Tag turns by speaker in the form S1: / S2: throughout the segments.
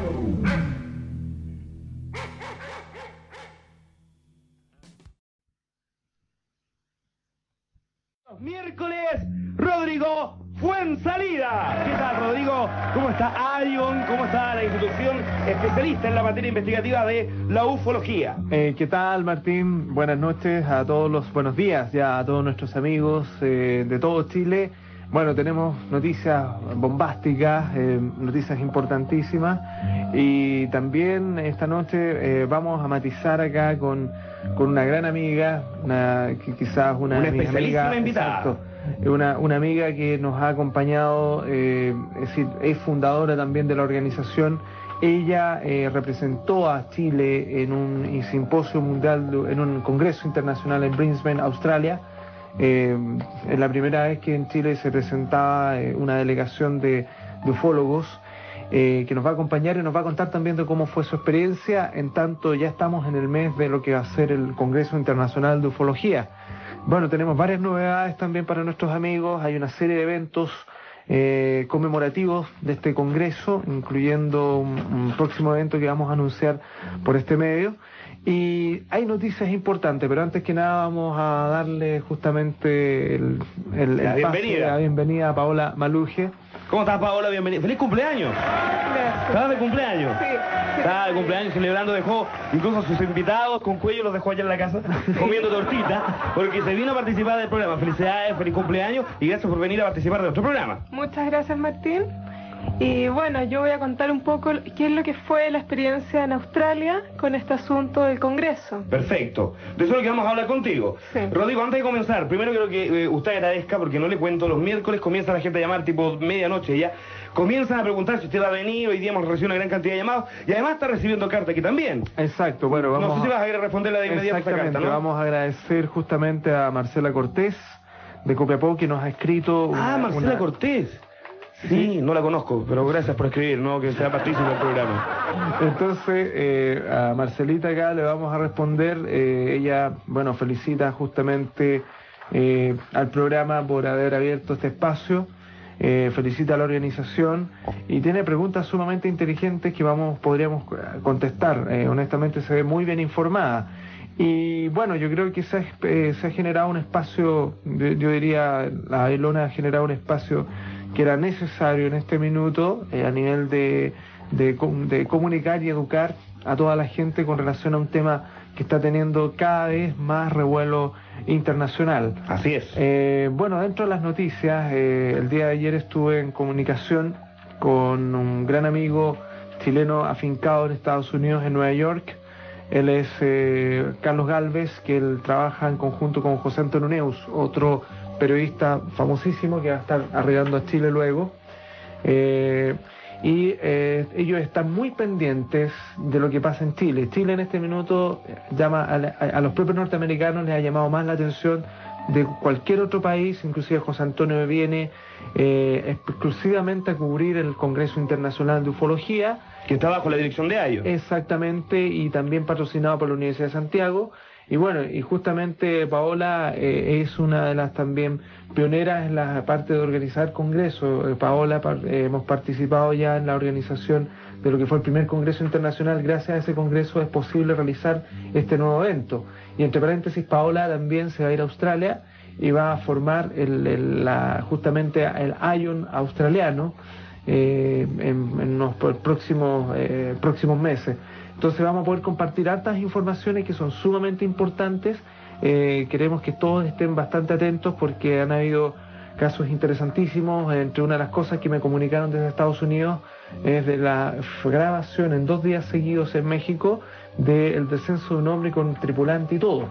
S1: Miércoles, Rodrigo Fuenzalida. ¿Qué tal, Rodrigo? ¿Cómo está Ion? ¿Cómo está la institución especialista en la materia investigativa de la ufología?
S2: ¿Qué tal, Martín? Buenas noches a todos buenos días ya a todos nuestros amigos de todo Chile. Bueno, tenemos noticias bombásticas, noticias importantísimas, y también esta noche vamos a matizar acá con una gran amiga, quizás una de mis amigas,
S1: invitada.
S2: Exacto, una amiga que nos ha acompañado, es decir, es fundadora también de la organización. Ella representó a Chile en un simposio mundial, en un congreso internacional en Brisbane, Australia. Es la primera vez que en Chile se presentaba una delegación de ufólogos que nos va a acompañar y nos va a contar también de cómo fue su experiencia. En tanto, ya estamos en el mes de lo que va a ser el Congreso Internacional de Ufología. Bueno, tenemos varias novedades también para nuestros amigos. Hay una serie de eventos conmemorativos de este congreso, incluyendo un próximo evento que vamos a anunciar por este medio. Y hay noticias importantes, pero antes que nada vamos a darle justamente
S1: la
S2: bienvenida a Paola Maluje.
S1: ¿Cómo estás, Paola? Bienvenida. ¡Feliz cumpleaños!
S3: Gracias.
S1: ¿Estás de cumpleaños?
S3: Sí.
S1: Estaba de cumpleaños celebrando, dejó incluso a sus invitados con cuello, los dejó allá en la casa, comiendo tortita, porque se vino a participar del programa. Felicidades, feliz cumpleaños y gracias por venir a participar de nuestro programa.
S3: Muchas gracias, Martín. Y bueno, yo voy a contar un poco qué es lo que fue la experiencia en Australia con este asunto del Congreso.
S1: Perfecto. De eso es lo que vamos a hablar contigo.
S3: Sí.
S1: Rodrigo, antes de comenzar, primero quiero que usted agradezca, porque no le cuento, los miércoles comienza la gente a llamar tipo medianoche ya. Comienzan a preguntar si usted va a venir, hoy día hemos recibido una gran cantidad de llamados, y además está recibiendo carta aquí también.
S2: Exacto, bueno, vamos.
S1: No sé si vas a querer responderla de inmediato esta carta, ¿no?
S2: Vamos a agradecer justamente a Marcela Cortés de Copiapó, que nos ha escrito
S1: Marcela Cortés. Sí, no la conozco, pero gracias por escribir, ¿no? Que sea partícipe del programa.
S2: Entonces, a Marcelita acá le vamos a responder. Ella, bueno, felicita justamente al programa por haber abierto este espacio. Felicita a la organización y tiene preguntas sumamente inteligentes que podríamos contestar. Honestamente se ve muy bien informada. Y bueno, yo creo que se ha generado un espacio, yo diría, la Bailona ha generado un espacio que era necesario en este minuto a nivel de comunicar y educar a toda la gente con relación a un tema que está teniendo cada vez más revuelo internacional.
S1: Así es.
S2: Bueno, dentro de las noticias, el día de ayer estuve en comunicación con un gran amigo chileno afincado en Estados Unidos, en Nueva York. Él es Carlos Galvez, que él trabaja en conjunto con José Antonio Neus, otro periodista famosísimo que va a estar arribando a Chile luego. Ellos están muy pendientes de lo que pasa en Chile. Chile en este minuto llama a los propios norteamericanos, les ha llamado más la atención de cualquier otro país. Inclusive José Antonio viene exclusivamente a cubrir el Congreso Internacional de Ufología,
S1: que está bajo la dirección de Ion.
S2: Exactamente, y también patrocinado por la Universidad de Santiago. Y bueno, y justamente Paola es una de las también pioneras en la parte de organizar congresos. Paola, hemos participado ya en la organización de lo que fue el primer congreso internacional. Gracias a ese congreso es posible realizar este nuevo evento. Y entre paréntesis, Paola también se va a ir a Australia y va a formar justamente el Ion australiano en los próximos meses. Entonces vamos a poder compartir hartas informaciones que son sumamente importantes. Queremos que todos estén bastante atentos porque han habido casos interesantísimos. Entre una de las cosas que me comunicaron desde Estados Unidos es de la grabación en 2 días seguidos en México del descenso de un hombre con tripulante y todo.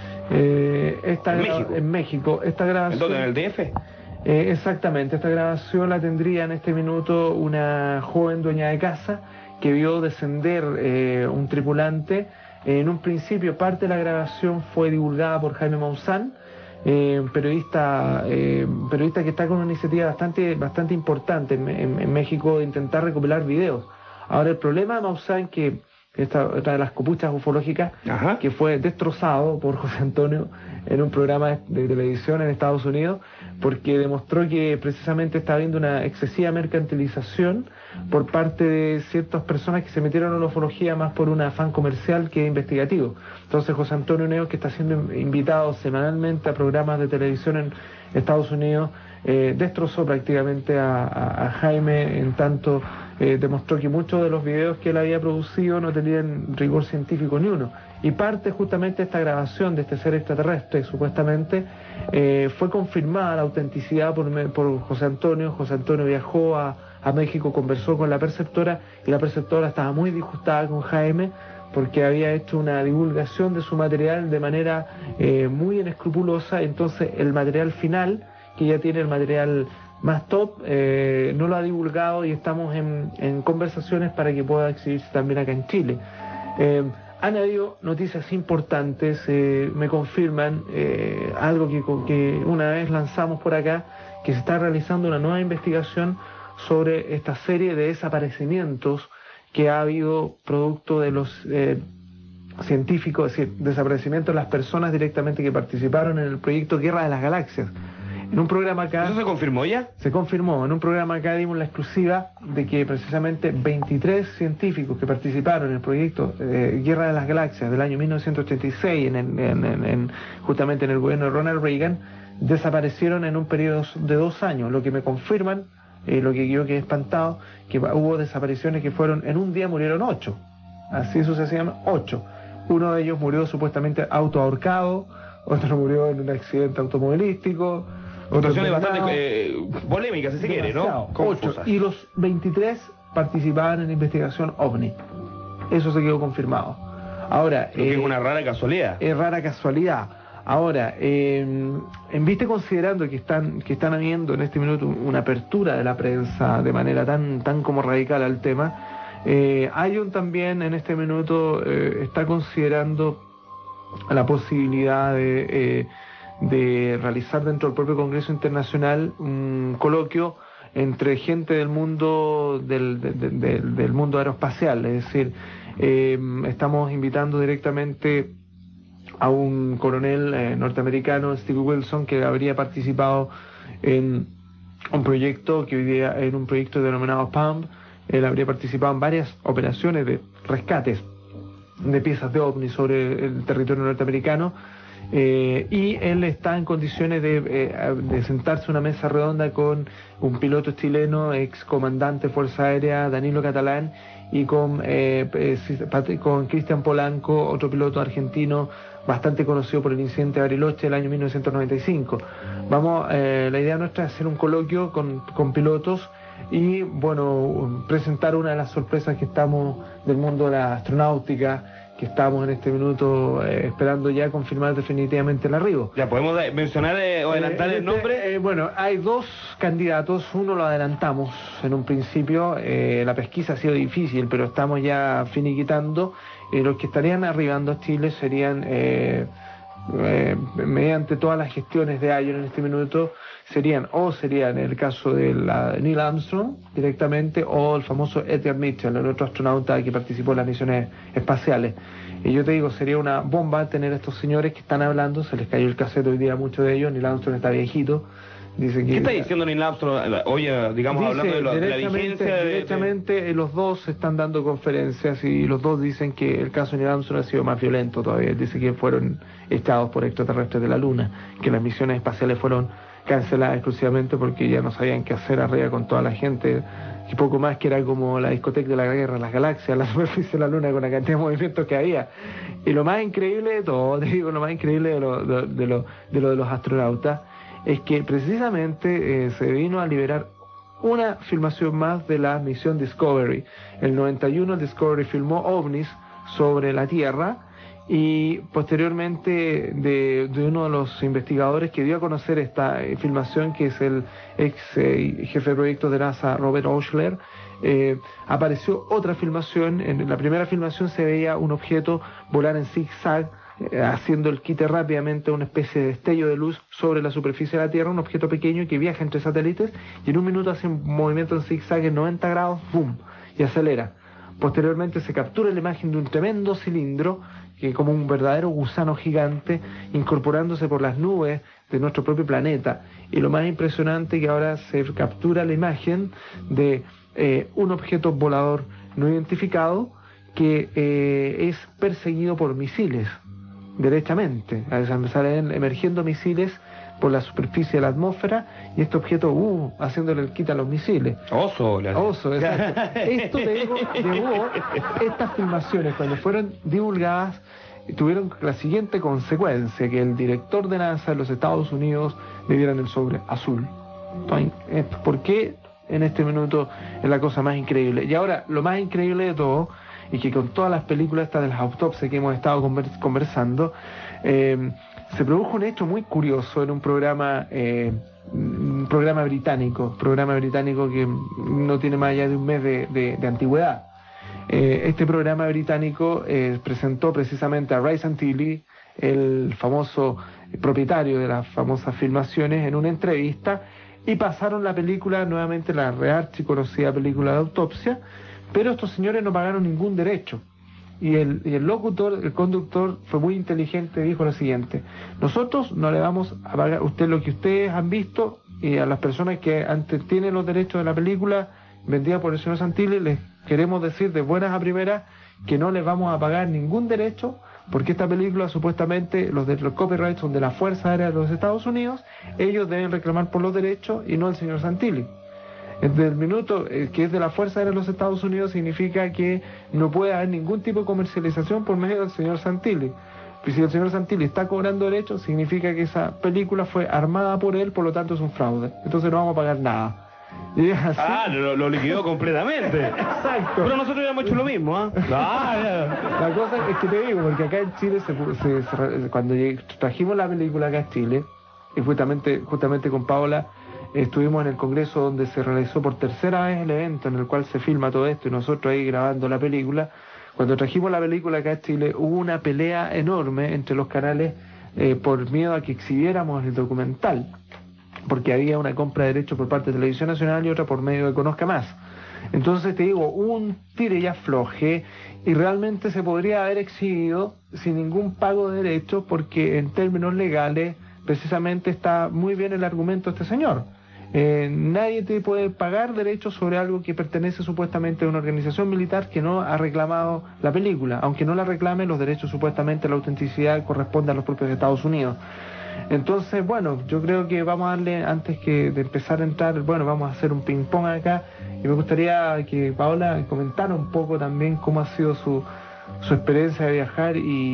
S2: En México. Esta grabación,
S1: ¿En dónde? ¿En el DF?
S2: Exactamente, esta grabación la tendría en este minuto una joven dueña de casa que vio descender un tripulante. En un principio parte de la grabación fue divulgada por Jaime Maussan, periodista que está con una iniciativa bastante importante en México de intentar recopilar videos. Ahora el problema de Maussan, que esta otra de las copuchas ufológicas,
S1: Ajá,
S2: que fue destrozado por José Antonio en un programa de televisión en Estados Unidos, porque demostró que precisamente está habiendo una excesiva mercantilización por parte de ciertas personas que se metieron en la ufología más por un afán comercial que investigativo. Entonces José Antonio Neos, que está siendo invitado semanalmente a programas de televisión en Estados Unidos, destrozó prácticamente a Jaime, en tanto demostró que muchos de los videos que él había producido no tenían rigor científico ni uno. Y parte justamente de esta grabación de este ser extraterrestre, supuestamente, fue confirmada la autenticidad por José Antonio. José Antonio viajó a México, conversó con la preceptora, y la preceptora estaba muy disgustada con Jaime porque había hecho una divulgación de su material de manera muy inescrupulosa. Entonces el material final, que ya tiene el material más top, no lo ha divulgado, y estamos en conversaciones para que pueda exhibirse también acá en Chile. Han habido noticias importantes, me confirman algo que una vez lanzamos por acá, que se está realizando una nueva investigación sobre esta serie de desaparecimientos que ha habido producto de los científicos, es decir, desaparecimientos de las personas directamente que participaron en el proyecto Guerra de las Galaxias. En un programa acá...
S1: ¿Eso se confirmó ya?
S2: Se confirmó. En un programa acá dimos la exclusiva de que precisamente 23 científicos que participaron en el proyecto Guerra de las Galaxias del año 1986, justamente en el gobierno de Ronald Reagan, desaparecieron en un periodo de 2 años. Lo que me confirman, lo que yo quedé espantado, que hubo desapariciones que fueron, en un día murieron 8. Así sucesivamente, 8. Uno de ellos murió supuestamente autoahorcado, otro murió en un accidente automovilístico.
S1: Situaciones bastante polémicas, si se quiere, ¿no?
S2: 8. Y los 23 participaban en investigación OVNI. Eso se quedó confirmado. Ahora,
S1: lo que es una rara casualidad.
S2: Es rara casualidad. Ahora, en vista, considerando que están habiendo en este minuto una apertura de la prensa de manera tan como radical al tema, ION también en este minuto está considerando la posibilidad de realizar dentro del propio Congreso Internacional un coloquio entre gente del mundo del mundo aeroespacial. Es decir, estamos invitando directamente a un coronel norteamericano, Steve Wilson, que habría participado en un proyecto denominado PAMP. Él habría participado en varias operaciones de rescates de piezas de ovni sobre el territorio norteamericano, y él está en condiciones de sentarse a una mesa redonda con un piloto chileno, ex comandante Fuerza Aérea, Danilo Catalán, y con Cristian Polanco, otro piloto argentino bastante conocido por el incidente de Bariloche del año 1995. La idea nuestra es hacer un coloquio con pilotos y, bueno, presentar una de las sorpresas que estamos del mundo de la astronáutica, que estamos en este minuto esperando ya confirmar definitivamente el arribo.
S1: ¿Ya podemos mencionar o adelantar el nombre?
S2: Bueno, hay 2 candidatos. Uno lo adelantamos en un principio. La pesquisa ha sido difícil, pero estamos ya finiquitando. Los que estarían arribando a Chile serían, mediante todas las gestiones de ION en este minuto, serían el caso de Neil Armstrong directamente, o el famoso Edgar Mitchell, el otro astronauta que participó en las misiones espaciales. Y yo te digo, sería una bomba tener a estos señores que están hablando. Se les cayó el cassette hoy día a muchos de ellos. Neil Armstrong está viejito. Dice que,
S1: ¿qué está diciendo Neil Armstrong? Oye, digamos, hablando de la vigencia
S2: directamente los dos están dando conferencias, y los dos dicen que el caso de Neil Armstrong ha sido más violento todavía. Dice que fueron echados por extraterrestres de la Luna, que las misiones espaciales fueron canceladas exclusivamente porque ya no sabían qué hacer arriba con toda la gente, y poco más, que era como la discoteca de la Guerra de las Galaxias, la superficie de la Luna, con la cantidad de movimientos que había. Y lo más increíble de todo, te digo, lo más increíble de los astronautas, es que precisamente se vino a liberar una filmación más de la misión Discovery. En el 91 el Discovery filmó ovnis sobre la Tierra, y posteriormente de uno de los investigadores que dio a conocer esta filmación, que es el ex jefe de proyectos de NASA, Robert Oshler, apareció otra filmación. En la primera filmación se veía un objeto volar en zigzag, haciendo el quite rápidamente, una especie de destello de luz sobre la superficie de la Tierra, un objeto pequeño que viaja entre satélites, y en un minuto hace un movimiento en zigzag en 90 grados, ¡boom!, y acelera. Posteriormente se captura la imagen de un tremendo cilindro, que como un verdadero gusano gigante, incorporándose por las nubes de nuestro propio planeta. Y lo más impresionante, que ahora se captura la imagen de un objeto volador no identificado que es perseguido por misiles, derechamente. Salen emergiendo misiles por la superficie de la atmósfera y este objeto, haciéndole el quita a los misiles.
S1: Oso,
S2: exacto. Esto llevó, estas filmaciones, cuando fueron divulgadas, tuvieron la siguiente consecuencia, que el director de NASA de los Estados Unidos le dieran el sobre azul. ¿Por qué? En este minuto es la cosa más increíble. Y ahora, lo más increíble de todo, y que con todas las películas estas de las autopsias que hemos estado conversando, se produjo un hecho muy curioso en un programa británico que no tiene más allá de un mes de antigüedad. Este programa británico presentó precisamente a Ray Santilli, el famoso propietario de las famosas filmaciones, en una entrevista, y pasaron la película, nuevamente la archiconocida película de autopsia, pero estos señores no pagaron ningún derecho. Y el locutor, el conductor, fue muy inteligente, dijo lo siguiente: nosotros no le vamos a pagar lo que ustedes han visto, y a las personas que antes tienen los derechos de la película vendida por el señor Santilli, les queremos decir de buenas a primeras que no les vamos a pagar ningún derecho, porque esta película supuestamente los copyrights son de la Fuerza Aérea de los Estados Unidos, ellos deben reclamar por los derechos y no el señor Santilli. Desde el minuto que es de la Fuerza Aérea de los Estados Unidos, significa que no puede haber ningún tipo de comercialización por medio del señor Santilli. Y si el señor Santilli está cobrando derechos, significa que esa película fue armada por él, por lo tanto es un fraude. Entonces no vamos a pagar nada. Y es así.
S1: Lo liquidó completamente.
S2: Exacto.
S1: Pero nosotros habíamos hecho lo mismo,
S2: La cosa es que te digo, porque acá en Chile, cuando trajimos la película acá a Chile, y justamente con Paola, estuvimos en el Congreso donde se realizó por tercera vez el evento en el cual se filma todo esto y nosotros ahí grabando la película. Cuando trajimos la película acá a Chile hubo una pelea enorme entre los canales por miedo a que exhibiéramos el documental, porque había una compra de derechos por parte de Televisión Nacional y otra por medio de Conozca Más. Entonces te digo, hubo un tire y afloje y realmente se podría haber exhibido sin ningún pago de derechos, porque en términos legales precisamente está muy bien el argumento de este señor. Nadie te puede pagar derechos sobre algo que pertenece supuestamente a una organización militar que no ha reclamado la película. Aunque no la reclame, los derechos supuestamente, la autenticidad corresponde a los propios Estados Unidos. Entonces, bueno, yo creo que vamos a darle, antes que de empezar a entrar, vamos a hacer un ping-pong acá, y me gustaría que Paola comentara un poco también cómo ha sido su experiencia de viajar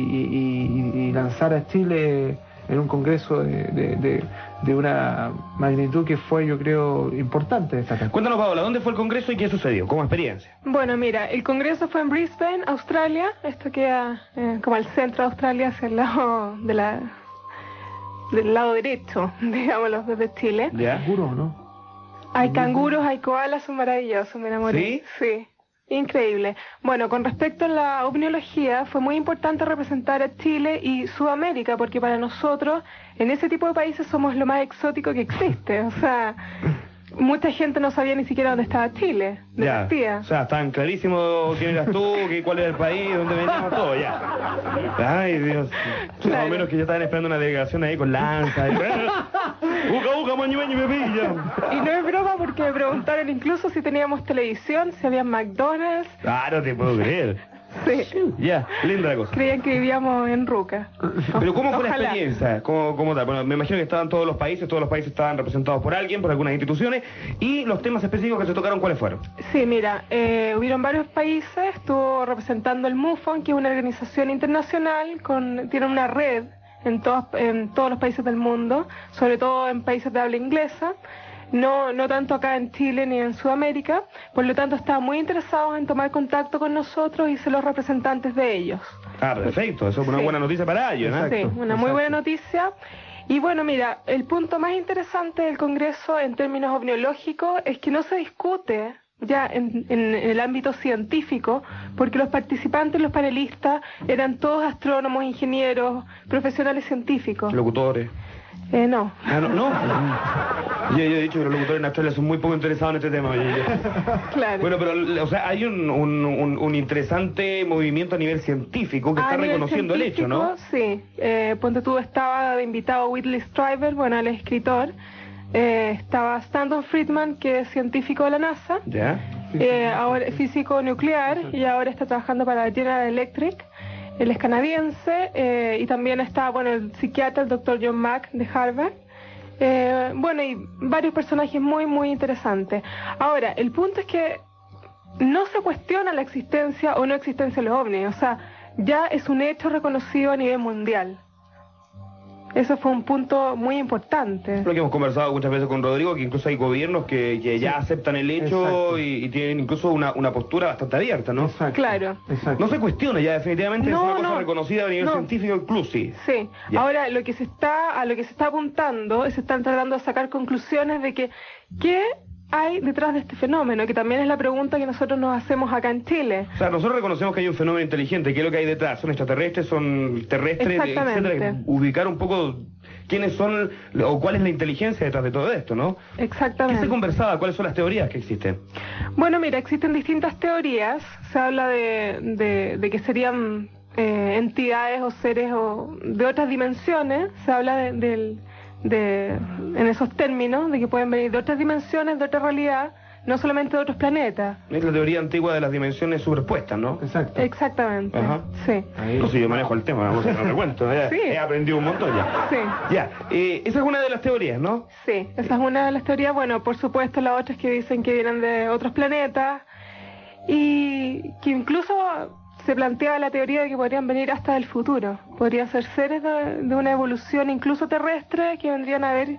S2: y lanzar a Chile en un congreso de una magnitud que fue, yo creo, importante destacar.
S1: Cuéntanos, Paola, ¿dónde fue el congreso y qué sucedió como experiencia?
S3: Bueno, mira, el congreso fue en Brisbane, Australia. Esto queda como al centro de Australia, hacia el lado del lado derecho, digámoslo, desde Chile.
S1: ¿Ya?
S2: ¿Seguro, no?
S3: Hay canguros, hay koalas, son maravillosos, me enamoré.
S1: ¿Sí?
S3: Sí. Increíble. Bueno, con respecto a la ovniología, fue muy importante representar a Chile y Sudamérica, porque para nosotros, en ese tipo de países, somos lo más exótico que existe. O sea, mucha gente no sabía ni siquiera dónde estaba Chile.
S1: Ya. O sea, estaban clarísimos quién eras tú, cuál era el país, dónde veníamos, todo, ya. Ay, Dios.
S3: Claro.
S1: Más o menos que ya estaban esperando una delegación ahí con lanza. Uca, mañu, me pillan.
S3: Y no es broma, porque me preguntaron incluso si teníamos televisión, si había McDonald's.
S1: Ah, no te puedo creer.
S3: Sí.
S1: Ya, linda la cosa.
S3: Creían que vivíamos en Ruca.
S1: Pero ¿cómo fue la
S3: Ojalá.
S1: experiencia? ¿Cómo tal? Bueno, me imagino que estaban todos los países estaban representados por alguien, por algunas instituciones, y los temas específicos que se tocaron, ¿cuáles fueron?
S3: Sí, mira, hubieron varios países, estuvo representando el MUFON, que es una organización internacional, tiene una red en todos los países del mundo, sobre todo en países de habla inglesa. No tanto acá en Chile ni en Sudamérica, por lo tanto estaban muy interesados en tomar contacto con nosotros y ser los representantes de ellos.
S1: Ah, perfecto, eso es una buena noticia para ellos, ¿no?
S3: Sí, una muy buena noticia. Y bueno, mira, el punto más interesante del Congreso en términos ovniológicos es que no se discute ya en el ámbito científico, porque los participantes, los panelistas, eran todos astrónomos, ingenieros, profesionales científicos.
S1: Locutores.
S3: No.
S1: Ah, no. Yo he dicho que los locutores en Australia son muy poco interesados en este tema.
S3: Claro.
S1: Bueno, pero, o sea, hay un interesante movimiento a nivel científico que está reconociendo el hecho, ¿no?
S3: Sí. Ponte tú, estaba de invitado Whitley Strieber, bueno, el escritor. Estaba Stanton Friedman, que es científico de la NASA.
S1: Ya.
S3: ahora físico nuclear, y ahora está trabajando para General Electric. Él es canadiense, y también está, bueno, el psiquiatra, el doctor John Mack de Harvard. Bueno, y varios personajes muy, muy interesantes. Ahora, el punto es que no se cuestiona la existencia o no existencia de los ovnis, o sea, ya es un hecho reconocido a nivel mundial. Eso fue un punto muy importante.
S1: Lo que hemos conversado muchas veces con Rodrigo, que incluso hay gobiernos que ya aceptan el hecho y tienen incluso una postura bastante abierta, ¿no?
S2: Exacto.
S3: Claro.
S2: Exacto.
S1: No se cuestiona ya, definitivamente es una cosa reconocida a nivel científico incluso.
S3: Sí.
S1: Ya.
S3: Ahora a lo que se está apuntando, se están tratando de sacar conclusiones de que ¿qué hay detrás de este fenómeno? Que también es la pregunta que nosotros nos hacemos acá en Chile.
S1: O sea, nosotros reconocemos que hay un fenómeno inteligente. ¿Qué es lo que hay detrás? ¿Son extraterrestres? ¿Son terrestres? Etcétera. Ubicar un poco quiénes son o cuál es la inteligencia detrás de todo esto, ¿no?
S3: Exactamente.
S1: ¿Qué se conversaba? ¿Cuáles son las teorías que existen?
S3: Bueno, mira, existen distintas teorías. Se habla de que serían entidades o seres de otras dimensiones. Se habla en esos términos, de que pueden venir de otras dimensiones, de otra realidad, no solamente de otros planetas.
S1: Es la teoría antigua de las dimensiones superpuestas, ¿no?
S2: Exacto.
S3: Exactamente.
S1: Ajá.
S3: Sí.
S1: Entonces yo manejo el tema, no te cuento.
S3: Sí.
S1: He aprendido un montón ya.
S3: Sí.
S1: Ya, esa es una de las teorías, ¿no?
S3: Sí, esa es una de las teorías. Bueno, por supuesto, las otras que dicen que vienen de otros planetas y que incluso se plantea la teoría de que podrían venir hasta del futuro. Podrían ser seres de una evolución incluso terrestre que vendrían a ver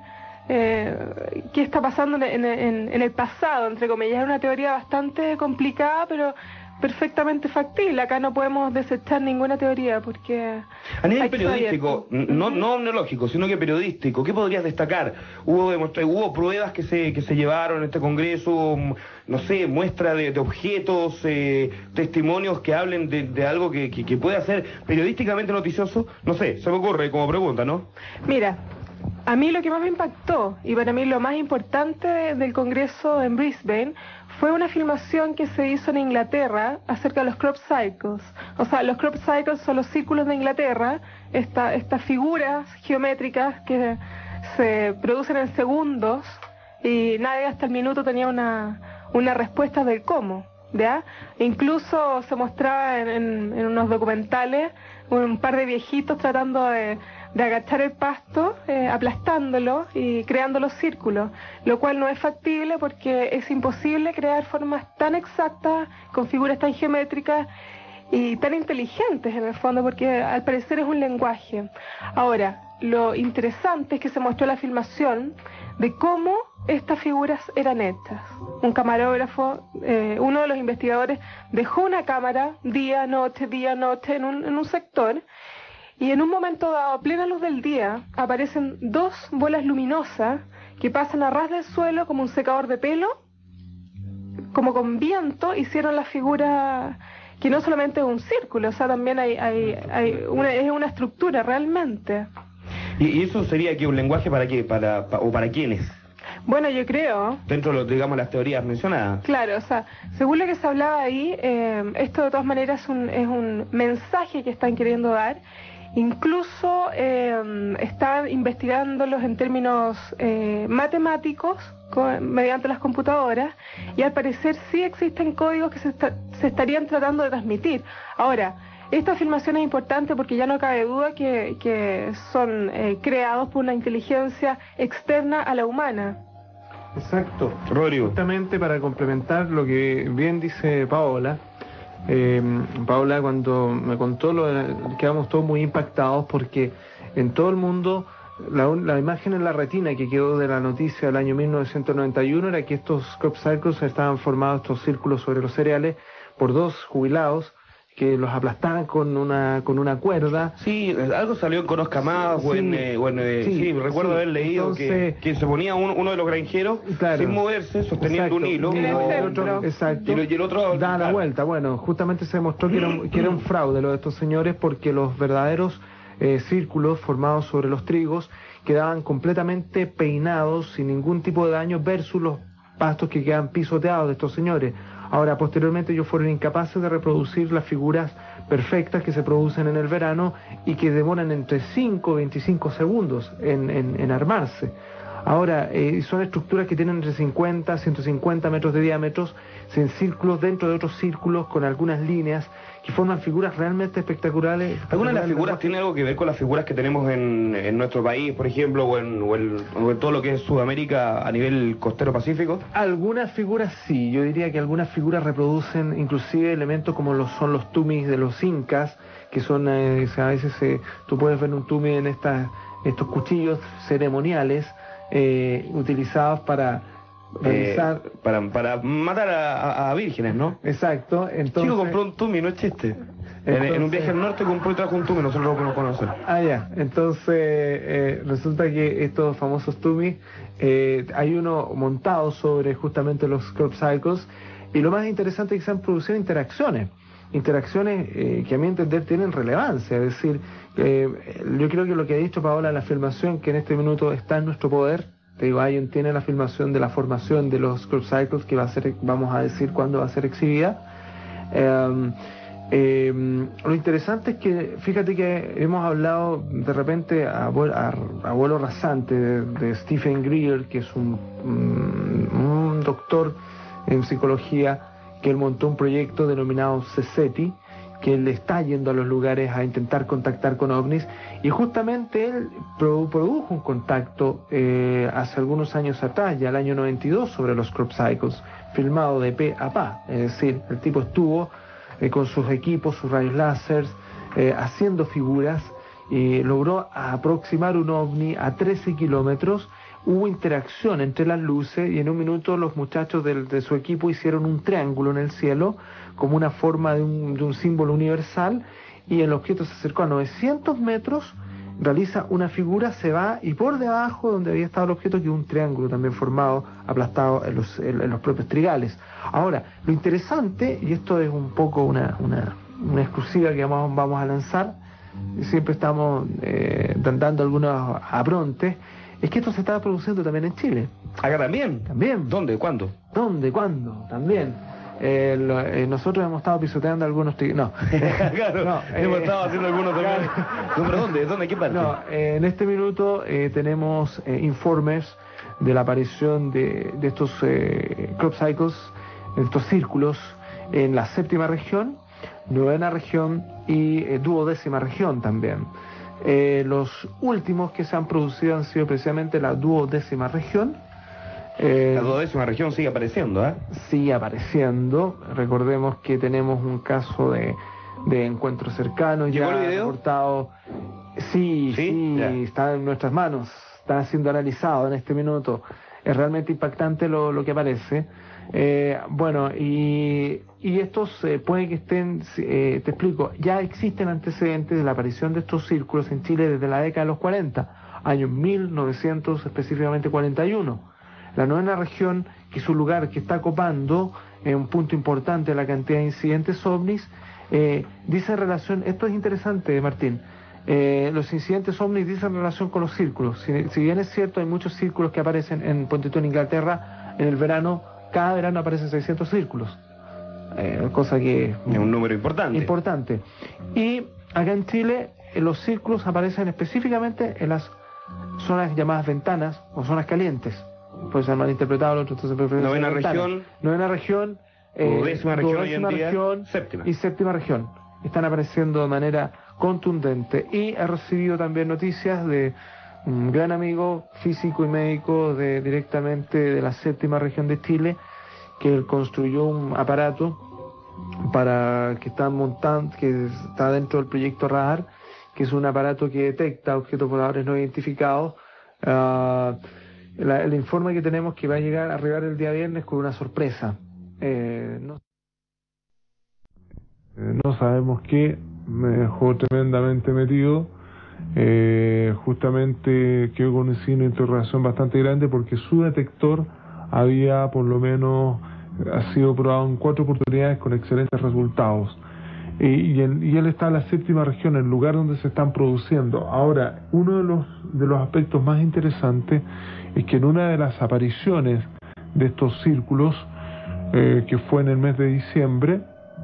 S3: qué está pasando en el pasado, entre comillas. Es una teoría bastante complicada, pero perfectamente factible. Acá no podemos desechar ninguna teoría porque...
S1: A nivel periodístico, no omnológico, sino que periodístico, ¿qué podrías destacar? ¿Hubo pruebas que se llevaron en este congreso? No sé, muestra de objetos, testimonios que hablen de algo que pueda ser periodísticamente noticioso. No sé, se me ocurre como pregunta, ¿no?
S3: Mira, a mí lo que más me impactó, y para mí lo más importante del congreso en Brisbane, fue una filmación que se hizo en Inglaterra acerca de los crop circles. O sea, los crop circles son los círculos de Inglaterra, estas figuras geométricas que se producen en segundos y nadie hasta el minuto tenía una respuesta del cómo, ¿ya? Incluso se mostraba en unos documentales un par de viejitos tratando de agachar el pasto, aplastándolo y creando los círculos, lo cual no es factible porque es imposible crear formas tan exactas, con figuras tan geométricas y tan inteligentes en el fondo, porque al parecer es un lenguaje. Ahora, lo interesante es que se mostró la filmación de cómo estas figuras eran hechas. Un camarógrafo, uno de los investigadores, dejó una cámara día, noche, en un sector. Y en un momento dado, a plena luz del día, aparecen dos bolas luminosas que pasan a ras del suelo como un secador de pelo, como con viento, hicieron la figura que no solamente es un círculo, o sea, también es una estructura realmente.
S1: ¿Y eso sería que un lenguaje para qué? ¿O para quiénes?
S3: Bueno, yo creo...
S1: Dentro de, digamos, las teorías mencionadas.
S3: Claro, o sea, según lo que se hablaba ahí, esto de todas maneras es un mensaje que están queriendo dar. Incluso están investigándolos en términos matemáticos mediante las computadoras y al parecer sí existen códigos que se estarían tratando de transmitir. Ahora, esta afirmación es importante porque ya no cabe duda que son creados por una inteligencia externa a la humana.
S2: Exacto.
S1: Rodrigo.
S2: Justamente para complementar lo que bien dice Paola, Paola cuando me contó quedamos todos muy impactados porque en todo el mundo la imagen en la retina que quedó de la noticia del año 1991 era que estos crop circles estaban formados, estos círculos sobre los cereales, por dos jubilados que los aplastaban con una cuerda.
S1: Sí, algo salió en Conozca Más, sí, recuerdo haber leído que se ponía uno de los granjeros, claro, sin moverse, sosteniendo un hilo,
S2: y el otro da la vuelta. Bueno, justamente se demostró que era un fraude lo de estos señores porque los verdaderos círculos formados sobre los trigos quedaban completamente peinados sin ningún tipo de daño versus los pastos que quedan pisoteados de estos señores. Ahora, posteriormente ellos fueron incapaces de reproducir las figuras perfectas que se producen en el verano y que demoran entre 5 y 25 segundos en armarse. Ahora, son estructuras que tienen entre 50 a 150 metros de diámetro, en círculos dentro de otros círculos, con algunas líneas, que forman figuras realmente espectaculares.
S1: ¿Alguna de las figuras tiene algo que ver con las figuras que tenemos en nuestro país, por ejemplo, o en todo lo que es Sudamérica a nivel costero pacífico?
S2: Algunas figuras sí, yo diría que algunas figuras reproducen inclusive elementos como son los tumis de los incas, que son, a veces tú puedes ver un tumi en estos cuchillos ceremoniales utilizados para realizar...
S1: para matar a vírgenes, ¿no?
S2: Exacto. Entonces,
S1: Chico compró un tumi, no es chiste. En un viaje al norte compró y trajo un tumi, nosotros lo conocemos.
S2: Ah, ya. Entonces, resulta que estos famosos tumis, hay uno montado sobre justamente los crop cycles, y lo más interesante es que se han producido interacciones que a mi entender tienen relevancia. Es decir, yo creo que lo que ha dicho Paola en la filmación, que en este minuto está en nuestro poder, te digo, Ion tiene la filmación de la formación de los crop cycles, que vamos a decir cuándo va a ser exhibida. Lo interesante es que, fíjate que hemos hablado de repente a vuelo rasante de Stephen Greer, que es un doctor en psicología, que él montó un proyecto denominado CESETI, que él está yendo a los lugares a intentar contactar con ovnis, y justamente él produjo un contacto hace algunos años atrás, ya el año 92, sobre los crop cycles, filmado de pe a pa. Es decir, el tipo estuvo con sus equipos, sus rayos láser, haciendo figuras, y logró aproximar un ovni a 13 kilómetros. Hubo interacción entre las luces, y en un minuto los muchachos de su equipo hicieron un triángulo en el cielo como una forma de un símbolo universal, y el objeto se acercó a 900 metros, realiza una figura, se va, y por debajo donde había estado el objeto quedó un triángulo también formado, aplastado en los propios trigales. Ahora, lo interesante, y esto es un poco una exclusiva que vamos a lanzar, siempre estamos dando algunos aprontes, es que esto se estaba produciendo también en Chile.
S1: ¿Acá también?
S2: También.
S1: ¿Dónde? ¿Cuándo?
S2: ¿Dónde? ¿Cuándo? También. Nosotros hemos estado pisoteando algunos... No.
S1: Claro,
S2: no,
S1: hemos estado haciendo algunos también. No, pero ¿dónde? ¿Dónde? ¿Qué parte?
S2: No, en este minuto tenemos informes de la aparición de estos crop cycles, estos círculos, en la 7ª región, 9ª región y 12ª región también. Los últimos que se han producido han sido precisamente la 12ª región.
S1: La 12ª región sigue apareciendo, ¿eh?
S2: Sigue apareciendo. Recordemos que tenemos un caso de encuentros cercanos.
S1: ¿Llegó
S2: ya
S1: el video?
S2: Reportado. Sí, está en nuestras manos. Está siendo analizado en este minuto. Es realmente impactante lo que aparece. Bueno, y estos puede que estén, te explico, ya existen antecedentes de la aparición de estos círculos en Chile desde la década de los 40, años 1900, específicamente 41. La 9ª región, que es un lugar que está copando un punto importante de la cantidad de incidentes ovnis, dice relación, esto es interesante, Martín, los incidentes ovnis dicen relación con los círculos. Si bien es cierto, hay muchos círculos que aparecen en Inglaterra, en el verano, cada verano aparecen 600 círculos, cosa que
S1: es un número importante.
S2: Y acá en Chile los círculos aparecen específicamente en las zonas llamadas ventanas o zonas calientes. Puede ser malinterpretado el otro, entonces prefiero
S1: Novena región,
S2: 12ª región,
S1: séptima.
S2: Y 7ª región. Están apareciendo de manera contundente. Y he recibido también noticias de un gran amigo físico y médico directamente de la 7ª región de Chile, que él construyó un aparato que está dentro del proyecto Radar, que es un aparato que detecta objetos voladores no identificados. El informe que tenemos que va a arribar el día viernes con una sorpresa.
S4: No sabemos qué, me dejó tremendamente metido. Justamente quedó con un signo de interrogación bastante grande, porque su detector había ha sido probado en 4 oportunidades con excelentes resultados. Y él está en la 7ª región, el lugar donde se están produciendo. Ahora, uno de los aspectos más interesantes es que en una de las apariciones de estos círculos, que fue en el mes de diciembre,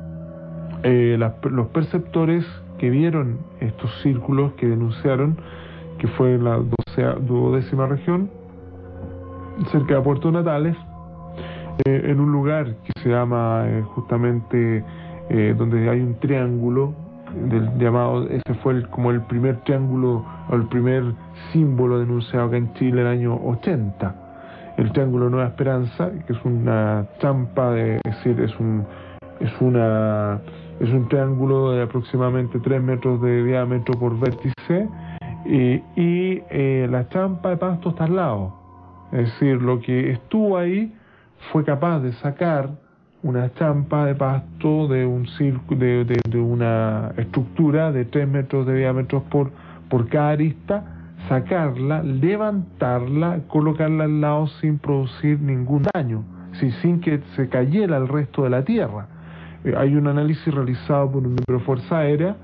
S4: los perceptores que vieron estos círculos, que denunciaron, que fue en la 12ª región, cerca de Puerto Natales, en un lugar que se llama justamente donde hay un triángulo del llamado, ese fue como el primer triángulo o el primer símbolo denunciado acá en Chile en el año 80, el triángulo Nueva Esperanza, que es una champa, es decir, es un triángulo de aproximadamente 3 metros de diámetro por vértice, y la champa de pasto está al lado. Es decir, lo que estuvo ahí fue capaz de sacar una champa de pasto de un de una estructura de 3 metros de diámetro por cada arista, sacarla, levantarla, colocarla al lado sin producir ningún daño, sin que se cayera el resto de la tierra. Hay un análisis realizado por un miembro de Fuerza Aérea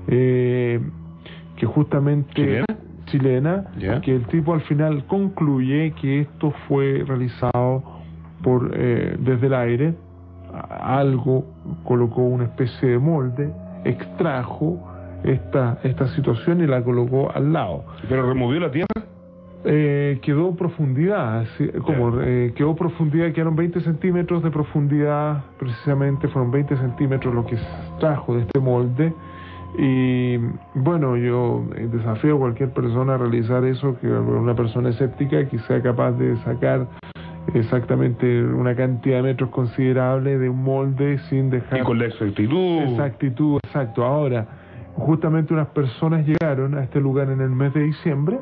S4: que justamente chilena, yeah, que el tipo al final concluye que esto fue realizado desde el aire. Algo colocó una especie de molde, extrajo esta situación y la colocó al lado.
S1: ¿Pero removió la tierra?
S4: Quedó profundidad, quedó profundidad, quedaron 20 centímetros de profundidad, precisamente fueron 20 centímetros lo que se extrajo de este molde. Y bueno, yo desafío a cualquier persona a realizar eso, que una persona escéptica que sea capaz de sacar exactamente una cantidad de metros considerable de un molde sin dejar...
S1: Y con la exactitud.
S4: Exacto. Ahora, justamente unas personas llegaron a este lugar en el mes de diciembre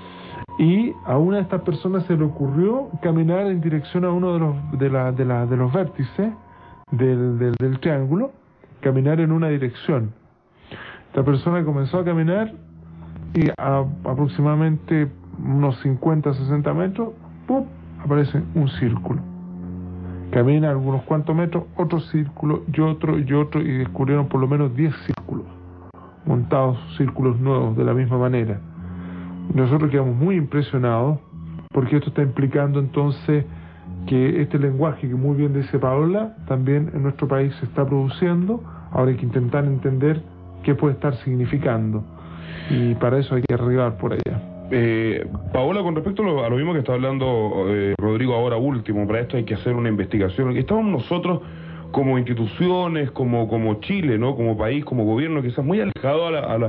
S4: y a una de estas personas se le ocurrió caminar en dirección a uno de los vértices del triángulo, caminar en una dirección. Esta persona comenzó a caminar y a aproximadamente unos 50, 60 metros, ¡pum!, aparece un círculo. Camina algunos cuantos metros, otro círculo y otro, y descubrieron por lo menos 10 círculos, montados círculos nuevos de la misma manera. Nosotros quedamos muy impresionados porque esto está implicando entonces que este lenguaje que muy bien dice Paola, también en nuestro país se está produciendo. Ahora hay que intentar entender qué puede estar significando y para eso hay que arribar por allá.
S1: Paola, con respecto a lo mismo que está hablando Rodrigo ahora último, para esto hay que hacer una investigación. Estamos nosotros como instituciones, como Chile, ¿no?, como país, como gobierno, quizás muy alejado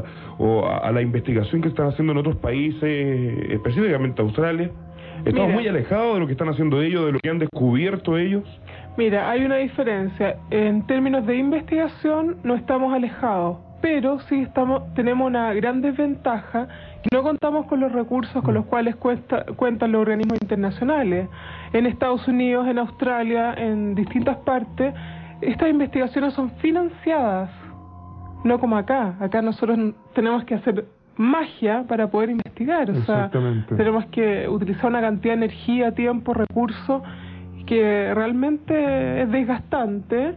S1: a la investigación que están haciendo en otros países, específicamente Australia. Estamos muy alejados de lo que están haciendo ellos, de lo que han descubierto ellos.
S3: Mira, hay una diferencia. En términos de investigación no estamos alejados, pero sí tenemos una gran desventaja, que no contamos con los recursos con los cuales cuentan los organismos internacionales. En Estados Unidos, en Australia, en distintas partes, estas investigaciones son financiadas, no como acá. Acá nosotros tenemos que hacer magia para poder investigar, o sea, tenemos que utilizar una cantidad de energía, tiempo, recursos, que realmente es desgastante.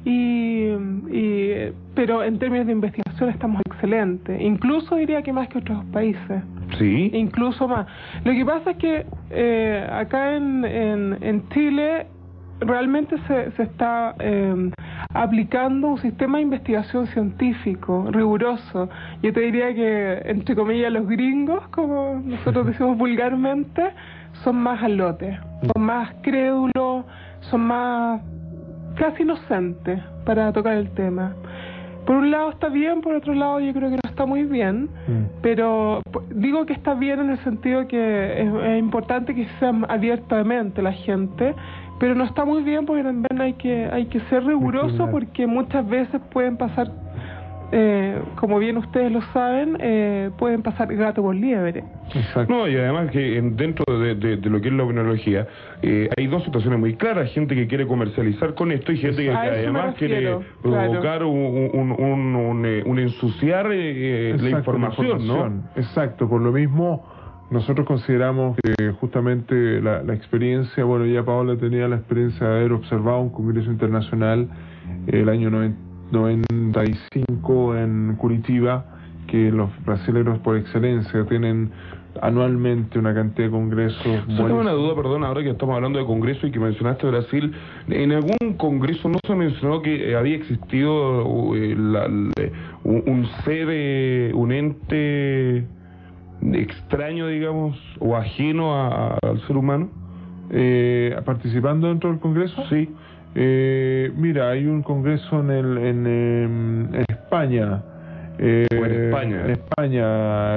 S3: Pero en términos de investigación estamos excelentes, incluso diría que más que otros países.
S1: Sí.
S3: Incluso más. Lo que pasa es que acá en Chile realmente se está aplicando un sistema de investigación científico riguroso. Yo te diría que, entre comillas, los gringos, como nosotros decimos vulgarmente, son más al lote, son más crédulos, son más casi inocente para tocar el tema. Por un lado está bien, por otro lado yo creo que no está muy bien, pero digo que está bien en el sentido que es importante que sea abiertamente la gente, pero no está muy bien porque también hay que ser riguroso, porque muchas veces pueden pasar, como bien ustedes lo saben, pueden pasar gato por liebre.
S1: Exacto. No, y además que dentro de lo que es la opiniología, hay dos situaciones muy claras: gente que quiere comercializar con esto y gente que además quiere provocar un ensuciar la información, ¿no?
S4: Exacto, por lo mismo nosotros consideramos que justamente la experiencia, bueno, ya Paola tenía la experiencia de haber observado un congreso internacional el año 95 en Curitiba, que los brasileños por excelencia tienen anualmente una cantidad de congresos.
S1: Tengo una duda, perdón, ahora que estamos hablando de congreso y que mencionaste Brasil, ¿en algún congreso no se mencionó que había existido un ser, un ente extraño, digamos, o ajeno al ser humano?
S4: ¿Participando dentro del Congreso?
S1: Sí.
S4: Mira, hay un Congreso en España.
S1: En España.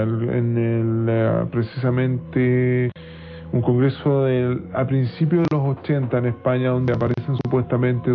S4: Precisamente un Congreso a principios de los 80 en España, donde aparecen supuestamente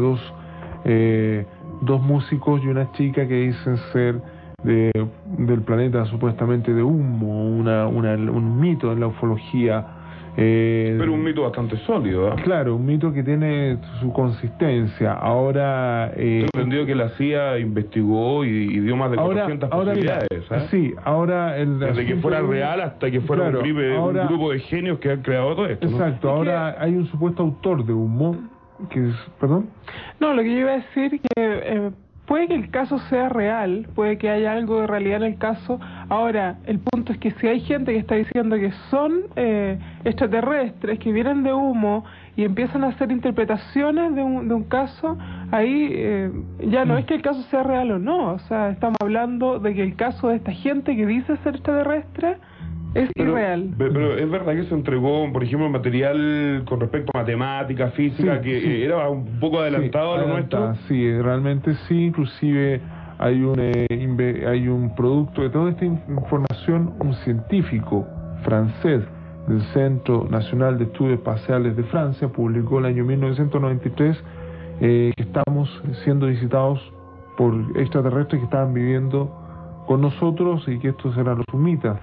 S4: dos músicos y una chica que dicen ser del planeta supuestamente de Humo, un mito en la ufología.
S1: Pero un mito bastante sólido, ¿eh?
S4: Claro, un mito que tiene su consistencia. Ahora...
S1: Tengo entendido que la CIA investigó y dio más de 400 posibilidades.
S4: Mira, sí, ahora...
S1: Desde que fuera real hasta que fuera
S4: claro,
S1: un grupo de genios que han creado todo esto.
S4: Exacto, ¿no? Ahora hay un supuesto autor de Humo, que es... ¿Perdón?
S3: No, lo que yo iba a decir que... puede que el caso sea real, puede que haya algo de realidad en el caso. Ahora, el punto es que si hay gente que está diciendo que son extraterrestres, que vienen de Humo y empiezan a hacer interpretaciones de un caso, ahí ya no es que el caso sea real o no. O sea, estamos hablando de que el caso de esta gente que dice ser extraterrestre es irreal.
S1: Pero es verdad que se entregó, por ejemplo, material con respecto a matemática, física, era un poco adelantado a lo nuestro.
S4: Sí, realmente sí, inclusive hay un producto de toda esta información, un científico francés del Centro Nacional de Estudios Espaciales de Francia publicó el año 1993 que estamos siendo visitados por extraterrestres que estaban viviendo con nosotros y que estos eran los humitas.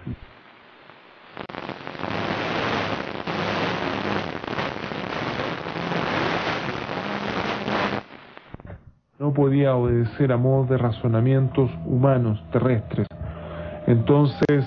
S4: No podía obedecer a modos de razonamientos humanos, terrestres. Entonces,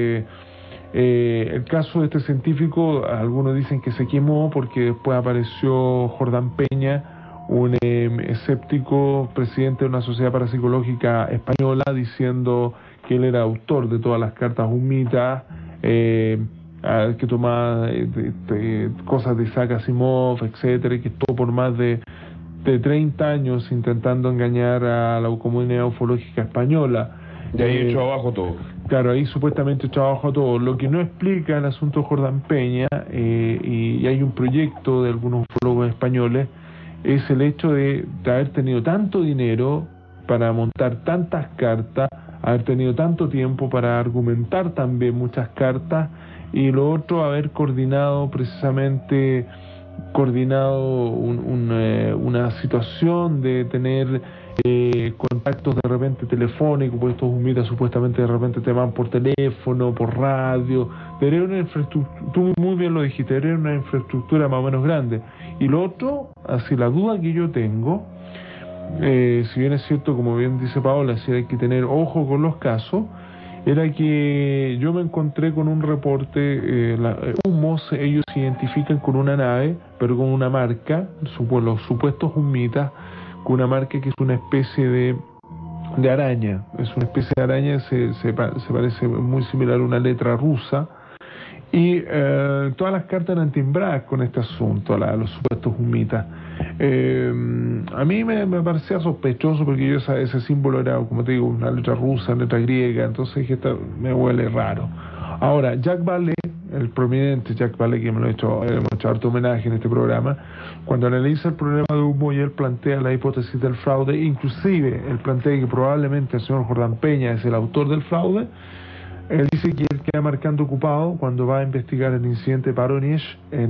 S4: el caso de este científico, algunos dicen que se quemó porque después apareció Jordán Peña, un escéptico presidente de una sociedad parapsicológica española, diciendo que él era autor de todas las cartas humitas, que tomaba cosas de Isaac Asimov, etcétera, y que estuvo por más de 30 años intentando engañar a la comunidad ufológica española.
S1: Y ahí echó abajo todo.
S4: Claro, ahí supuestamente echó abajo todo. Lo que no explica el asunto de Jordán Peña, y hay un proyecto de algunos ufólogos españoles, es el hecho de haber tenido tanto dinero para montar tantas cartas, haber tenido tanto tiempo para argumentar también muchas cartas, y lo otro, haber coordinado una situación de tener contactos de repente telefónicos, porque estos humitas supuestamente de repente te van por teléfono, por radio, tener una infraestructura, tú muy bien lo dijiste, tener una infraestructura más o menos grande. Y lo otro, así la duda que yo tengo, si bien es cierto, como bien dice Paola, si hay que tener ojo con los casos, era que yo me encontré con un reporte, humos, ellos se identifican con una nave, pero con una marca, los supuestos humitas, con una marca que es una especie de araña, es una especie de araña, se parece muy similar a una letra rusa, y todas las cartas eran timbradas con este asunto, los supuestos humitas. A mí me parecía sospechoso porque yo ese símbolo era, como te digo, una letra rusa, letra griega, entonces dije, me huele raro. Ahora, Jacques Vallée, el prominente Jacques Vallée, que hemos hecho harto homenaje en este programa, cuando analiza el problema de humo y él plantea la hipótesis del fraude, inclusive él plantea que probablemente el señor Jordán Peña es el autor del fraude. Él dice que él queda marcando ocupado cuando va a investigar el incidente de Voronezh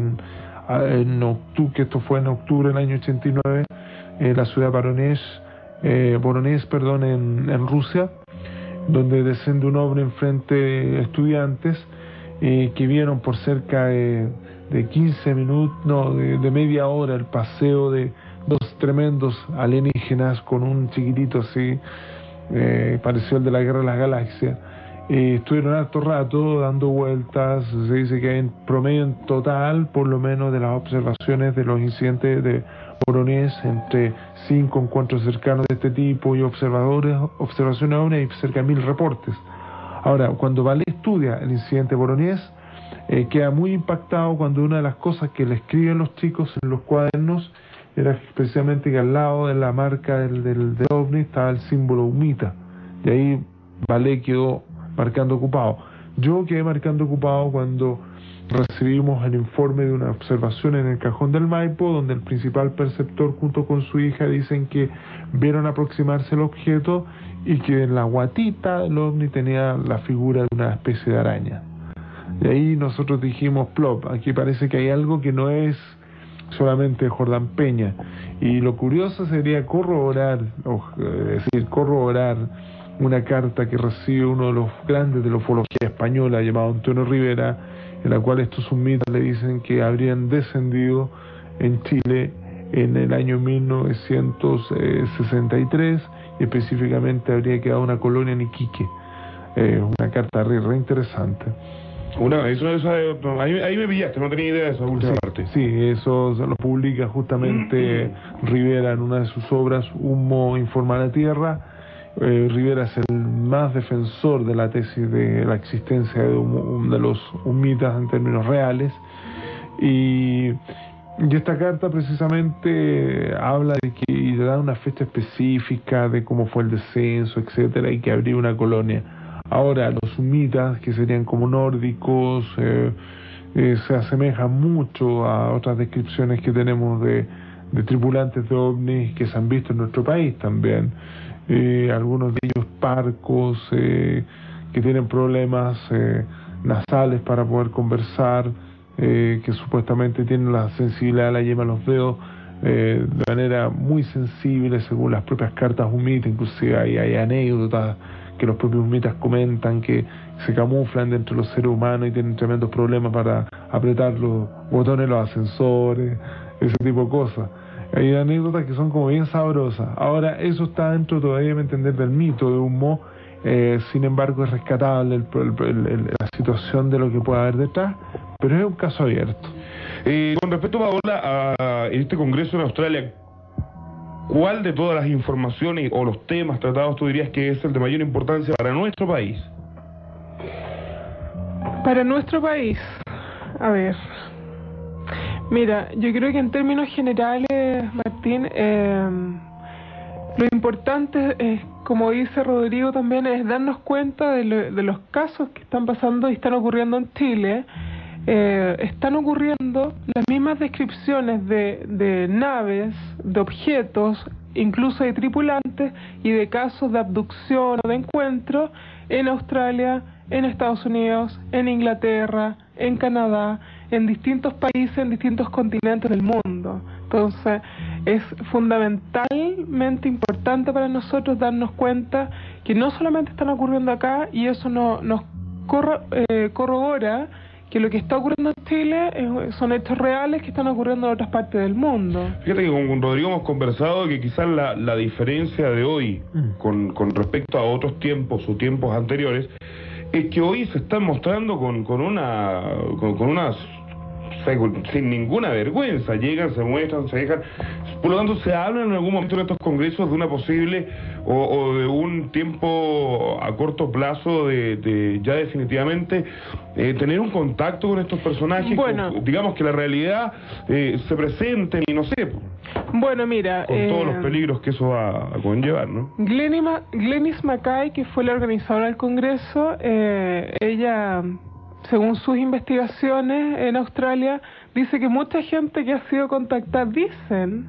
S4: que esto fue en octubre del año 89, en la ciudad de Voronezh, en Rusia, donde desciende un ovni enfrente de estudiantes que vieron por cerca de 15 minutos, de media hora, el paseo de dos tremendos alienígenas con un chiquitito así, pareció el de la Guerra de las Galaxias. Estuvieron harto rato dando vueltas. Se dice que en promedio en total, por lo menos de las observaciones de los incidentes de Voronezh, entre 5 encuentros cercanos de este tipo y observaciones aún hay cerca de 1000 reportes. Ahora, cuando Vallée estudia el incidente de Voronezh, queda muy impactado cuando una de las cosas que le escriben los chicos en los cuadernos era precisamente que al lado de la marca del ovni estaba el símbolo humita, y ahí Vallée quedó marcando ocupado. Yo quedé marcando ocupado cuando recibimos el informe de una observación en el Cajón del Maipo, donde el principal perceptor junto con su hija dicen que vieron aproximarse el objeto y que en la guatita del ovni tenía la figura de una especie de araña. Y ahí nosotros dijimos, plop, aquí parece que hay algo que no es solamente Jordán Peña. Y lo curioso sería corroborar una carta que recibe uno de los grandes de la ufología española llamado Antonio Rivera, en la cual estos sumitas le dicen que habrían descendido en Chile en el año 1963 y específicamente habría quedado una colonia en Iquique. Una carta re interesante.
S1: Ahí me pillaste, no tenía idea de esa última parte.
S4: Sí, eso lo publica justamente Rivera en una de sus obras, Humo informa a la Tierra. Rivera es el más defensor de la tesis de la existencia de los humitas en términos reales. Y esta carta precisamente habla de que y da una fecha específica de cómo fue el descenso, etcétera, y que habría una colonia. Ahora, los humitas, que serían como nórdicos, se asemejan mucho a otras descripciones que tenemos de tripulantes de ovnis que se han visto en nuestro país también. Algunos de ellos parcos, que tienen problemas nasales para poder conversar, que supuestamente tienen la sensibilidad de la yema de los dedos de manera muy sensible según las propias cartas humitas. Inclusive hay anécdotas que los propios humitas comentan que se camuflan dentro de los seres humanos y tienen tremendos problemas para apretar los botones de los ascensores, ese tipo de cosas. Hay anécdotas que son como bien sabrosas. Ahora, eso está dentro todavía, me entender, del mito de Humo. Sin embargo, es rescatable la situación de lo que puede haber detrás, pero es un caso abierto.
S1: Con respecto, Paola, a este congreso en Australia, ¿cuál de todas las informaciones o los temas tratados tú dirías que es el de mayor importancia para nuestro país?
S3: Para nuestro país, a ver, mira, yo creo que en términos generales, Martín, lo importante es, como dice Rodrigo también, es darnos cuenta de los casos que están pasando y están ocurriendo en Chile. Están ocurriendo las mismas descripciones de naves, de objetos, incluso de tripulantes y de casos de abducción o de encuentro en Australia, en Estados Unidos, en Inglaterra, en Canadá, en distintos países, en distintos continentes del mundo. Entonces, es fundamentalmente importante para nosotros darnos cuenta que no solamente están ocurriendo acá, y eso nos corrobora que lo que está ocurriendo en Chile son hechos reales que están ocurriendo en otras partes del mundo.
S1: Fíjate que con Rodrigo hemos conversado que quizás la diferencia de hoy con respecto a otros tiempos o tiempos anteriores es que hoy se están mostrando con unas sin ninguna vergüenza, llegan, se muestran, se dejan. Por lo tanto, se habla en algún momento en estos congresos de una posible o de un tiempo a corto plazo de ya definitivamente tener un contacto con estos personajes,
S3: bueno,
S1: digamos que la realidad se presente y no sé,
S3: bueno, mira,
S1: con todos los peligros que eso va a conllevar, ¿no?
S3: Glenys Mackay, que fue la organizadora del congreso, ella, según sus investigaciones en Australia, dice que mucha gente que ha sido contactada dicen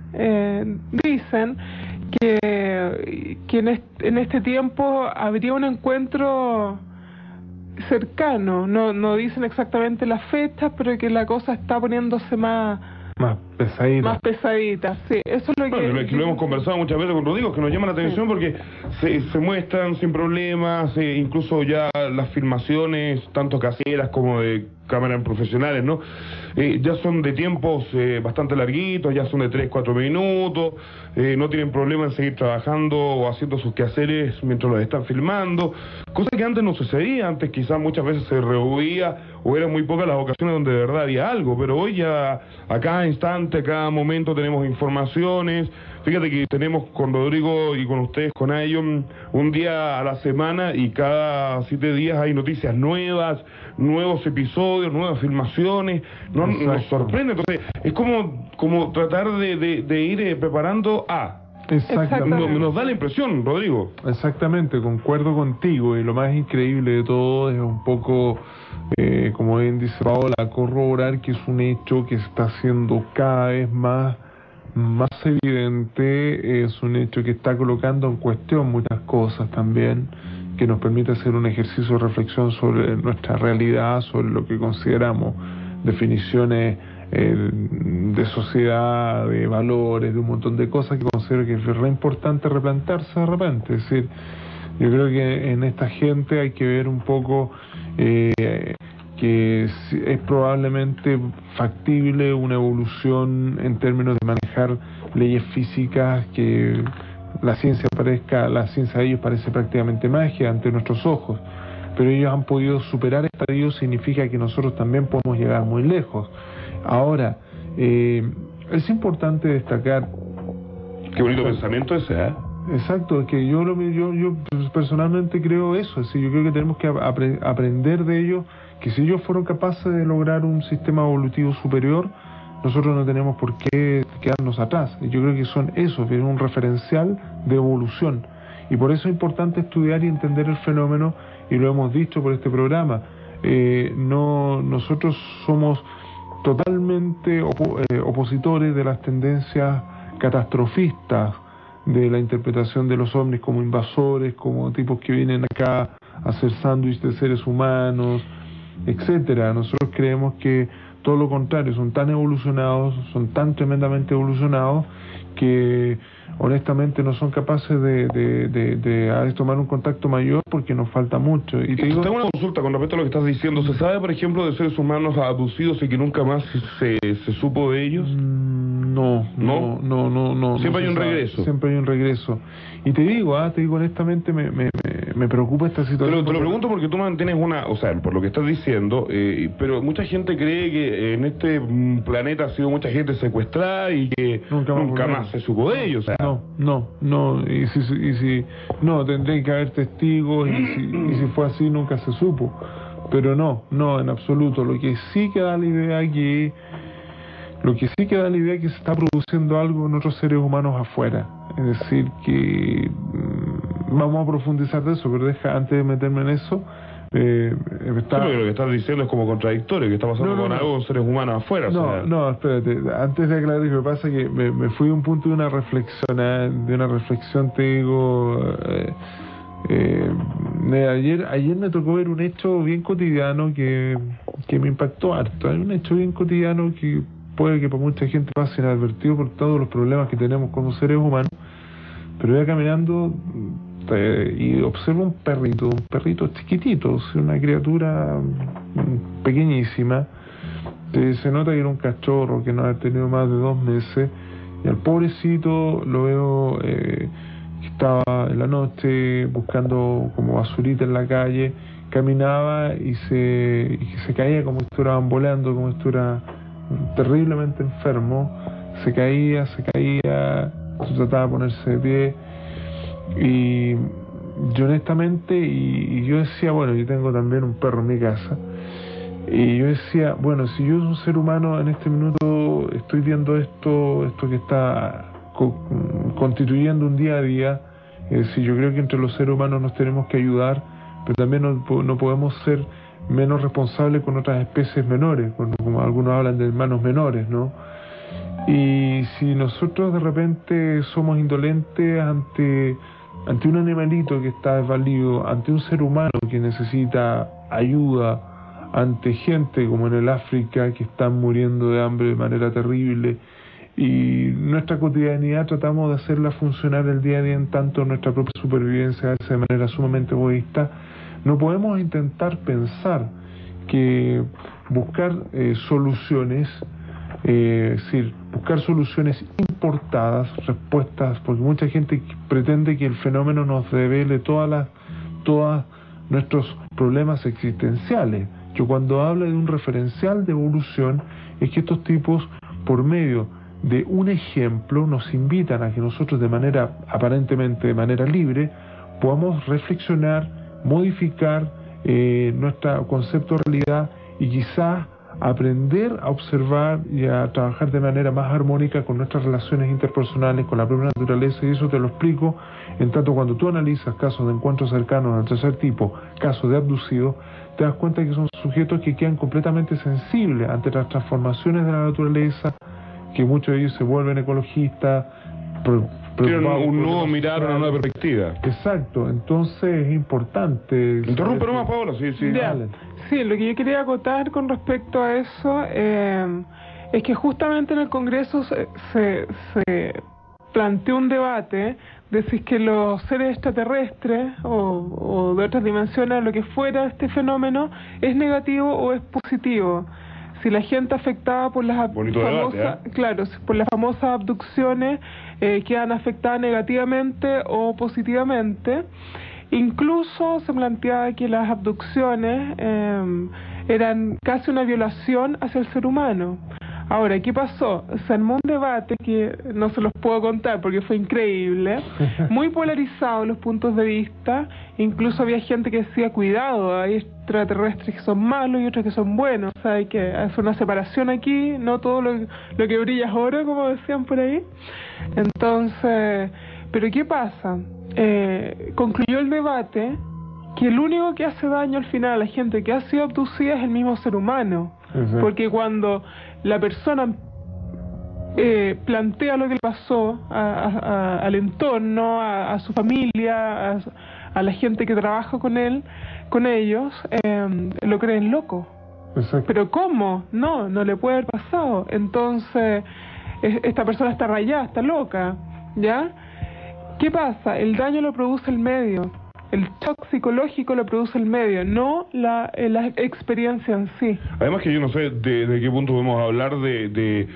S3: que en este tiempo habría un encuentro cercano. No dicen exactamente las fechas, pero que la cosa está poniéndose más pesadita. Sí, eso es lo que
S1: lo hemos conversado muchas veces con Rodrigo, que nos llama la atención, sí, porque se muestran sin problemas, incluso ya las filmaciones, tanto caseras como de cámaras profesionales, ¿no? Ya son de tiempos bastante larguitos, ya son de 3-4 minutos, no tienen problema en seguir trabajando o haciendo sus quehaceres mientras los están filmando, cosa que antes no sucedía. Antes quizás muchas veces se rehuía o eran muy pocas las ocasiones donde de verdad había algo, pero hoy ya a cada instante, a cada momento tenemos informaciones. Fíjate que tenemos con Rodrigo y con ustedes, con Ion, un día a la semana, y cada 7 días hay noticias nuevas, nuevos episodios, nuevas filmaciones. Nos sorprende. Entonces es como tratar de ir preparando a...
S4: Exactamente.
S1: Nos da la impresión, Rodrigo.
S4: Exactamente, concuerdo contigo, y lo más increíble de todo es un poco como bien dice Paola, corroborar que es un hecho que se está haciendo cada vez más evidente, es un hecho que está colocando en cuestión muchas cosas también, que nos permite hacer un ejercicio de reflexión sobre nuestra realidad, sobre lo que consideramos definiciones de sociedad, de valores, de un montón de cosas que considero que es re importante replantearse de repente. Es decir, yo creo que en esta gente hay que ver un poco que es probablemente factible una evolución en términos de manejar leyes físicas, que la ciencia de ellos parece prácticamente magia ante nuestros ojos, pero ellos han podido superar estadios, significa que nosotros también podemos llegar muy lejos. Ahora, es importante destacar...
S1: Qué bonito pensamiento ese, ¿eh?
S4: Exacto, es que yo personalmente creo eso, es decir, yo creo que tenemos que aprender de ellos, que si ellos fueron capaces de lograr un sistema evolutivo superior, nosotros no tenemos por qué quedarnos atrás. Yo creo que son eso, que es un referencial de evolución, y por eso es importante estudiar y entender el fenómeno, y lo hemos dicho por este programa. Nosotros somos totalmente opositores de las tendencias catastrofistas, de la interpretación de los ovnis como invasores, como tipos que vienen acá a hacer sándwich de seres humanos, etcétera. Nosotros creemos que todo lo contrario, son tan evolucionados, son tan tremendamente evolucionados, que honestamente no son capaces de tomar un contacto mayor, porque nos falta mucho. Y te digo,
S1: tengo una consulta con respecto a lo que estás diciendo. ¿Se sabe, por ejemplo, de seres humanos abducidos y que nunca más se supo de ellos?
S4: No.
S1: Siempre hay un regreso.
S4: Siempre hay un regreso. Y te digo honestamente, me preocupa esta situación.
S1: Te lo pregunto porque tú mantienes por lo que estás diciendo, pero mucha gente cree que en este planeta ha sido mucha gente secuestrada y que nunca más se supo de ellos.
S4: No, y si tendría que haber testigos, y si fue así nunca se supo, pero no, en absoluto. Lo que sí que da la idea que se está produciendo algo en otros seres humanos afuera, es decir, que vamos a profundizar de eso, pero antes de meterme en eso,
S1: lo que estás diciendo es como contradictorio, que está pasando con algo con seres humanos afuera.
S4: No, espérate, antes de aclarar, lo que pasa es que me fui a un punto de una reflexión, te digo, ayer me tocó ver un hecho bien cotidiano que me impactó harto. Hay un hecho bien cotidiano que puede que para mucha gente pase inadvertido por todos los problemas que tenemos como seres humanos, pero iba caminando y observo un perrito chiquitito, una criatura pequeñísima. Se nota que era un cachorro que no ha tenido más de 2 meses, y al pobrecito lo veo que estaba en la noche buscando como basurita en la calle, caminaba y se caía como si estuviera volando, como si estuviera terriblemente enfermo, se caía, se trataba de ponerse de pie, y yo honestamente, y yo decía, bueno, yo tengo también un perro en mi casa, y yo decía, bueno, si yo, un ser humano, en este minuto estoy viendo esto que está constituyendo un día a día, si yo creo que entre los seres humanos nos tenemos que ayudar, pero también no podemos ser menos responsables con otras especies menores, como algunos hablan de hermanos menores, ¿no? Y si nosotros de repente somos indolentes ante un animalito que está desvalido, ante un ser humano que necesita ayuda, ante gente como en el África que están muriendo de hambre de manera terrible, y nuestra cotidianidad tratamos de hacerla funcionar el día a día en tanto nuestra propia supervivencia de manera sumamente egoísta, no podemos intentar pensar que buscar soluciones, es decir, buscar soluciones importadas, respuestas, porque mucha gente pretende que el fenómeno nos revele todos nuestros problemas existenciales. Yo cuando hablo de un referencial de evolución, es que estos tipos, por medio de un ejemplo, nos invitan a que nosotros aparentemente de manera libre, podamos reflexionar, modificar nuestro concepto de realidad, y quizás aprender a observar y a trabajar de manera más armónica con nuestras relaciones interpersonales, con la propia naturaleza, y eso te lo explico en tanto cuando tú analizas casos de encuentros cercanos al tercer tipo, casos de abducidos, te das cuenta que son sujetos que quedan completamente sensibles ante las transformaciones de la naturaleza, que muchos de ellos se vuelven ecologistas,
S5: tienen un nuevo mirar, una nueva perspectiva.
S4: Exacto, entonces es importante.
S5: Interrumpe nomás, Paola, sí.
S3: Sí, lo que yo quería acotar con respecto a eso es que justamente en el Congreso se planteó un debate de si es que los seres extraterrestres o de otras dimensiones, lo que fuera este fenómeno, es negativo o es positivo. Si la gente afectada por las por las famosas abducciones quedan afectadas negativamente o positivamente. Incluso se planteaba que las abducciones eran casi una violación hacia el ser humano. Ahora, ¿qué pasó? Se armó un debate que no se los puedo contar porque fue increíble, muy polarizado los puntos de vista. Incluso había gente que decía, cuidado, hay extraterrestres que son malos y otros que son buenos, o sea, hay que hacer una separación aquí, no todo lo que brilla es oro, como decían por ahí. Entonces, ¿pero qué pasa? Concluyó el debate que el único que hace daño al final a la gente que ha sido abducida es el mismo ser humano. Exacto. Porque cuando la persona plantea lo que le pasó al entorno, a su familia, a la gente que trabaja con ellos, lo creen loco. Exacto. Pero ¿cómo? No le puede haber pasado. Entonces, esta persona está rayada, está loca, ¿ya? ¿Qué pasa? El daño lo produce el medio. El shock psicológico lo produce el medio, no la experiencia en sí.
S5: Además que yo no sé de qué punto podemos hablar de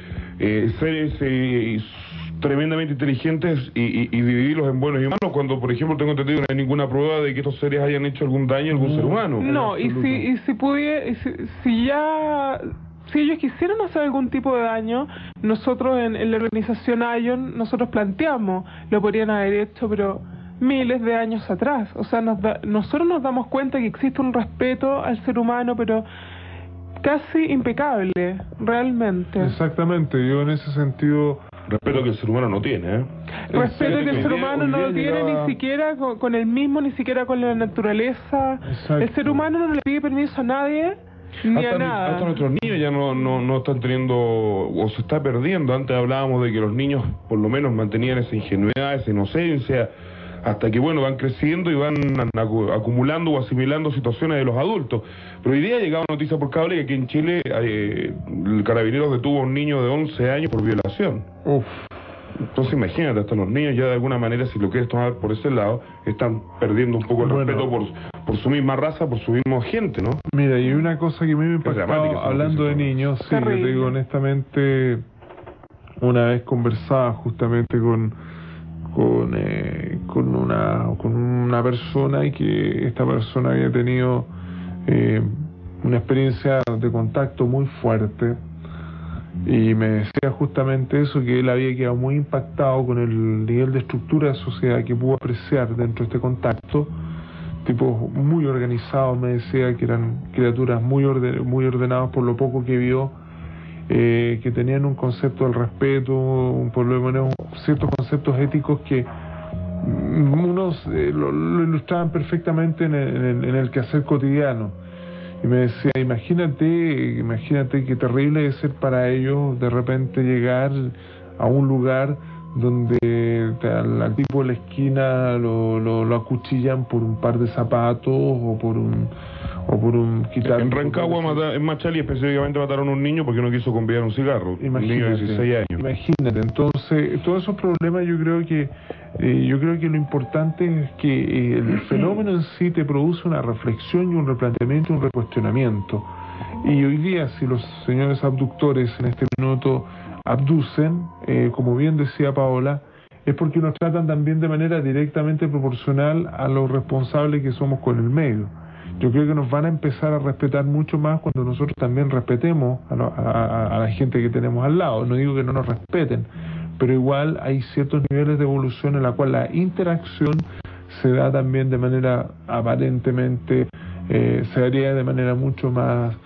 S5: seres tremendamente inteligentes y dividirlos en buenos y malos, cuando, por ejemplo, tengo entendido que no hay ninguna prueba de que estos seres hayan hecho algún daño a algún ser humano.
S3: No, si ellos quisieran hacer algún tipo de daño, nosotros en la organización ION, nosotros planteamos, lo podrían haber hecho, pero miles de años atrás. O sea, nosotros nos damos cuenta que existe un respeto al ser humano, pero casi impecable, realmente.
S4: Exactamente, yo en ese sentido...
S5: Respeto que el ser humano no tiene,
S3: Respeto que el ser humano no lo tiene ni siquiera con él mismo, ni siquiera con la naturaleza. Exacto. El ser humano no le pide permiso a nadie, ni a nada.
S5: Hasta nuestros niños ya no están teniendo, o se está perdiendo. Antes hablábamos de que los niños por lo menos mantenían esa ingenuidad, esa inocencia, hasta que van creciendo y van acumulando o asimilando situaciones de los adultos. Pero hoy día llegaba noticia por cable que aquí en Chile el Carabineros detuvo a un niño de 11 años por violación. Uf. Entonces imagínate, hasta los niños ya de alguna manera, si lo quieres tomar por ese lado, están perdiendo un poco el respeto por su misma raza, por su misma gente, ¿no?
S4: Mira, y una cosa que me impactó hablando de niños, sí, yo te digo honestamente, una vez conversaba justamente con una persona, y que esta persona había tenido una experiencia de contacto muy fuerte, y me decía justamente eso, que él había quedado muy impactado con el nivel de estructura de sociedad que pudo apreciar dentro de este contacto. Tipos muy organizados, me decía, que eran criaturas muy ordenadas por lo poco que vio, que tenían un concepto del respeto, por lo menos ciertos conceptos éticos que unos lo ilustraban perfectamente en el quehacer cotidiano. Y me decía, imagínate qué terrible es ser para ellos de repente llegar a un lugar donde al tipo de la esquina lo acuchillan por un par de zapatos o por un quitar.
S5: En Rancagua, en Machalí específicamente, mataron a un niño porque no quiso convidar un cigarro. Un niño de 16 años.
S4: Imagínate, entonces todos esos problemas yo creo que lo importante es que el fenómeno en sí te produce una reflexión y un replanteamiento, un recuestionamiento. Y hoy día, si los señores abductores en este minuto abducen, como bien decía Paola, es porque nos tratan también de manera directamente proporcional a lo responsable que somos con el medio. Yo creo que nos van a empezar a respetar mucho más cuando nosotros también respetemos a la gente que tenemos al lado. No digo que no nos respeten, pero igual hay ciertos niveles de evolución en la cual la interacción se da también de manera aparentemente, se daría de manera mucho más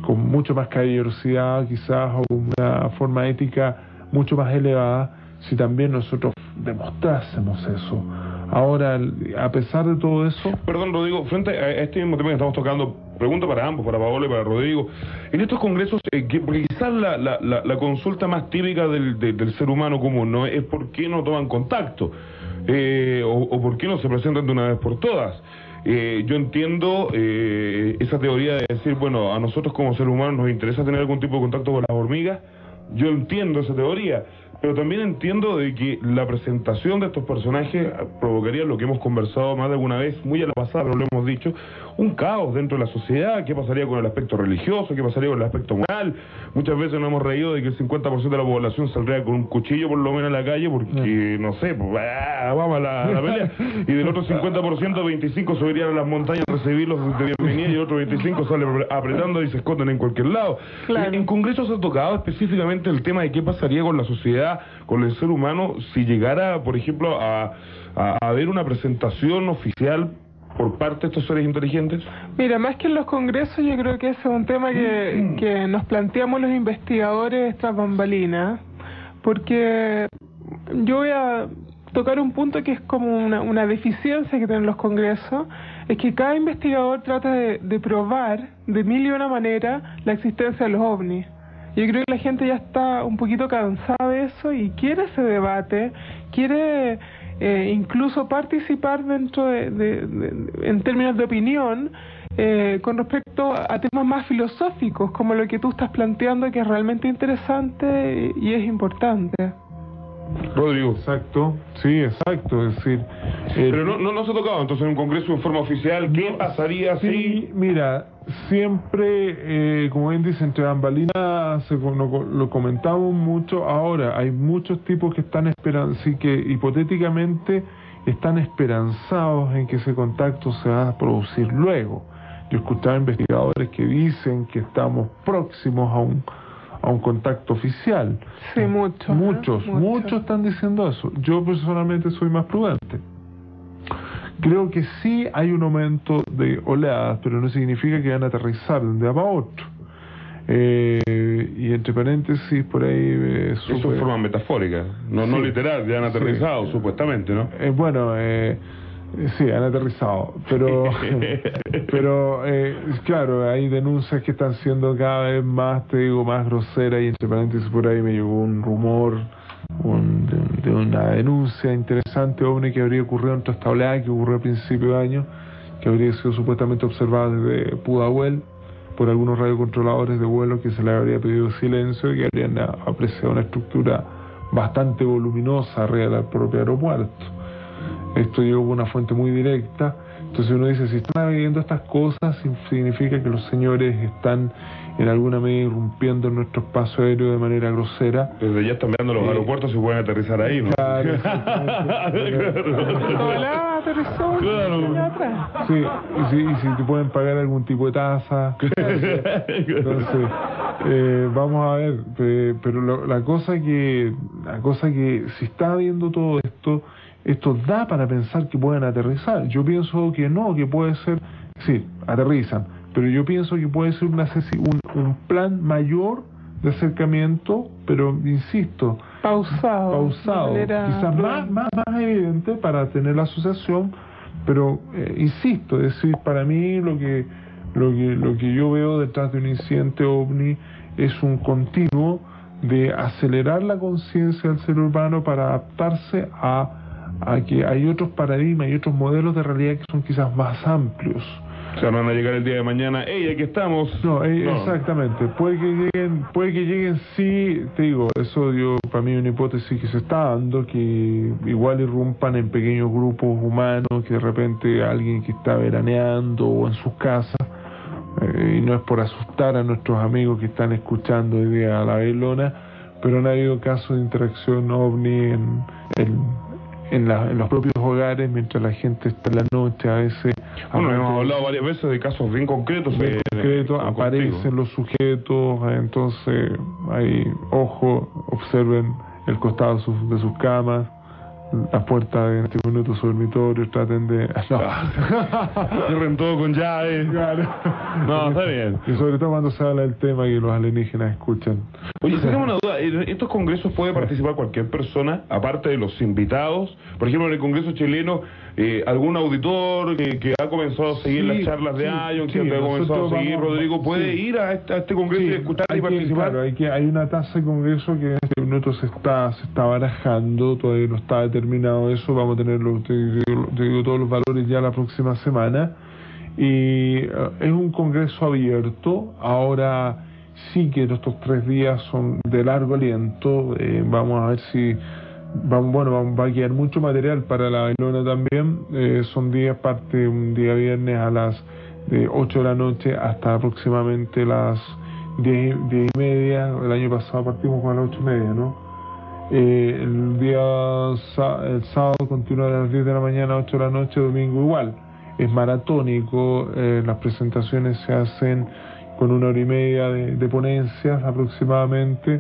S4: con mucho más caballerosidad quizás, o una forma ética mucho más elevada, si también nosotros demostrásemos eso. Ahora, a pesar de todo eso...
S5: Perdón, Rodrigo, frente a este mismo tema que estamos tocando, pregunta para ambos, para Paola y para Rodrigo. En estos congresos, porque quizás la consulta más típica del ser humano común, ¿no?, es por qué no toman contacto, o por qué no se presentan de una vez por todas. Yo entiendo esa teoría de decir, bueno, a nosotros como seres humanos nos interesa tener algún tipo de contacto con las hormigas. Yo entiendo esa teoría, pero también entiendo de que la presentación de estos personajes provocaría lo que hemos conversado más de alguna vez, muy a la pasada, pero lo hemos dicho, un caos dentro de la sociedad. ¿Qué pasaría con el aspecto religioso? ¿Qué pasaría con el aspecto moral? Muchas veces nos hemos reído de que el 50% de la población saldría con un cuchillo por lo menos a la calle porque, no sé, pues, vamos a la pelea. Y del otro 50%, 25 subirían a las montañas a recibirlos de bienvenida, y el otro 25 sale apretando y se esconden en cualquier lado.
S3: Claro.
S5: En Congreso se ha tocado específicamente el tema de qué pasaría con la sociedad, con el ser humano, si llegara, por ejemplo, a haber una presentación oficial por parte de estos seres inteligentes.
S3: Mira, más que en los congresos, yo creo que ese es un tema que nos planteamos los investigadores tras bambalinas, porque yo voy a tocar un punto que es como una deficiencia que tienen los congresos, es que cada investigador trata de probar de mil y una manera la existencia de los ovnis. Yo creo que la gente ya está un poquito cansada de eso y quiere ese debate, quiere incluso participar dentro en términos de opinión, con respecto a temas más filosóficos, como lo que tú estás planteando, que es realmente interesante y es importante.
S5: Rodrigo.
S4: Exacto, sí, exacto, es decir...
S5: Pero no se ha tocado entonces en un congreso en forma oficial. ¿Qué pasaría si...?
S4: Sí, mira, siempre, como bien dice, entre bambalinas lo comentamos mucho. Ahora, hay muchos tipos que están sí, que hipotéticamente están esperanzados en que ese contacto se va a producir luego. Yo he escuchado investigadores que dicen que estamos próximos a un contacto oficial.
S3: Sí, muchos
S4: están diciendo eso. Yo personalmente soy más prudente. Creo que sí hay un aumento de oleadas, pero no significa que van a aterrizar de un día para otro. Y entre paréntesis, por ahí...
S5: Eso de forma metafórica, no literal, ya han aterrizado, supuestamente, ¿no?
S4: Sí, han aterrizado, pero claro, hay denuncias que están siendo cada vez más, te digo, más groseras, y entre paréntesis por ahí me llegó un rumor de una denuncia interesante ovni que habría ocurrido en esta oleada que ocurrió a principio de año, que habría sido supuestamente observada desde Pudahuel por algunos radiocontroladores de vuelo, que se les habría pedido silencio y que habrían apreciado una estructura bastante voluminosa arriba del propio aeropuerto. Esto llegó por una fuente muy directa. Entonces uno dice, si están viviendo estas cosas, significa que los señores están en alguna medida irrumpiendo en nuestro espacio aéreo de manera grosera.
S5: Desde ya están mirando los aeropuertos, se pueden aterrizar ahí, ¿no?
S4: Claro.
S3: Hola, aterrizó.
S4: Claro. Sí, y si te pueden pagar algún tipo de tasa. Entonces, vamos a ver, pero la cosa que si está viendo todo esto da para pensar que pueden aterrizar. Yo pienso que no, que puede ser, sí, aterrizan, pero yo pienso que puede ser un plan mayor de acercamiento, pero insisto, pausado, quizás más evidente para tener la asociación, pero insisto, es decir, para mí lo que yo veo detrás de un incidente ovni es un continuo de acelerar la conciencia del ser humano para adaptarse a que hay otros paradigmas y otros modelos de realidad que son quizás más amplios.
S5: O sea, no van a llegar el día de mañana, ¡ey, aquí estamos!
S4: No, exactamente. Puede que lleguen, sí, te digo, eso para mí es una hipótesis que se está dando, que igual irrumpan en pequeños grupos humanos, que de repente alguien que está veraneando o en sus casas, y no es por asustar a nuestros amigos que están escuchando hoy día a la velona, pero han habido casos de interacción ovni en los propios hogares, mientras la gente está en la noche, a veces...
S5: Bueno, hemos hablado varias veces de casos bien concretos.
S4: Aparecen los sujetos, entonces, ahí, ojo, observen el costado de sus camas, las puertas en este minuto de su dormitorio, traten de... No.
S5: Cierren todo con llave.
S4: Claro.
S5: No, está bien.
S4: Y sobre todo cuando se habla del tema que los alienígenas escuchan.
S5: Oye, sacame una duda, ¿en estos congresos puede participar cualquier persona, aparte de los invitados? Por ejemplo, en el Congreso chileno, algún auditor que ha comenzado a seguir las charlas de Ion, que ha comenzado a seguir, Rodrigo, ¿puede ir a este congreso y escuchar y participar?
S4: Claro, hay una tasa de congreso que en este minuto se está barajando, todavía no está determinado eso, vamos a tener te digo todos los valores ya la próxima semana, y es un congreso abierto. Ahora sí que estos 3 días son de largo aliento, vamos a ver si va a quedar mucho material para la bailona también. Son días, parte un día viernes a las 8 de la noche hasta aproximadamente las 10 y media. El año pasado partimos con las 8 y media, ¿no? El sábado continúa de las 10 de la mañana a 8 de la noche, domingo igual. Es maratónico, las presentaciones se hacen con 1 hora y media de ponencias aproximadamente,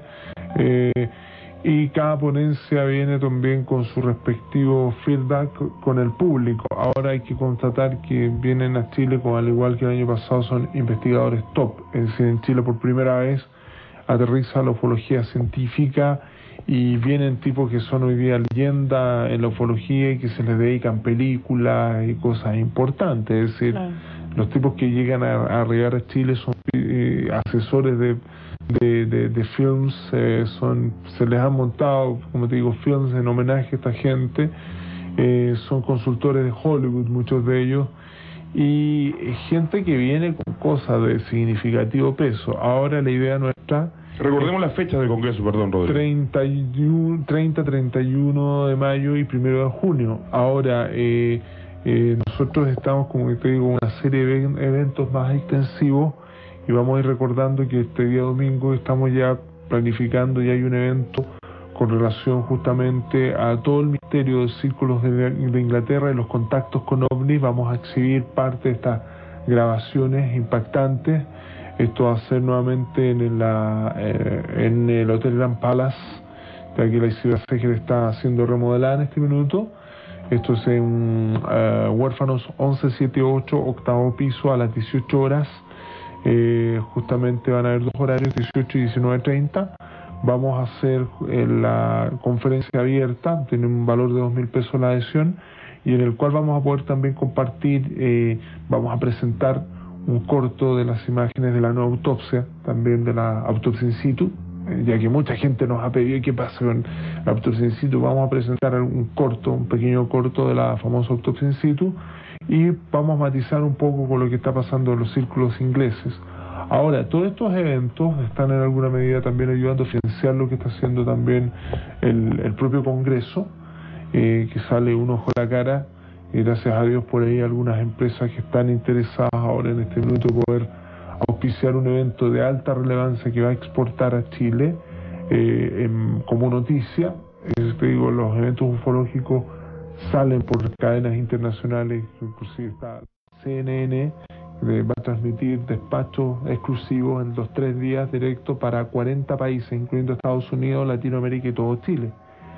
S4: y cada ponencia viene también con su respectivo feedback con el público. Ahora hay que constatar que vienen a Chile, como al igual que el año pasado, son investigadores top. Es decir, en Chile por primera vez aterriza la ufología científica y vienen tipos que son hoy día leyenda en la ufología y que se les dedican películas y cosas importantes. Es decir, claro, los tipos que llegan a llegar a Chile son asesores de films, se les han montado, como te digo, films en homenaje a esta gente, son consultores de Hollywood, muchos de ellos, y gente que viene con cosas de significativo peso. Ahora la idea nuestra...
S5: Recordemos las fechas del Congreso, perdón, Rodrigo. 30, 31 de mayo y 1 de junio. Ahora, nosotros estamos, como te digo, una serie de eventos más extensivos, y vamos a ir recordando que este día domingo estamos ya planificando, y hay un evento con relación justamente a todo el misterio de círculos de Inglaterra y los contactos con ovnis. Vamos a exhibir parte de estas grabaciones impactantes. Esto va a ser nuevamente en el Hotel Grand Palace, ya que la Isidora Seger está siendo remodelada en este minuto. Esto es en Huérfanos 1178, 8º piso, a las 18 horas. Justamente van a haber 2 horarios, 18 y 19:30. Vamos a hacer la conferencia abierta, tiene un valor de 2.000 pesos la adhesión, y en el cual vamos a poder también compartir, vamos a presentar un corto de las imágenes de la nueva autopsia, también de la autopsia in situ, ya que mucha gente nos ha pedido qué pasa con la autopsia in situ. Vamos a presentar un pequeño corto de la famosa autopsia in situ, y vamos a matizar un poco con lo que está pasando en los círculos ingleses. Ahora, todos estos eventos están en alguna medida también ayudando a financiar lo que está haciendo también el propio Congreso, que sale un ojo a la cara. Y gracias a Dios por ahí algunas empresas que están interesadas ahora en este minuto poder auspiciar un evento de alta relevancia que va a exportar a Chile como noticia. Te digo, los eventos ufológicos salen por cadenas internacionales, inclusive está CNN, que va a transmitir despachos exclusivos en los 3 días directos para 40 países, incluyendo Estados Unidos, Latinoamérica y todo Chile.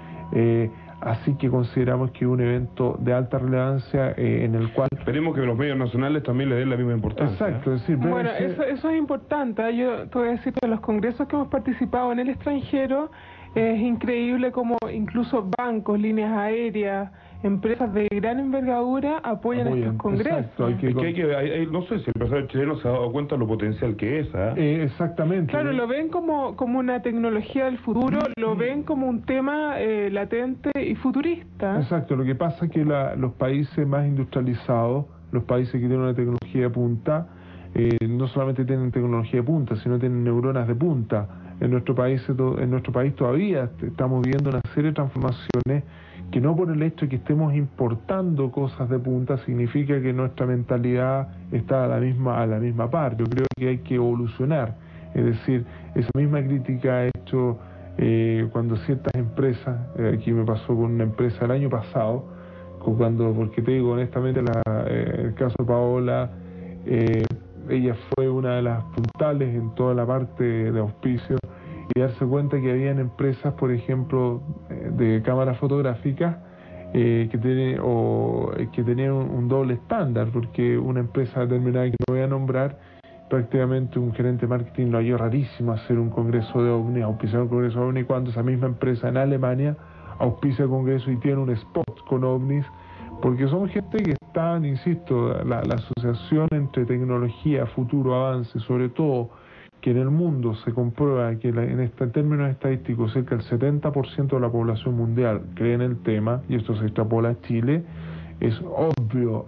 S5: Así que consideramos que es un evento de alta relevancia en el cual... Esperemos que los medios nacionales también le den la misma importancia.
S4: Exacto, es decir...
S3: Bueno, eso es importante. Yo te voy a decir que en los congresos que hemos participado en el extranjero, es increíble como incluso bancos, líneas aéreas, empresas de gran envergadura apoyan estos congresos.
S4: Exacto,
S5: no sé si el empresario chileno se ha dado cuenta de lo potencial que es.
S4: Exactamente.
S3: Claro, lo ven como una tecnología del futuro, lo ven como un tema latente y futurista.
S4: Exacto, lo que pasa es que los países más industrializados, los países que tienen una tecnología de punta, no solamente tienen tecnología de punta, sino tienen neuronas de punta. En nuestro país todavía estamos viendo una serie de transformaciones que, no por el hecho de que estemos importando cosas de punta significa que nuestra mentalidad está a la misma par. Yo creo que hay que evolucionar. Es decir, esa misma crítica ha hecho cuando ciertas empresas, aquí me pasó con una empresa el año pasado, porque te digo honestamente, el caso de Paola, ella fue una de las puntales en toda la parte de auspicio, y darse cuenta que habían empresas, por ejemplo, de cámaras fotográficas que tenían un doble estándar, porque una empresa determinada que no voy a nombrar, prácticamente un gerente de marketing lo halló rarísimo hacer un congreso de OVNI, auspiciar un congreso de OVNI, cuando esa misma empresa en Alemania auspicia el congreso y tiene un spot con OVNIs, porque son gente que están, insisto, la asociación entre tecnología, futuro, avance, sobre todo que en el mundo se comprueba que en términos estadísticos cerca del 70% de la población mundial cree en el tema, y esto se extrapola a Chile. Es obvio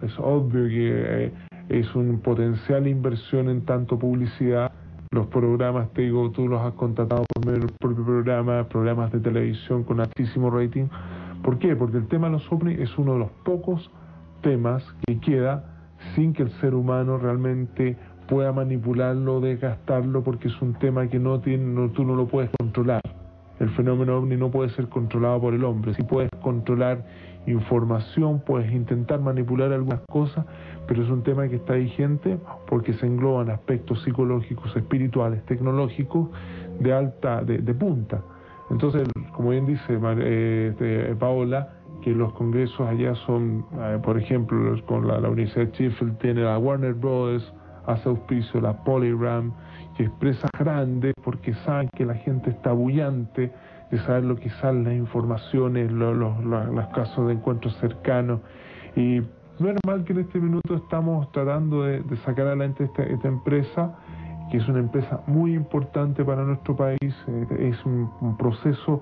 S4: que es un potencial inversión en tanto publicidad. Los programas, te digo, tú los has contratado por medio del propio programa, programas de televisión con altísimo rating. ¿Por qué? Porque el tema de los ovnis es uno de los pocos temas que queda sin que el ser humano realmente pueda manipularlo, desgastarlo, porque es un tema que tú no lo puedes controlar. El fenómeno ovni no puede ser controlado por el hombre. Sí puedes controlar información, puedes intentar manipular algunas cosas, pero es un tema que está vigente porque se engloban aspectos psicológicos, espirituales, tecnológicos de punta. Entonces, como bien dice Paola, que los congresos allá son, por ejemplo, con la Universidad de Sheffield tiene la Warner Brothers, hace auspicio la Polygram, que empresas grandes, porque saben que la gente está bullante de saber lo que salen las informaciones, los casos de encuentros cercanos. Y no es normal que en este minuto estamos tratando de sacar adelante esta empresa, que es una empresa muy importante para nuestro país. Es un proceso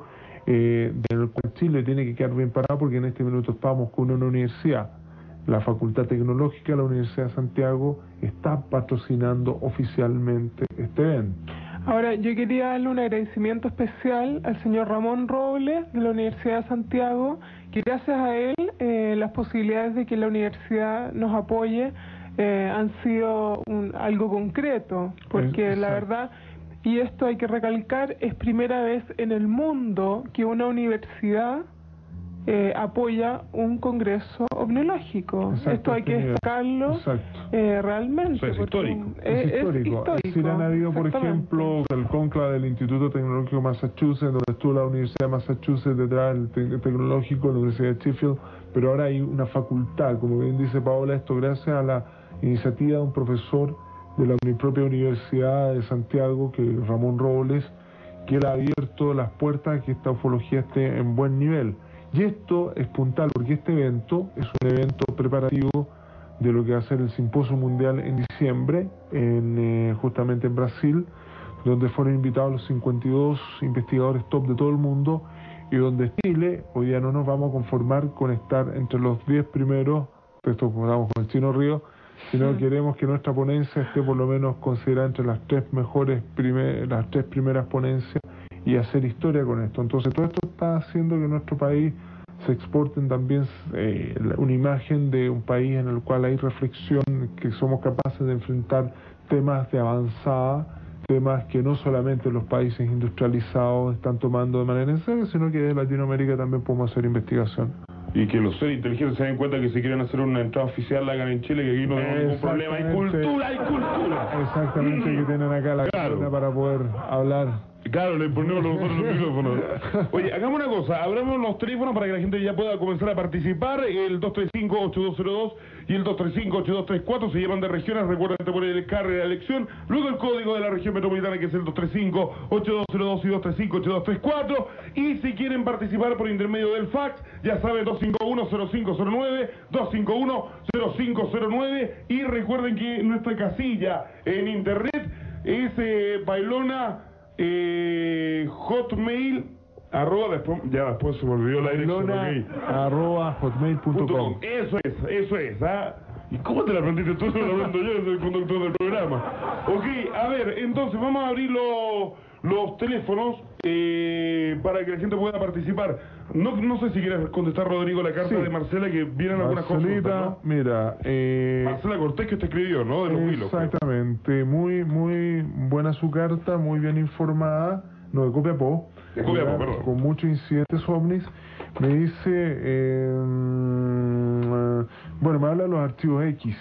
S4: del cual Chile tiene que quedar bien parado, porque en este minuto estamos con una universidad, la Facultad Tecnológica de la Universidad de Santiago está patrocinando oficialmente este evento.
S3: Ahora, yo quería darle un agradecimiento especial al señor Ramón Robles de la Universidad de Santiago, que gracias a él las posibilidades de que la universidad nos apoye han sido algo concreto, porque la verdad, y esto hay que recalcar, es primera vez en el mundo que una universidad apoya un congreso ovnológico.
S4: Exacto,
S3: esto hay que destacarlo realmente.
S5: Es histórico.
S4: Es histórico. Han habido, por ejemplo, el conclave del Instituto Tecnológico de Massachusetts, donde estuvo la Universidad de Massachusetts detrás del tecnológico, la Universidad de Sheffield, pero ahora hay una facultad, como bien dice Paola, esto gracias a la iniciativa de un profesor de la propia Universidad de Santiago, que es Ramón Robles, que él ha abierto las puertas a que esta ufología esté en buen nivel. Y esto es puntual porque este evento es un evento preparativo de lo que va a ser el Simposio Mundial en diciembre, justamente en Brasil, donde fueron invitados los 52 investigadores top de todo el mundo, y donde Chile, hoy día no nos vamos a conformar con estar entre los 10 primeros, esto estamos con el Chino Río, sino que queremos que nuestra ponencia esté por lo menos considerada entre las tres primeras ponencias, y hacer historia con esto. Entonces todo esto está haciendo que en nuestro país se exporten también una imagen de un país en el cual hay reflexión, que somos capaces de enfrentar temas de avanzada, temas que no solamente los países industrializados están tomando de manera en serio, sino que en Latinoamérica también podemos hacer investigación.
S5: Y que los seres inteligentes se den cuenta que si quieren hacer una entrada oficial la hagan en Chile, que aquí no tenemos ningún problema. Hay cultura, hay cultura.
S4: Exactamente, que tienen acá la cámara para poder hablar.
S5: Claro, le ponemos nosotros los micrófonos. Oye, hagamos una cosa, abramos los teléfonos para que la gente ya pueda comenzar a participar. El 235-8202 y el 235-8234 se llevan de regiones. Recuerden poner el carro de la elección. Luego el código de la región metropolitana, que es el 235-8202 y 235-8234. Y si quieren participar por intermedio del fax, ya saben, 251-0509, 251-0509. Y recuerden que nuestra casilla en internet es Bailona... Hotmail después se me olvidó la dirección,
S4: hotmail.com.
S5: Eso es, ¿y cómo te la aprendiste tú? Lo aprendo yo, soy el conductor del programa. Ok, a ver, entonces vamos a abrir los teléfonos para que la gente pueda participar. No sé si quieres contestar, Rodrigo, la carta de Marcela, que vienen algunas cosas, ¿no?
S4: Mira,
S5: Marcela Cortés, que te escribió, ¿no? De los Willows.
S4: Exactamente, muy buena su carta, muy bien informada, no, de Copiapó,
S5: perdón,
S4: con muchos incidentes ovnis. Me dice, me habla de los archivos X,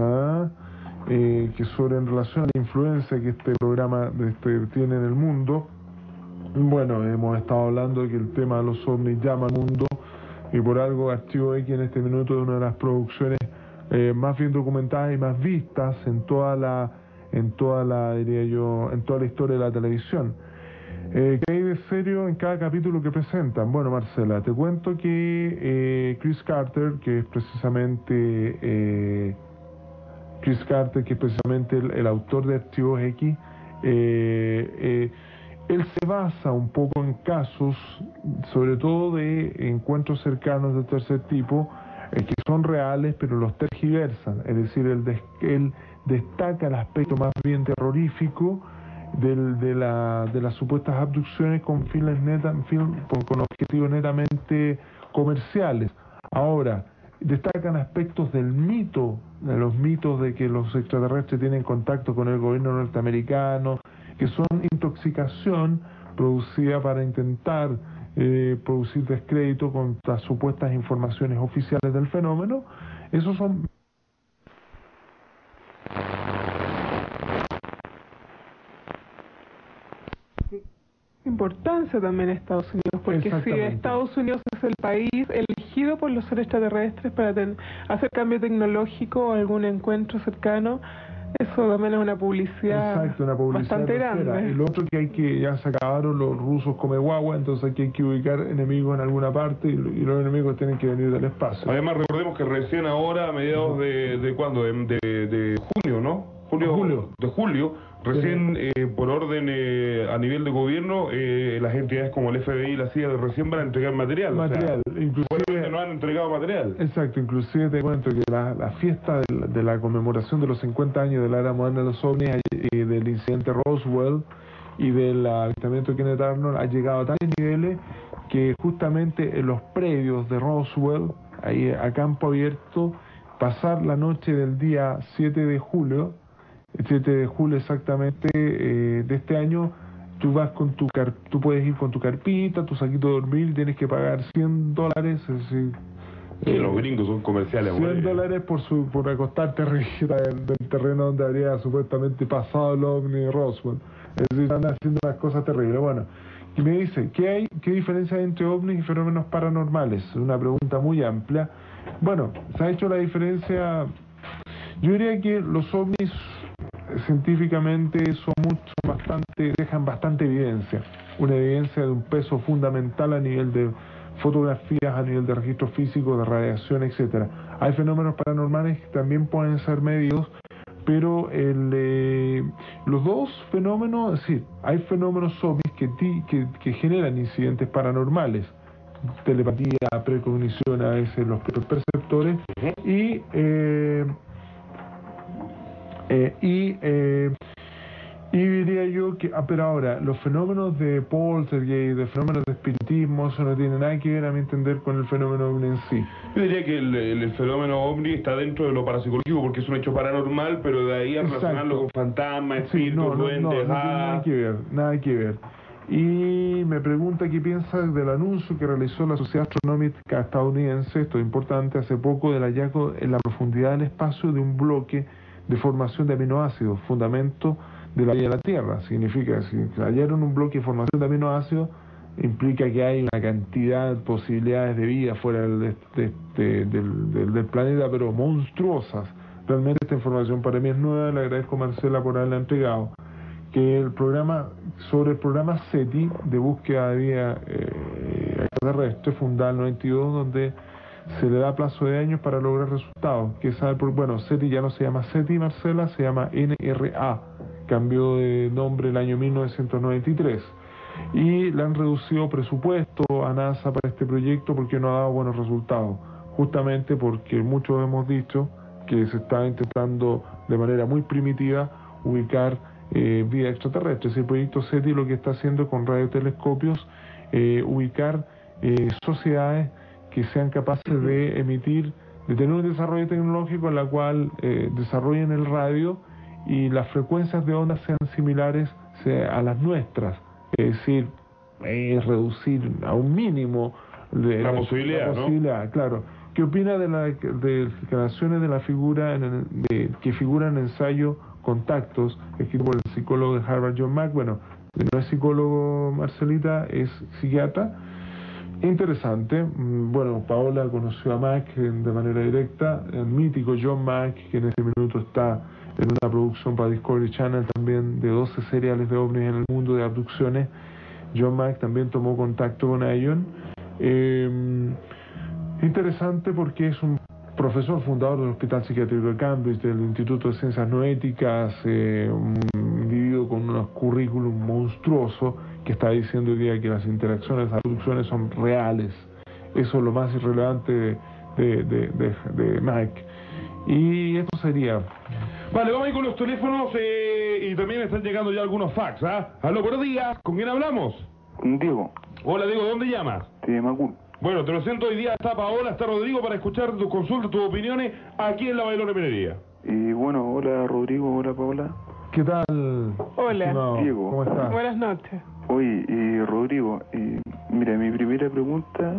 S4: que sobre en relación a la influencia que este programa tiene en el mundo. Bueno, hemos estado hablando de que el tema de los ovnis llama al mundo y por algo Archivo X en este minuto es una de las producciones más bien documentadas y más vistas en toda la diría yo, en toda la historia de la televisión. ¿Qué hay de serio en cada capítulo que presentan? Bueno, Marcela, te cuento que Chris Carter, que es precisamente el autor de Archivos X, él se basa un poco en casos, sobre todo de encuentros cercanos de tercer tipo, que son reales, pero los tergiversan. Es decir, él destaca el aspecto más bien terrorífico de las supuestas abducciones con con objetivos netamente comerciales. Ahora, destacan aspectos del mito, de los mitos de que los extraterrestres tienen contacto con el gobierno norteamericano, que son intoxicación producida para intentar producir descrédito contra supuestas informaciones oficiales del fenómeno. Esos son
S3: importancia también Estados Unidos, porque si Estados Unidos es el país elegido por los seres extraterrestres para hacer cambio tecnológico o algún encuentro cercano, eso también es una publicidad, bastante grande.
S4: El otro que ya se acabaron los rusos come guagua, entonces aquí hay que ubicar enemigos en alguna parte y los enemigos tienen que venir del espacio.
S5: Además recordemos que recién ahora, a mediados de ¿cuándo? De junio, ¿no? De julio, recién por orden a nivel de gobierno, las entidades como el FBI y la CIA recién van a entregar material. Inclusive no han entregado material.
S4: Exacto, inclusive te cuento que la fiesta de la conmemoración de los 50 años de la era moderna de los ovnis y del incidente Roswell y del avistamiento de Kenneth Arnold ha llegado a tales niveles que justamente en los predios de Roswell, ahí a campo abierto, pasar la noche del día 7 de julio exactamente de este año, tú puedes ir con tu carpita, tu saquito de dormir, tienes que pagar $100, es decir,
S5: que los gringos son comerciales.
S4: $100 por acostarte arriba del terreno donde habría supuestamente pasado el ovni Roswell. Es decir, están haciendo unas cosas terribles. Bueno, y me dice, ¿qué diferencia hay entre ovnis y fenómenos paranormales? Es una pregunta muy amplia. Bueno, se ha hecho la diferencia. Yo diría que los ovnis científicamente dejan bastante evidencia, una evidencia de un peso fundamental a nivel de fotografías, a nivel de registros físicos, de radiación, etcétera. Hay fenómenos paranormales que también pueden ser medidos, pero los dos fenómenos, es decir, hay fenómenos ovnis que generan incidentes paranormales, telepatía, precognición, a veces los perceptores, y diría yo que, pero ahora, los fenómenos de poltergeist, de fenómenos de espiritismo, eso no tiene nada que ver, a mi entender, con el fenómeno ovni en sí.
S5: Yo diría que el fenómeno ovni está dentro de lo parapsicológico porque es un hecho paranormal, pero de ahí a relacionarlo con fantasmas, espíritus, duendes,
S4: nada que ver. Y me pregunta qué piensa del anuncio que realizó la Sociedad Astronómica Estadounidense, esto es importante, hace poco, del hallazgo en la profundidad del espacio de un bloque de formación de aminoácidos, fundamento de la vida de la Tierra. Significa, si hallaron un bloque de formación de aminoácidos, implica que hay una cantidad de posibilidades de vida fuera del planeta, pero monstruosas. Realmente esta información para mí es nueva, le agradezco a Marcela por haberla entregado. Que sobre el programa SETI de búsqueda de vida extraterrestre, fundado en el 92, donde se le da plazo de años para lograr resultados. SETI ya no se llama SETI, Marcela, se llama NRA, cambió de nombre el año 1993, y le han reducido presupuesto a NASA para este proyecto porque no ha dado buenos resultados, justamente porque muchos hemos dicho que se está intentando de manera muy primitiva ubicar vida extraterrestre. El proyecto SETI lo que está haciendo con radiotelescopios, ubicar sociedades que sean capaces de tener un desarrollo tecnológico en la cual desarrollen el radio y las frecuencias de ondas sean similares a las nuestras, es decir, reducir a un mínimo
S5: la posibilidad,
S4: ¿no? Claro. ¿Qué opina de las declaraciones de la figura que figura en el ensayo Contactos, escrito por el psicólogo de Harvard, John Mack? Bueno, no es psicólogo, Marcelita, es psiquiatra, Interesante. Bueno, Paola conoció a Mac de manera directa, el mítico John Mac, que en este minuto está en una producción para Discovery Channel también de 12 seriales de ovnis en el mundo de abducciones. John Mac también tomó contacto con Ion. Interesante porque es un profesor fundador del Hospital Psiquiátrico de Cambridge, del Instituto de Ciencias Noéticas, un individuo con unos currículum monstruosos que está diciendo hoy día que las interacciones, las abducciones son reales. Eso es lo más irrelevante de Mike. Y esto sería...
S5: Vale, vamos a ir con los teléfonos y también están llegando ya algunos fax, ¿ah? Aló, buenos días, ¿con quién hablamos?
S6: Con Diego,
S5: Hola, Diego, ¿de dónde llamas?
S6: de Macul.
S5: Bueno, te lo siento, hoy día está Paola, está Rodrigo para escuchar tus consultas, tus opiniones aquí en la Bailona Minería.
S6: Y bueno, hola Rodrigo, hola Paola.
S4: ¿Qué tal?
S3: Hola.
S4: estimado?
S6: Diego.
S4: ¿Cómo estás?
S3: Buenas noches.
S6: Oye, Rodrigo, mira, mi primera pregunta,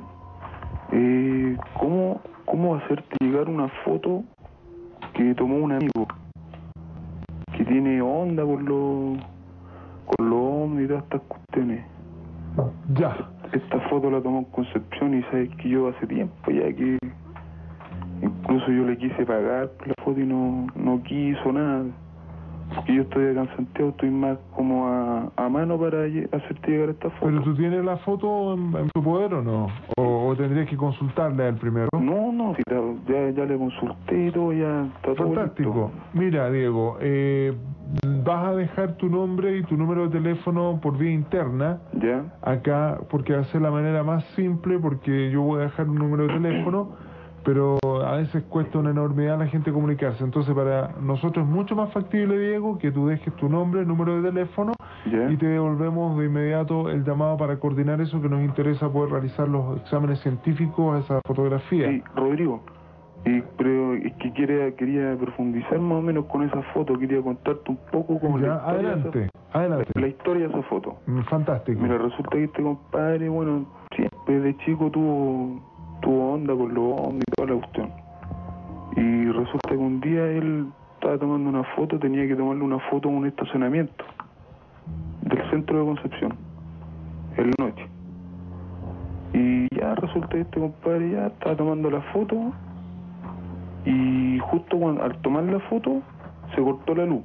S6: ¿cómo hacerte llegar una foto que tomó un amigo que tiene onda con los ovnis y todas estas cuestiones?
S4: Ya.
S6: Esta foto la tomó en Concepción y sabes que yo hace tiempo ya que incluso yo le quise pagar por la foto y no quiso nada. Porque yo estoy acá en Santiago, estoy más como a mano para hacerte llegar esta foto.
S4: ¿Pero tú tienes la foto en tu poder o no? ¿O tendrías que consultarle al primero?
S6: No, si ya le consulté y todo, ya está todo
S4: Fantástico.
S6: listo.
S4: Mira, Diego, vas a dejar tu nombre y tu número de teléfono por vía interna
S6: ¿Ya?
S4: acá, porque va a ser la manera más simple, porque yo voy a dejar un número de teléfono, pero a veces cuesta una enormidad a la gente comunicarse. Entonces, para nosotros es mucho más factible, Diego, que tú dejes tu nombre, número de teléfono,
S6: ¿Ya?
S4: y te devolvemos de inmediato el llamado para coordinar eso, que nos interesa poder realizar los exámenes científicos a esa fotografía.
S6: Sí, Rodrigo, pero es que quería profundizar más o menos con esa foto, quería contarte un poco como
S4: Ya,
S6: la historia
S4: adelante, adelante.
S6: la historia de esa foto.
S4: Fantástico.
S6: Mira, resulta que este compadre, bueno, siempre de chico tuvo onda con los ovnis y toda la cuestión. Y resulta que un día él estaba tomando una foto, tenía que tomarle una foto en un estacionamiento del centro de Concepción, en la noche. Y ya resulta que este compadre ya estaba tomando la foto y justo al tomar la foto se cortó la luz.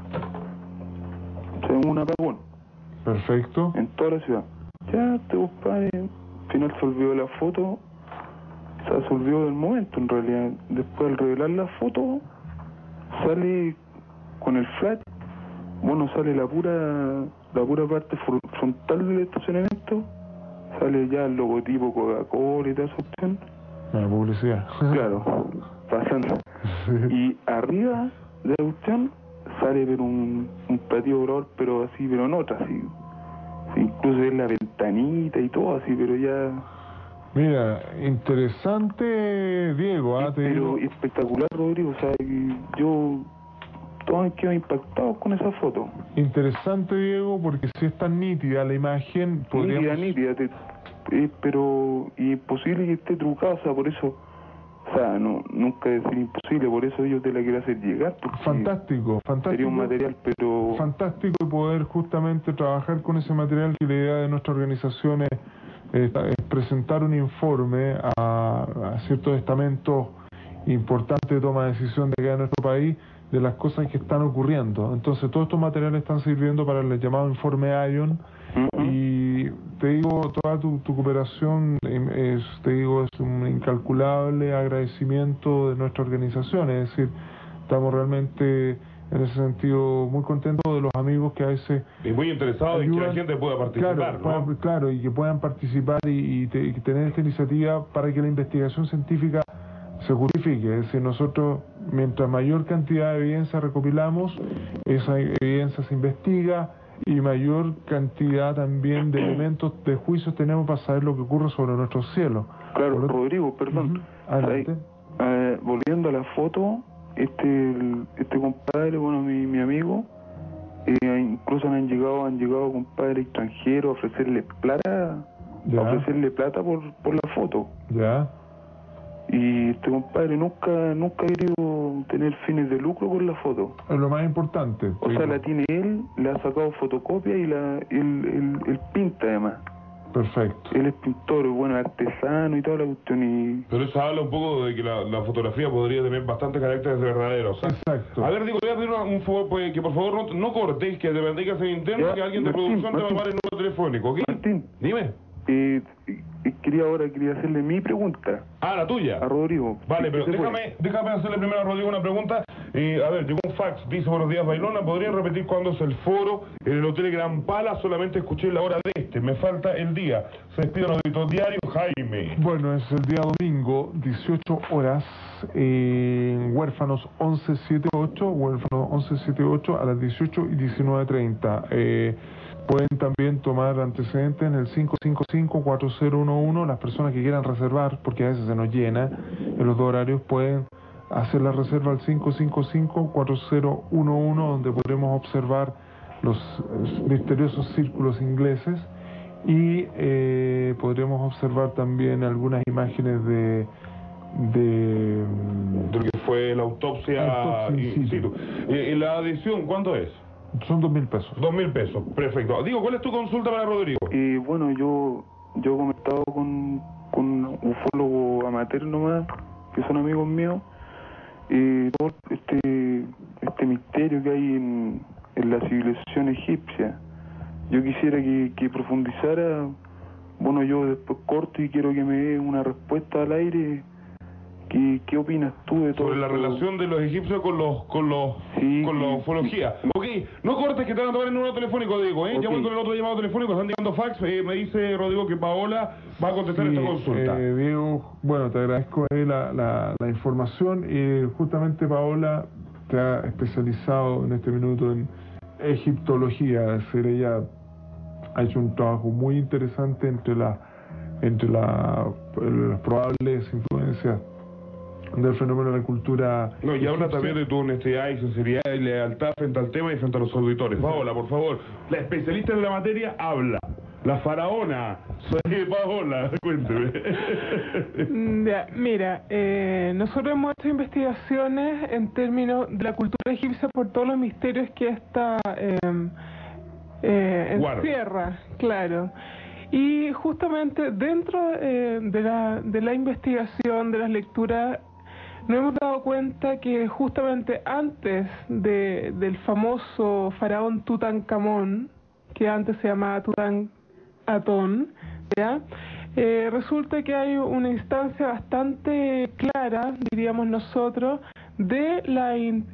S6: Se dio un apagón
S4: Perfecto.
S6: en toda la ciudad. Ya este compadre al final se olvidó de la foto, se olvidó del momento en realidad. Después al revelar la foto sale con el flash, bueno, sale la pura parte frontal del estacionamiento, sale ya el logotipo Coca-Cola y toda esa opción.
S4: La publicidad.
S6: Claro, pasando.
S4: Sí.
S6: Y arriba de la cuestión sale pero un platillo volador, pero así, pero en otra, así. Incluso es la ventanita y todo así, pero ya...
S4: Mira, interesante, Diego, te
S6: pero
S4: digo.
S6: espectacular, Rodrigo, o sea, que yo... Todos han quedado impactados con esa foto.
S4: Interesante, Diego, porque si es tan nítida la imagen, podríamos...
S6: Nítida, pero imposible que esté trucada, o sea, por eso... O sea, nunca decir imposible, por eso yo te la quiero hacer llegar.
S4: Fantástico, fantástico.
S6: Sería un material, pero...
S4: Fantástico poder justamente trabajar con ese material, que la idea de nuestra organización es presentar un informe a ciertos estamentos importantes de toma de decisión de acá en nuestro país, de las cosas que están ocurriendo. Entonces todos estos materiales están sirviendo para el llamado informe ION. Y te digo, toda tu cooperación es un incalculable agradecimiento de nuestra organización. Es decir, estamos realmente en ese sentido muy contentos de los amigos que a veces
S5: Y muy interesado en que la gente pueda participar,
S4: claro,
S5: ¿no?
S4: claro, y que puedan participar y tener esta iniciativa para que la investigación científica se justifique. Es decir, nosotros, mientras mayor cantidad de evidencia recopilamos, esa evidencia se investiga, y mayor cantidad también de elementos de juicios tenemos para saber lo que ocurre sobre nuestros cielos.
S6: Claro, Rodrigo, perdón.
S4: Adelante.
S6: Volviendo a la foto, este compadre, bueno, mi amigo, incluso han llegado compadres extranjeros a ofrecerle plata, por la foto.
S4: Ya.
S6: Y este compadre nunca ha querido tener fines de lucro con la foto.
S4: Es lo más importante.
S6: O sea, la tiene él, le ha sacado fotocopia y él pinta además.
S4: Perfecto.
S6: Él es pintor, bueno, artesano y toda la cuestión. Y
S5: Pero eso habla un poco de que la fotografía podría tener bastantes caracteres verdaderos.
S4: Exacto.
S5: A ver, digo, le voy a pedir un favor, pues, que por favor no cortes, que te mantengas en interno,
S6: Ya,
S5: que alguien de
S6: Martín,
S5: producción te va a llamar el número telefónico, ¿ok?
S6: Martín,
S5: Dime.
S6: quería hacerle mi pregunta
S5: Ah, la tuya.
S6: a Rodrigo.
S5: Vale,
S6: ¿Sí
S5: pero
S6: se puede?
S5: déjame hacerle primero a Rodrigo una pregunta. A ver, llegó un fax, dice: buenos días, Bailona, ¿podrían repetir cuándo es el foro en el Hotel Gran Pala? Solamente escuché la hora de me falta el día. Se despide un auditor diario, Jaime.
S4: Bueno, es el día domingo, 18 horas, en Huérfanos 1178, Huérfanos 1178 a las 18 y 19:30. Pueden también tomar antecedentes en el 555-4011. Las personas que quieran reservar, porque a veces se nos llena en los dos horarios, pueden hacer la reserva al 555-4011, donde podremos observar los misteriosos círculos ingleses y podremos observar también algunas imágenes de
S5: lo que fue la autopsia in situ. ¿La adhesión cuánto es?
S4: Son 2.000 pesos.
S5: 2.000 pesos, perfecto. Digo, ¿cuál es tu consulta para Rodrigo?
S6: Bueno, yo he comentado con ufólogos amateur nomás, que son amigos míos, todo este misterio que hay en la civilización egipcia. Yo quisiera que profundizara. Bueno, yo después corto y quiero que me dé una respuesta al aire. ¿Qué opinas tú de todo
S5: sobre la
S6: esto?
S5: relación de los egipcios con la ufología?
S6: Sí.
S5: Ok, no cortes, que te van a tomar el número telefónico, Diego, ¿eh?
S6: Okay.
S5: Llamo con el otro llamado telefónico, están llegando fax. Me dice Rodrigo que Paola va a contestar esta consulta.
S4: Diego, bueno, te agradezco la información. Justamente Paola te ha especializado en este minuto en egiptología, es decir, ella ha hecho un trabajo muy interesante entre las probables influencias del fenómeno de la cultura.
S5: No, y habla
S4: egipcia.
S5: también de tu honestidad y sinceridad y lealtad frente al tema y frente a los auditores. Paola, por favor, la especialista en la materia habla. La faraona, soy Paola, cuénteme.
S3: Mira, nosotros hemos hecho investigaciones en términos de la cultura egipcia por todos los misterios que esta encierra, claro. Y justamente dentro de la investigación, de las lecturas, nos hemos dado cuenta que justamente antes del famoso faraón Tutankamón, que antes se llamaba Tutankamón, ¿ya? Resulta que hay una instancia bastante clara, diríamos nosotros, de la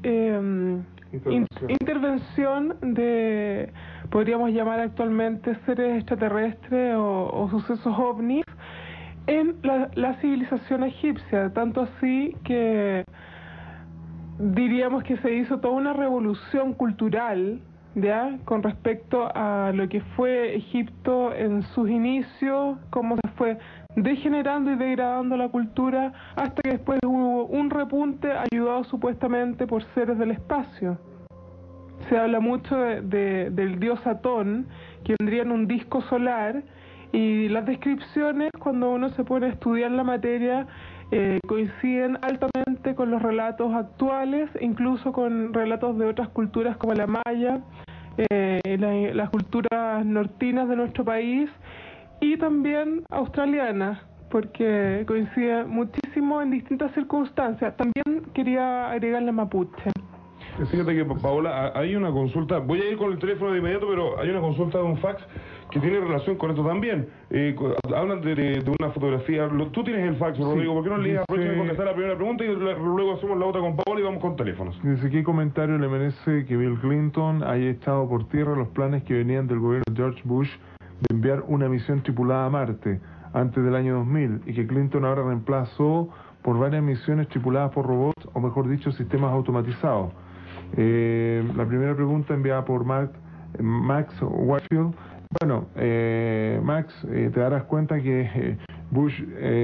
S3: intervención de, podríamos llamar actualmente, seres extraterrestres o sucesos ovnis en la civilización egipcia, tanto así que diríamos que se hizo toda una revolución cultural, ¿ya?, con respecto a lo que fue Egipto en sus inicios, cómo se fue degenerando y degradando la cultura, hasta que después hubo un repunte ayudado supuestamente por seres del espacio. Se habla mucho del dios Atón, que vendría en un disco solar, y las descripciones, cuando uno se pone a estudiar la materia, coinciden altamente con los relatos actuales, incluso con relatos de otras culturas como la maya, las culturas nortinas de nuestro país, y también australianas, porque coincide muchísimo en distintas circunstancias. También quería agregar la mapuche.
S5: Fíjate que, Paola, hay una consulta, voy a ir con el teléfono de inmediato, pero hay una consulta de un fax que tiene relación con esto también. Hablan de una fotografía. Tú tienes el fax, Rodrigo, ¿por qué no le aprovecha de contestar la primera pregunta y luego hacemos la otra con Paola y vamos con teléfonos?
S4: Dice: ¿qué comentario le merece que Bill Clinton haya echado por tierra los planes que venían del gobierno de George Bush de enviar una misión tripulada a Marte antes del año 2000 y que Clinton ahora reemplazó por varias misiones tripuladas por robots, o mejor dicho, sistemas automatizados? La primera pregunta enviada por Max Whitefield. Bueno, Max, te darás cuenta que Bush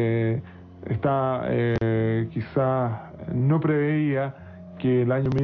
S4: quizás no preveía que el año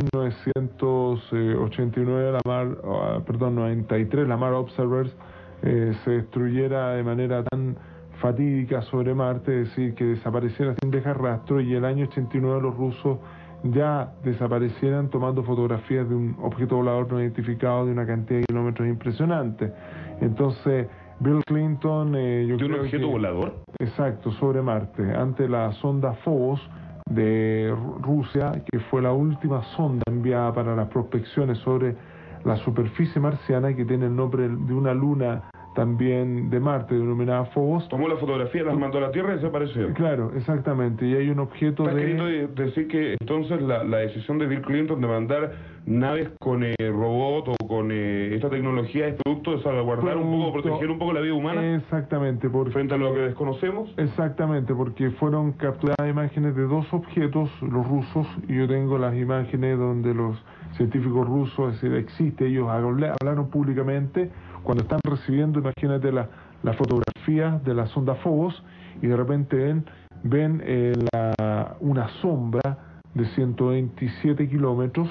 S4: 1989 93 la Mars Observers se destruyera de manera tan fatídica sobre Marte, es decir, que desapareciera sin dejar rastro, y el año 89 los rusos ya desaparecieran tomando fotografías de un objeto volador no identificado de una cantidad de kilómetros impresionante. Entonces, Bill Clinton... yo
S5: ¿De un
S4: creo
S5: objeto
S4: que,
S5: volador?
S4: exacto, sobre Marte, ante la sonda Phobos de Rusia, que fue la última sonda enviada para las prospecciones sobre la superficie marciana, que tiene el nombre de una luna también de Marte, denominada Phobos.
S5: Tomó la fotografía, las mandó a la Tierra y desapareció.
S4: Claro, exactamente, y hay un objeto
S5: ¿Estás
S4: de...
S5: queriendo decir que entonces la decisión de Bill Clinton de mandar naves con robot o con esta tecnología es producto de salvaguardar un poco, proteger un poco la vida humana?
S4: Exactamente,
S5: frente a lo que desconocemos.
S4: Exactamente, porque fueron capturadas imágenes de dos objetos, los rusos, y yo tengo las imágenes donde los científicos rusos, es decir, existe, ellos hablaron públicamente cuando están recibiendo, imagínate la fotografía de la sonda Phobos, y de repente ven una sombra de 127 kilómetros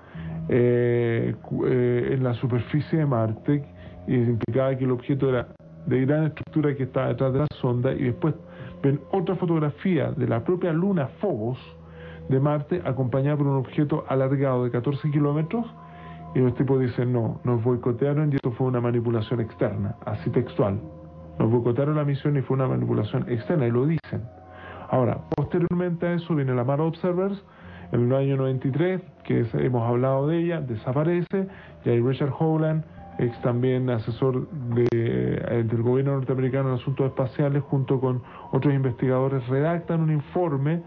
S4: en la superficie de Marte, y implicaba que el objeto era de gran estructura que estaba detrás de la sonda, y después ven otra fotografía de la propia luna Phobos de Marte, acompañada por un objeto alargado de 14 kilómetros, y los tipos dicen, no, nos boicotearon y esto fue una manipulación externa, así textual. Nos boicotearon la misión y fue una manipulación externa, y lo dicen. Ahora, posteriormente a eso viene la Mars Observers, en el año 93, que hemos hablado de ella, desaparece, y hay Richard Howland, ex también asesor del gobierno norteamericano en asuntos espaciales, junto con otros investigadores, redactan un informe,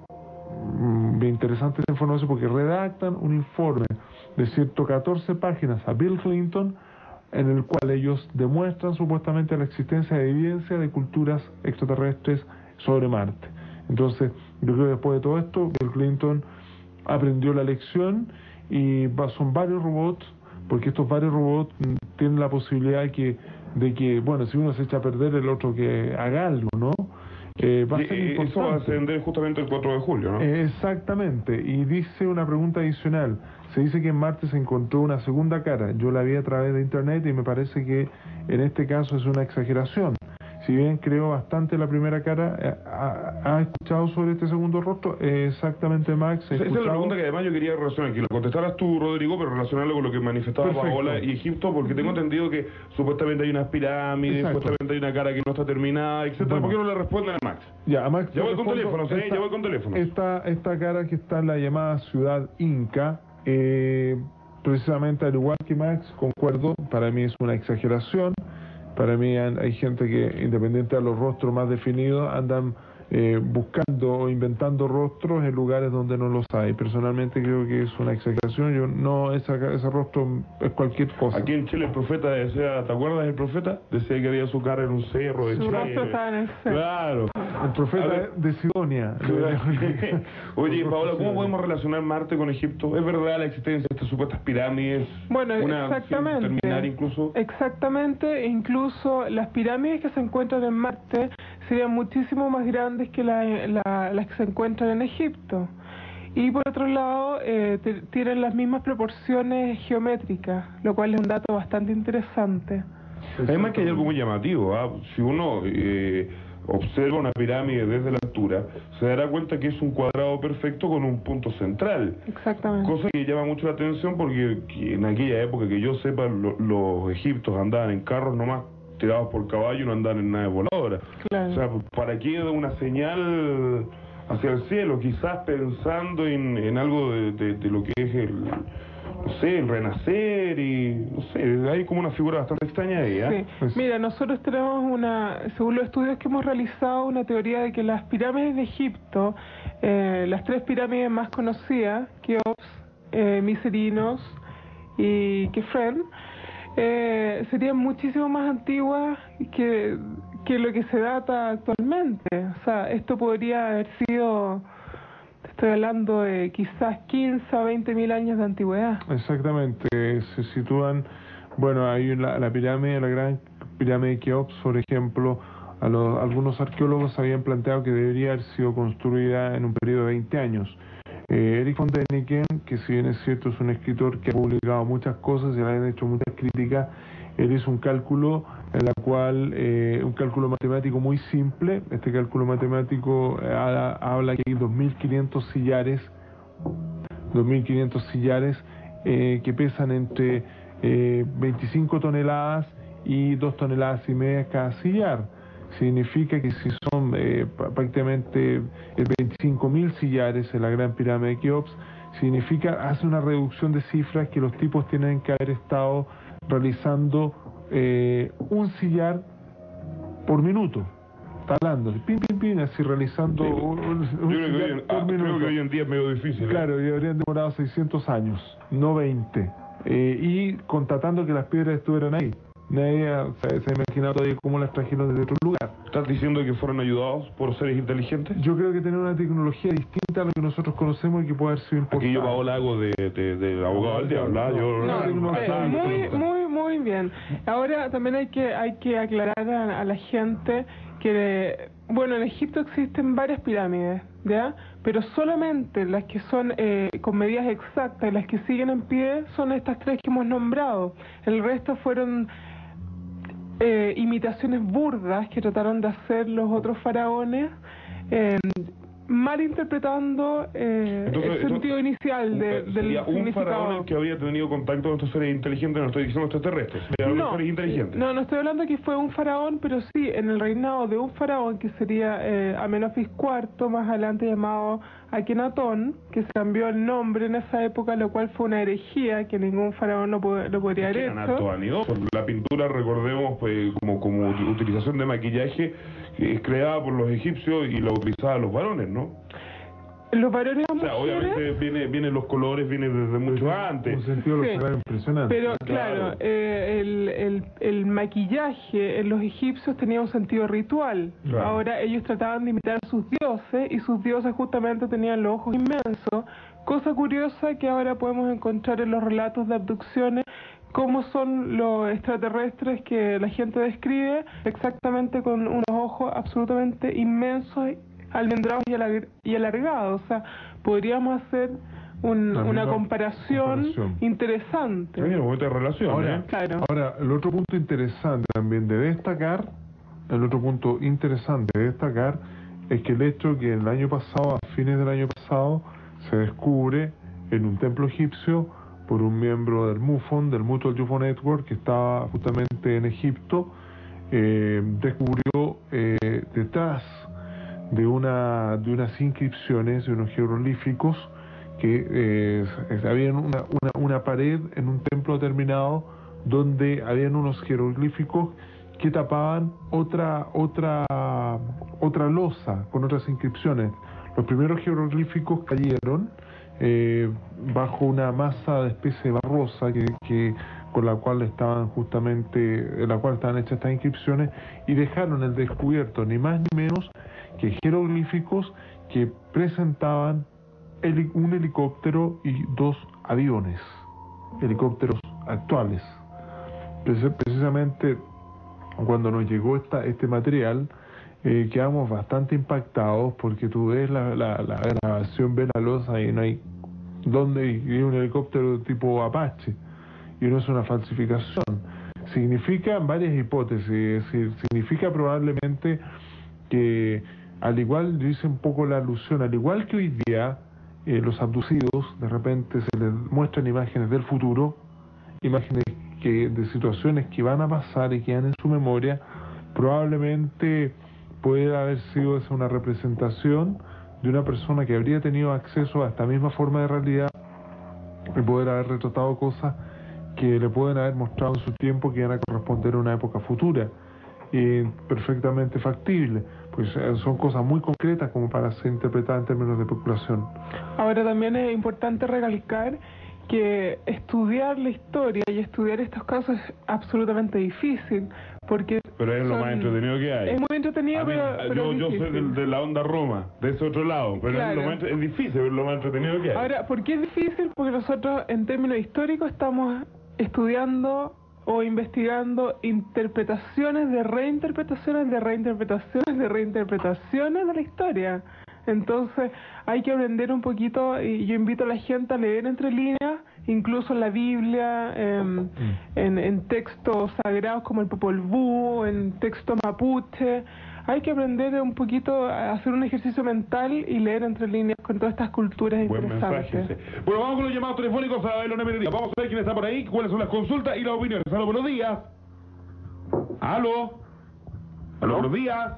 S4: bien interesante esa información, porque redactan un informe de 114 páginas a Bill Clinton, en el cual ellos demuestran supuestamente la existencia de evidencia de culturas extraterrestres sobre Marte. Entonces, yo creo que después de todo esto, Bill Clinton aprendió la lección, y son varios robots, porque estos varios robots tienen la posibilidad de que, bueno, si uno se echa a perder, el otro que haga algo, ¿no? Va a ser importante.
S5: Eso va a ascender justamente el 4 de julio, ¿no?
S4: Exactamente, y dice una pregunta adicional. Se dice que en Marte se encontró una segunda cara. Yo la vi a través de internet y me parece que en este caso es una exageración. Si bien creo bastante la primera cara, ¿ha escuchado sobre este segundo rostro? Exactamente, Max.
S5: Esa es la pregunta que además yo quería relacionar, que lo contestaras tú, Rodrigo, pero relacionarlo con lo que manifestaba
S4: Perfecto.
S5: Paola y Egipto, porque tengo entendido que supuestamente hay unas pirámides,
S4: Exacto.
S5: supuestamente hay una cara que no está terminada, etcétera.
S4: Bueno.
S5: ¿Por qué no le responden a Max?
S4: Ya, a Max,
S5: Ya voy con
S4: respondo.
S5: teléfonos, ya voy con teléfonos.
S4: Esta cara que está en la llamada ciudad Inca, precisamente al igual que Max, concuerdo, para mí es una exageración. Para mí hay gente que, independiente de los rostros más definidos, andan buscando o inventando rostros en lugares donde no los hay. Personalmente creo que es una exageración. Yo no, ese rostro es cualquier cosa.
S5: Aquí en Chile el profeta decía, ¿te acuerdas del profeta? Decía que había su cara en un cerro de
S3: Su
S5: Chile.
S3: rostro estaba en el cerro.
S5: Claro.
S4: El profeta de Sidonia.
S5: Oye, Paola, ¿cómo podemos relacionar Marte con Egipto? ¿Es verdad la existencia de estas supuestas pirámides?
S3: Bueno,
S5: Una
S3: exactamente.
S5: sin terminar incluso.
S3: Exactamente, incluso las pirámides que se encuentran en Marte serían muchísimo más grandes que las que se encuentran en Egipto. Y por otro lado, tienen las mismas proporciones geométricas, lo cual es un dato bastante interesante.
S5: Además que hay algo muy llamativo, ¿ah? Si uno observa una pirámide desde la altura, se dará cuenta que es un cuadrado perfecto con un punto central.
S3: Exactamente.
S5: Cosa que llama mucho la atención porque en aquella época, que yo sepa, los egipcios andaban en carros nomás tirados por caballo, no andaban en naves voladoras.
S3: Claro.
S5: O sea, ¿para qué una señal hacia el cielo? Quizás pensando en algo de lo que es el renacer, y no sé, hay como una figura bastante extraña ahí, ¿eh?
S3: Sí. Mira, nosotros tenemos según los estudios que hemos realizado, una teoría de que las pirámides de Egipto, las tres pirámides más conocidas, Keops, Miserinos y Kefren, serían muchísimo más antiguas que lo que se data actualmente. O sea, esto podría haber sido, estoy hablando de quizás 15 a 20 mil años de antigüedad.
S4: Exactamente, se sitúan, bueno, hay la pirámide, la gran pirámide de Keops, por ejemplo, algunos arqueólogos habían planteado que debería haber sido construida en un periodo de 20 años. Erich von Däniken, que si bien es cierto es un escritor que ha publicado muchas cosas y le han hecho muchas críticas, él hizo un cálculo en la cual, un cálculo matemático muy simple. Este cálculo matemático habla que hay 2.500 sillares que pesan entre 25 toneladas y 2,5 toneladas cada sillar. Significa que si son prácticamente el 25.000 sillares en la Gran Pirámide de Keops, significa, hace una reducción de cifras que los tipos tienen que haber estado realizando un sillar por minuto, talando, pin, así realizando un sillar por minuto.
S5: Creo que hoy en día es medio difícil.
S4: Claro, y habrían demorado 600 años, no 20. Y constatando que las piedras estuvieran ahí. Nadie se ha imaginado todavía cómo las trajeron desde otro lugar.
S5: ¿Estás diciendo que fueron ayudados por seres inteligentes?
S4: Yo creo que tener una tecnología distinta a lo que nosotros conocemos y que puede haber sido importante.
S5: Aquí yo, Paola, hago de abogado del diablo.
S3: Muy bien. Ahora también hay que aclarar a la gente que, bueno, en Egipto existen varias pirámides, ¿ya? Pero solamente las que son con medidas exactas y las que siguen en pie son estas 3 que hemos nombrado. El resto fueron imitaciones burdas que trataron de hacer los otros faraones, malinterpretando el sentido inicial del
S5: un faraón que había tenido contacto con estos seres inteligentes, no estoy diciendo extraterrestres, no, seres inteligentes.
S3: No estoy hablando que fue un faraón, pero sí, en el reinado de un faraón que sería Amenofis IV, más adelante llamado Akenatón, que se cambió el nombre en esa época, lo cual fue una herejía que ningún faraón lo podría haber hecho.
S5: La pintura, recordemos, como utilización de maquillaje, es creada por los egipcios y la utilizaban los varones, ¿no?
S3: Los varones,
S5: o sea, obviamente vienen los colores, vienen desde mucho antes.
S4: Un sentido impresionante.
S3: Pero claro, el maquillaje en los egipcios tenía un sentido ritual. Claro. Ahora ellos trataban de imitar a sus dioses y sus dioses justamente tenían los ojos inmensos. Cosa curiosa que ahora podemos encontrar en los relatos de abducciones, cómo son los extraterrestres que la gente describe, exactamente con unos ojos absolutamente inmensos, almendrados y alargados. O sea, podríamos hacer una comparación interesante.
S5: Hay un momento de relación.
S4: Ahora, el otro punto interesante también de destacar, es que el hecho que el año pasado, a fines del año pasado, se descubre en un templo egipcio por un miembro del MUFON, del Mutual UFO Network, que estaba justamente en Egipto, descubrió detrás de unas inscripciones, de unos jeroglíficos, que había una pared en un templo determinado donde habían unos jeroglíficos que tapaban otra losa con otras inscripciones. Los primeros jeroglíficos cayeron bajo una masa de especie barrosa con la cual estaban hechas estas inscripciones, y dejaron al descubierto ni más ni menos que jeroglíficos que presentaban un helicóptero y 2 aviones, helicópteros actuales. Precisamente cuando nos llegó este material, quedamos bastante impactados, porque tú ves la grabación, ves la losa y no hay donde, y un helicóptero tipo Apache, y no es una falsificación. Significa varias hipótesis, es decir, significa probablemente que, al igual, dice un poco la alusión, al igual que hoy día los abducidos de repente se les muestran imágenes del futuro, imágenes de situaciones que van a pasar y quedan en su memoria, probablemente puede haber sido esa una representación de una persona que habría tenido acceso a esta misma forma de realidad y poder haber retratado cosas que le pueden haber mostrado en su tiempo que van a corresponder a una época futura, y perfectamente factible, pues son cosas muy concretas como para ser interpretadas en términos de especulación. Ahora
S3: también es importante recalcar que estudiar la historia y estudiar estos casos es absolutamente difícil, porque
S5: pero es lo más entretenido que hay.
S3: Es muy entretenido, pero
S5: yo soy de la onda Roma, de ese otro lado, pero claro, es difícil, pero es lo más entretenido que hay.
S3: Ahora, ¿por qué es difícil? Porque nosotros, en términos históricos, estamos estudiando o investigando interpretaciones de reinterpretaciones de reinterpretaciones de reinterpretaciones de la historia. Entonces hay que aprender un poquito, y yo invito a la gente a leer entre líneas, incluso en la Biblia, en textos sagrados como el Popol Vuh, en textos mapuche. Hay que aprender un poquito a hacer un ejercicio mental y leer entre líneas con todas estas culturas interesantes.
S5: Mensaje, sí. Bueno, vamos con los llamados telefónicos a ver los mediodía. Vamos a ver quién está por ahí, cuáles son las consultas y las opiniones. Hola, buenos días. ¿Aló? ¿Aló? Buenos días.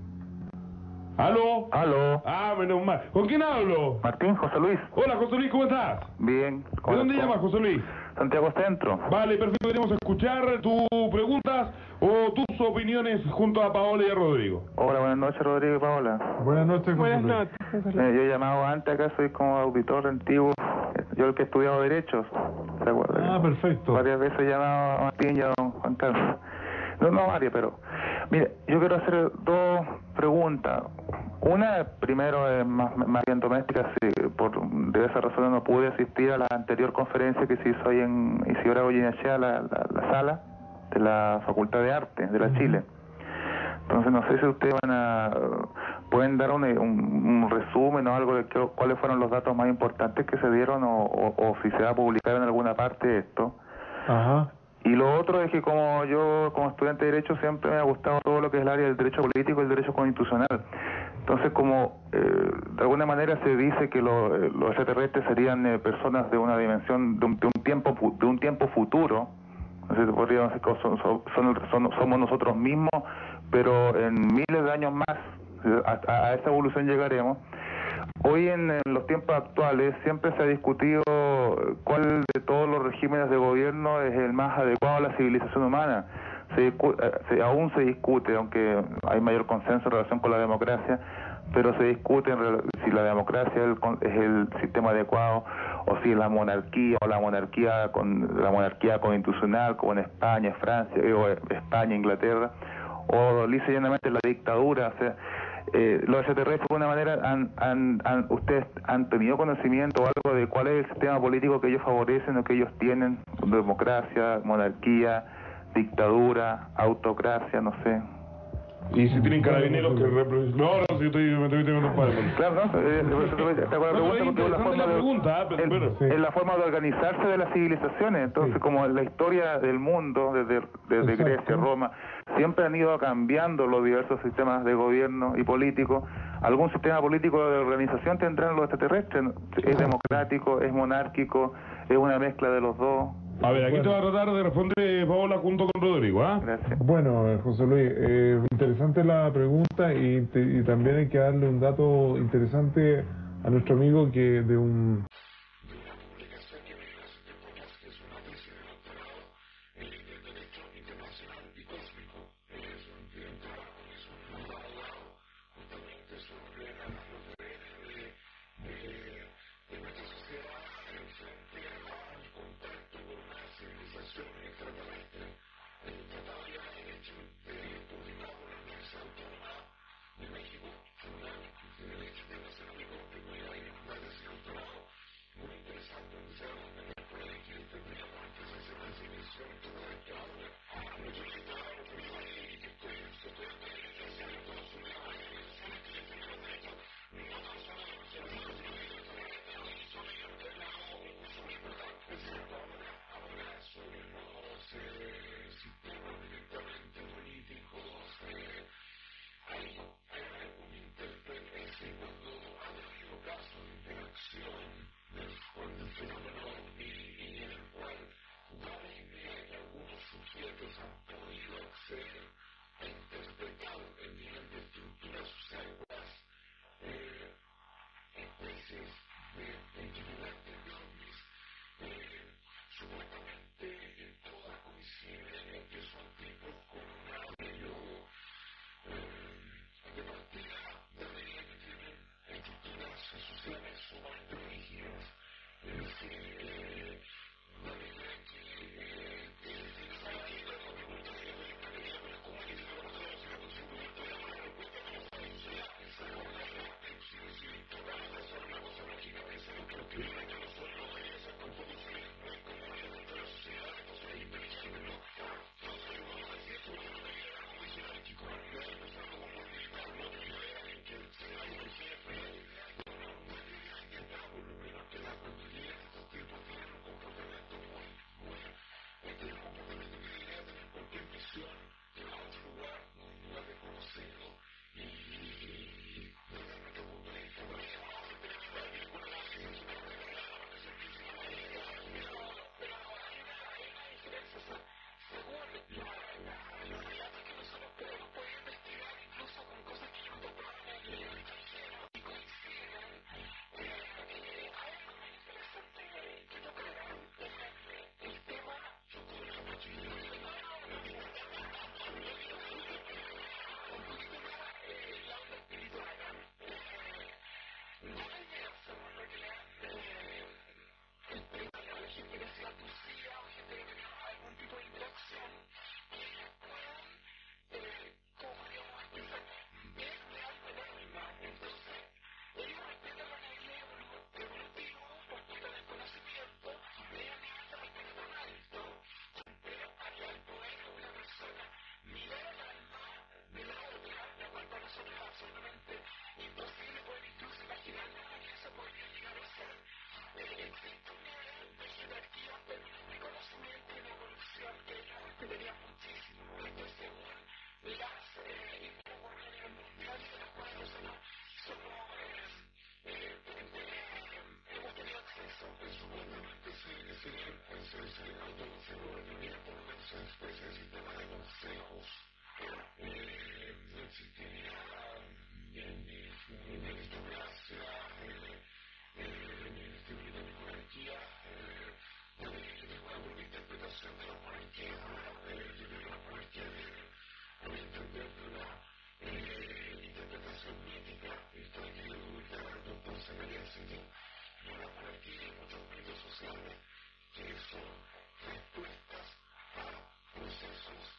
S5: ¿Aló?
S7: Aló.
S5: Ah, menos mal. ¿Con quién hablo?
S7: Martín, José Luis.
S5: Hola, José Luis, ¿cómo estás?
S7: Bien.
S5: ¿De dónde llamas, José Luis?
S7: Santiago Centro.
S5: Vale, perfecto. Queremos escuchar tus preguntas o tus opiniones junto a Paola y a Rodrigo.
S7: Hola, buenas noches, Rodrigo y Paola.
S4: Buenas noches, José
S3: Buenas
S4: Luis.
S3: noches.
S7: Yo he llamado antes acá, soy como auditor antiguo. Yo el que he estudiado Derechos. ¿Se acuerdan?
S4: Ah, perfecto.
S7: Varias veces he llamado a Martín y a don Juan Carlos. No varias, pero... Mire, yo quiero hacer dos preguntas. Una, primero, es más bien doméstica. Sí, por diversas razones no pude asistir a la anterior conferencia que se hizo ahí en Isidora Goyenechea, la sala de la Facultad de Arte de la Chile. Entonces, no sé si ustedes pueden dar un resumen o algo de cuáles fueron los datos más importantes que se dieron o si se va a publicar en alguna parte esto.
S4: Ajá.
S7: Y lo otro es que como yo, como estudiante de Derecho, siempre me ha gustado todo lo que es el área del derecho político y el derecho constitucional. Entonces, como de alguna manera se dice que los extraterrestres serían personas de una dimensión, de un tiempo futuro, entonces podríamos decir que somos nosotros mismos, pero en miles de años más, a esa evolución llegaremos. Hoy en los tiempos actuales siempre se ha discutido cuál de todos los regímenes de gobierno es el más adecuado a la civilización humana. Aún se discute, aunque hay mayor consenso en relación con la democracia, pero se discute si la democracia es el sistema adecuado o si es la monarquía o la monarquía constitucional como en España, Francia, o España, Inglaterra, o lisa y llanamente la dictadura. O sea, los extraterrestres de alguna manera ustedes han tenido conocimiento o algo de cuál es el sistema político que ellos favorecen o que ellos tienen, democracia, monarquía, dictadura, autocracia, no sé.
S5: Y si tienen carabineros que representan... No, si me estoy teniendo un padre.
S7: Claro, ¿no? Es la forma de organizarse de las civilizaciones. Entonces, como la historia del mundo, desde Grecia, Roma, siempre han ido cambiando los diversos sistemas de gobierno y político. Algún sistema político de organización tendrán los extraterrestres. Es democrático, es monárquico, es una mezcla de los dos.
S5: A ver, aquí te va a tratar de responder Paola junto con Rodrigo, ¿ah?
S7: Gracias.
S4: Bueno, José Luis, interesante la pregunta y también hay que darle un dato interesante a nuestro amigo que de un...
S8: especie de sistema de consejos. No existiría ni aristocracia, ni monarquía, ni ninguna interpretación de la monarquía. Yo creo que la monarquía debe entender de una interpretación mítica, histórica y lúdica del doctor Zacarías Sittin. La monarquía y muchos mitos sociales que son respuestas a procesos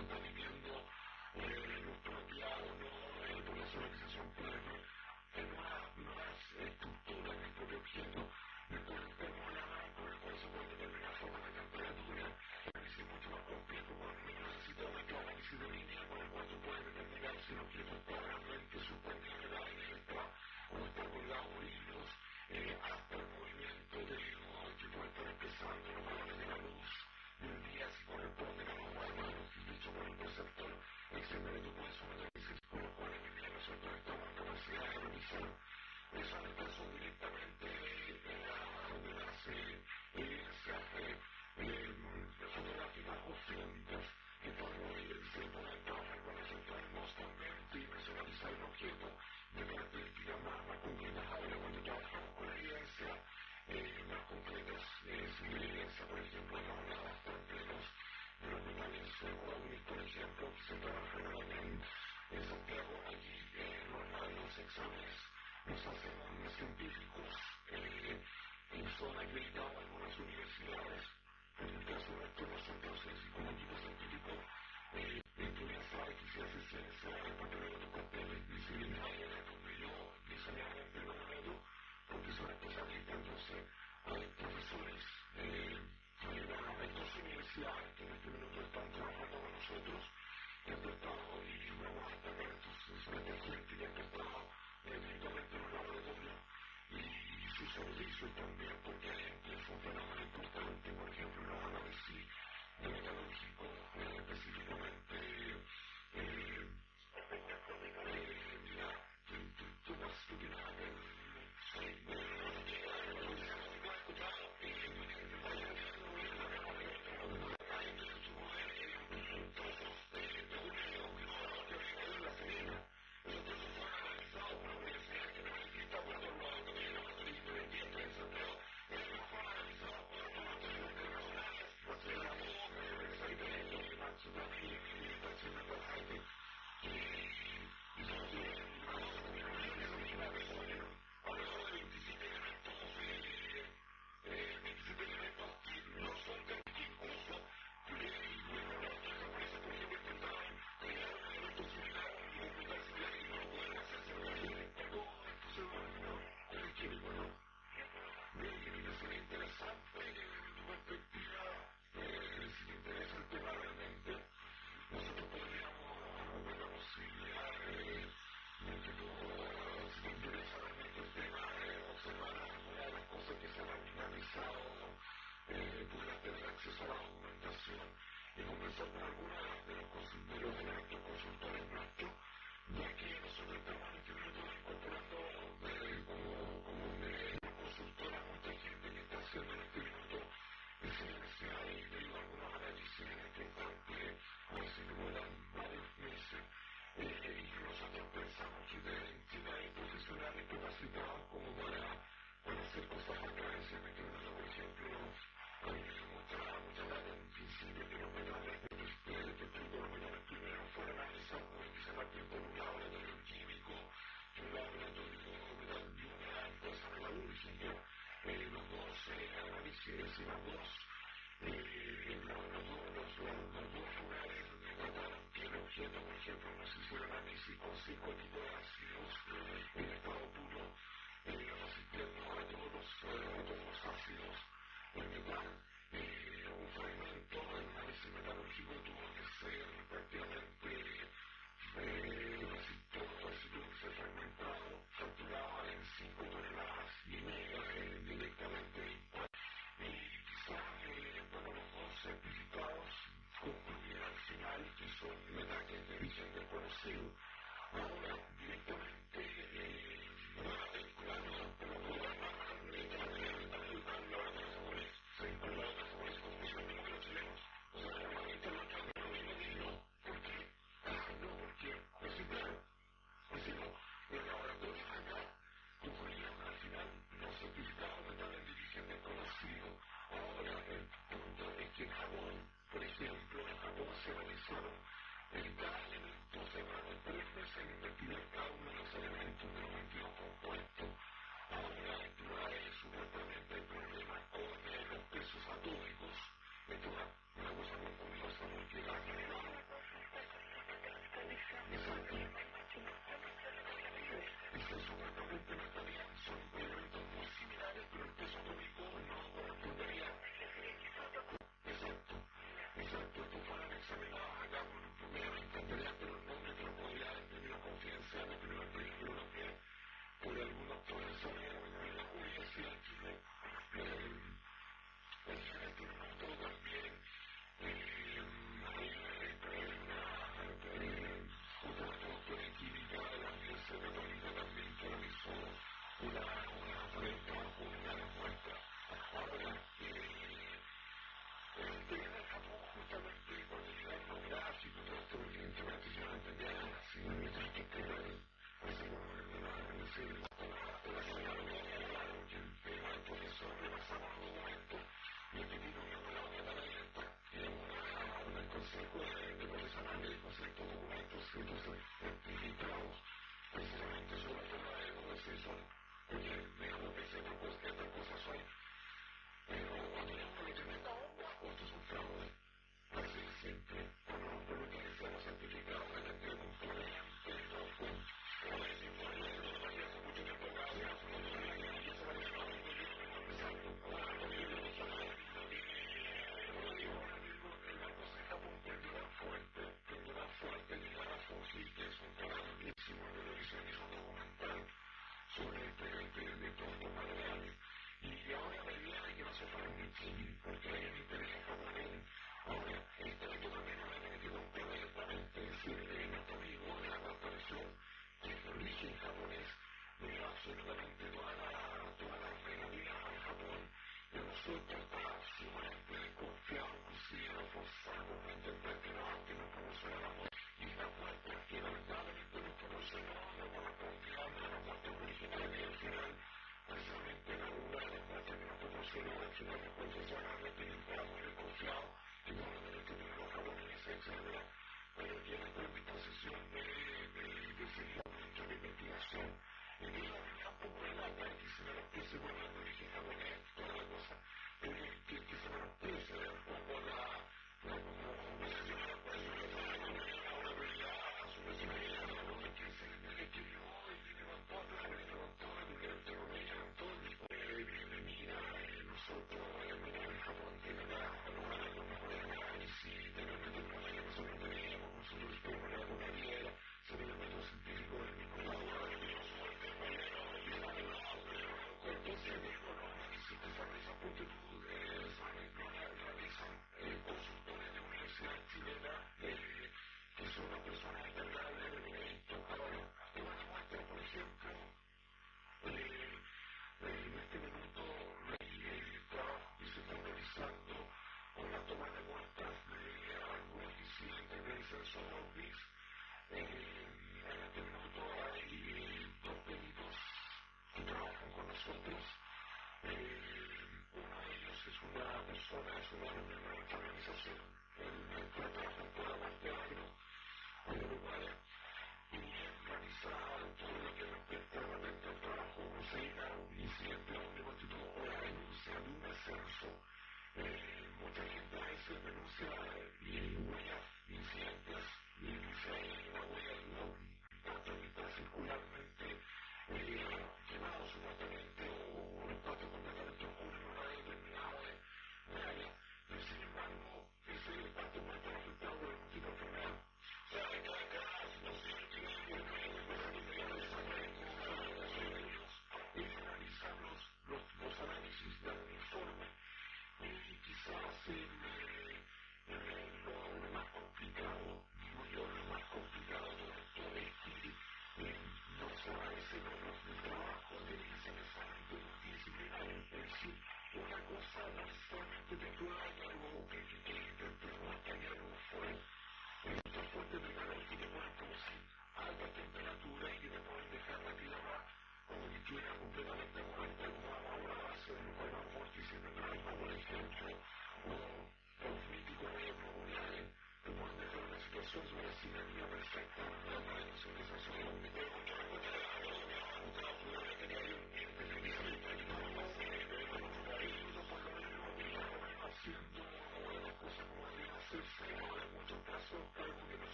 S8: que está viviendo propia o no por la organización plena, nuevas estructuras del propio objeto, de cómo la con el cual se puede determinar forma de temperatura, es mucho más complejo cuando uno necesita una análisis de línea con el cual se puede determinar si el objeto está realmente suspendido en el aire o está colgado por hilos, hasta el movimiento de que puede estar empezando los valores de la luz del día si corresponden a los valores dicho por el perceptor, etcétera. Tú puedes someter con los cuales nosotros estamos en capacidad de realizar. Esas son directamente de las evidencias fotográficas o fílmicas que podemos evidenciar por el trabajo con nosotros constantemente y personalizar el objeto de características más concretas. Ahora, cuando trabajamos con evidencia más concretas, evidencia, por ejemplo, hemos hablado bastante de los metales ovnis, por ejemplo, que se trabajan en Santiago. Allí los exámenes los hacen científicos y son acreditados en algunas universidades. En el caso nuestro, nosotros, como equipo científico, tú ya sabes que se hace ciencia en papel de papeles, disciplinaria, donde yo diseñaba un fenómeno, porque son especialistas. Entonces, hay profesores hay dos universidades que en este minuto están trabajando con nosotros, que han tratado, y vamos a destacar esta gente que ha tratado directamente en un laboratorio y su servicio también, porque hay gente es un fenómeno importante, por ejemplo, los análisis de metalúrgico, específicamente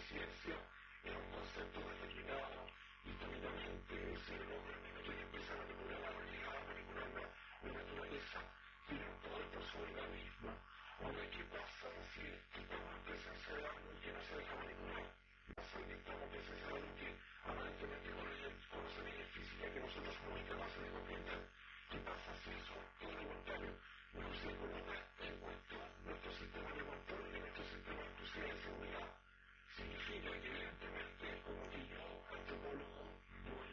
S8: conciencia era un concepto determinado, históricamente ese orden no tiene que empezar a manipular la realidad, a manipular la naturaleza, tiene un poder por sobre la misma. Ahora, ¿qué pasa si estamos en presencia de algo que no se deja manipular? Pasa que estamos en presencia de algo que aparentemente conoce leyes físicas que nosotros somos incapaces de comprender. ¿Qué pasa si eso, por el contrario, no se coloca en nuestro sistema de control y nuestro sistema inclusive de seguridad? Significa que evidentemente, como que yo, antropólogo, voy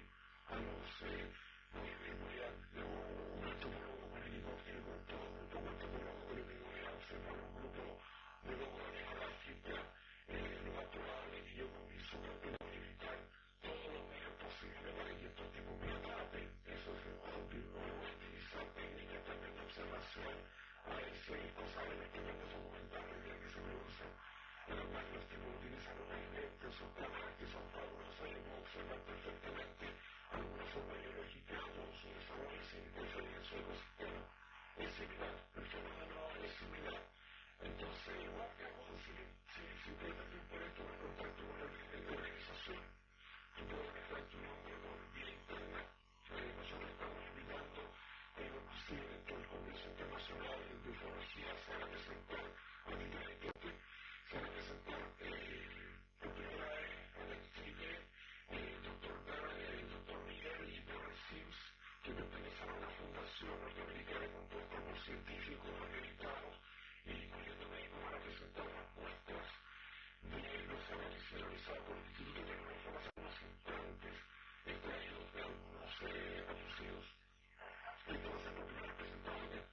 S8: un antropólogo con helicóptero, con todo, un poco antropólogo, pero que voy a observar un grupo de lobos en África, lo más probable es que yo con mi superpoder militar todos los medios posibles para que estos tipos me atrapen. Eso es obvio. No voy a utilizar técnicas también de observación, a ver si hay cosas en los planetas documentales de que se producen. Además, los tipos utilizan unos lentes, sus cámaras que son fabulosas y puedo observar perfectamente alguna forma biológica o su desarrollo sin interferir en su ecosistema. Es similar, el fenómeno es similar. Entonces, igual que vamos a decir, si pretenden por esto un contacto con la organización, tú puedes dejar tu nombre por vía interna. Nosotros estamos invitando, inclusive dentro del Congreso Internacional de Ufología, se van a presentar a nivel de se van a presentar por primera vez en el Chile el doctor Miguel y Dorothy Sims, que pertenecen a una fundación norteamericana compuesta por científicos americanos y incluyéndome van a presentar las muestras de los análisis realizados por el Instituto de Tecnología hace unos instantes extraídos de algunos anuncios. Esto va a ser la primera presentación.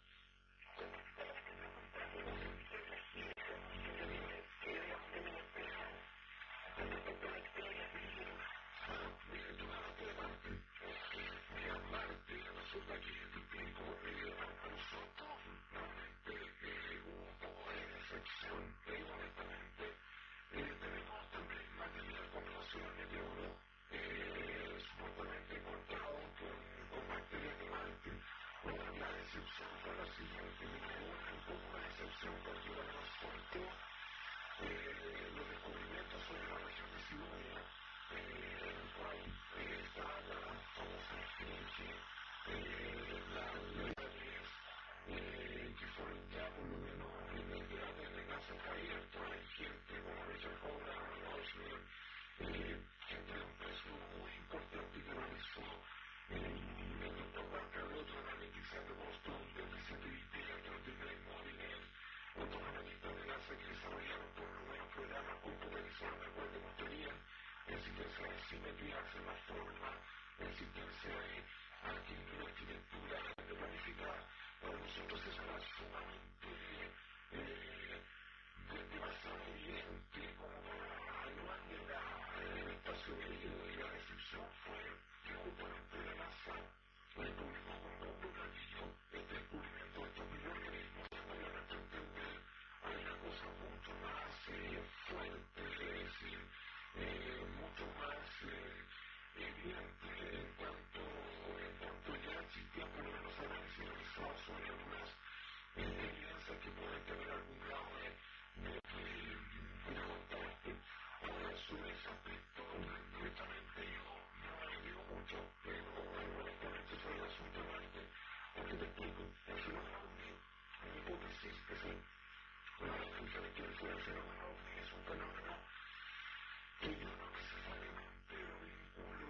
S8: Resulta que este tipo a nosotros realmente un poco de decepción, pero honestamente tenemos también material con relación al meteoro supuestamente encontrado con bacterias de Marte. Bueno, la decepción fue la siguiente, un poco de decepción porque nos faltó los descubrimientos sobre la región de Siberia, en el cual está la famosa especie que fueron ya por lo menos investigados en el caso abierto. Hay gente como Richard Hogan, Roswell, gente de un peso muy importante que realizó el doctor Barker Luther en la 27 de Boston, 27 de Greg Molyneux, otros analistas de NASA que desarrollaron por lo menos programas computarizados de acuerdo con teoría, existencia de simetrías en la forma, existencia de arquitectura de planificar. Para nosotros es una sumamente demasiado evidente como para hablar del espacio aéreo, y la decepción fue que justamente la NASA publicó con bombo y platillo este descubrimiento de estos microorganismos. Obviamente entender hay una cosa mucho más fuerte, es decir, mucho más evidente en cuanto ya existían por lo menos análisis realizados sobre algunas evidencias que pueden tener algún grado de contraste. Ahora, sobre ese aspecto, directamente yo no le digo mucho, pero honestamente sobre el asunto de Marte, porque te explico, el fenómeno OVNI, mi hipótesis es una de las funciones teóricas del fenómeno OVNI es un fenómeno que yo no necesariamente lo vinculo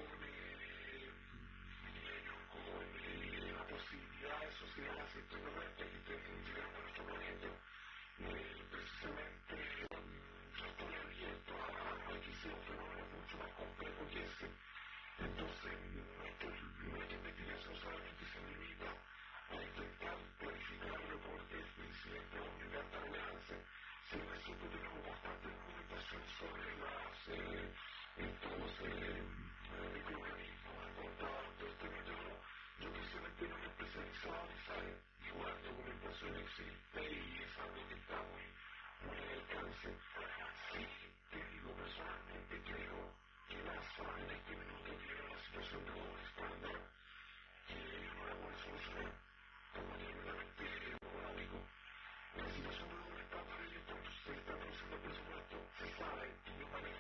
S8: con la posibilidad de sociedades extraterrestres que estén llegando a nuestro planeta. Precisamente yo estoy abierto a que sea un fenómeno mucho más complejo que ese. Entonces, nuestra investigación solamente se limita a intentar planificar reportes de incidentes OVNI de alta relevancia. Si nosotros tenemos bastante documentación sobre estos microorganismos encontrados de este método, yo precisamente no me he especializado en saber. Igual documentación existe y es algo que está muy al alcance. Sí, te digo personalmente, creo que NASA en este minuto tiene una situación de doble estándar que no la puede solucionar como tremendamente económico. La situación de doble estándar es porque se está produciendo el presupuesto, se sabe de manera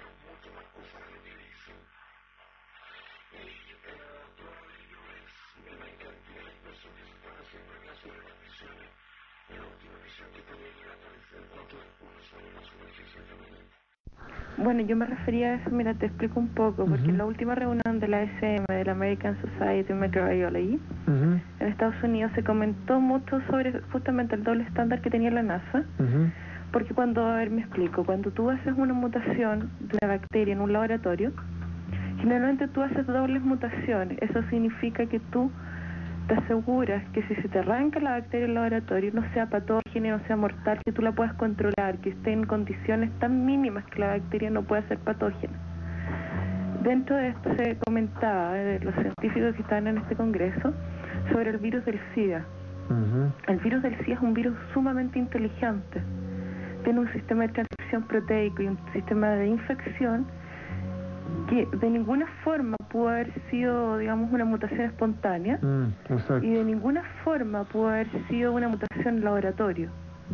S9: Bueno, yo me refería a eso, mira, te explico un poco, porque en la última reunión de la SM, de la American Society of Microbiology, en Estados Unidos se comentó mucho sobre justamente el doble estándar que tenía la NASA, porque cuando, a ver, me explico, cuando tú haces una mutación de la bacteria en un laboratorio, generalmente tú haces dobles mutaciones. Eso significa que tú te aseguras que si se te arranca la bacteria en el laboratorio no sea patógena, no sea mortal, que tú la puedas controlar, que esté en condiciones tan mínimas que la bacteria no pueda ser patógena. Dentro de esto se comentaba de los científicos que estaban en este congreso sobre el virus del SIDA. El virus del SIDA es un virus sumamente inteligente. Tiene un sistema de transcripción proteico y un sistema de infección que de ninguna forma pudo haber sido, digamos, una mutación espontánea y de ninguna forma pudo haber sido una mutación en laboratorio.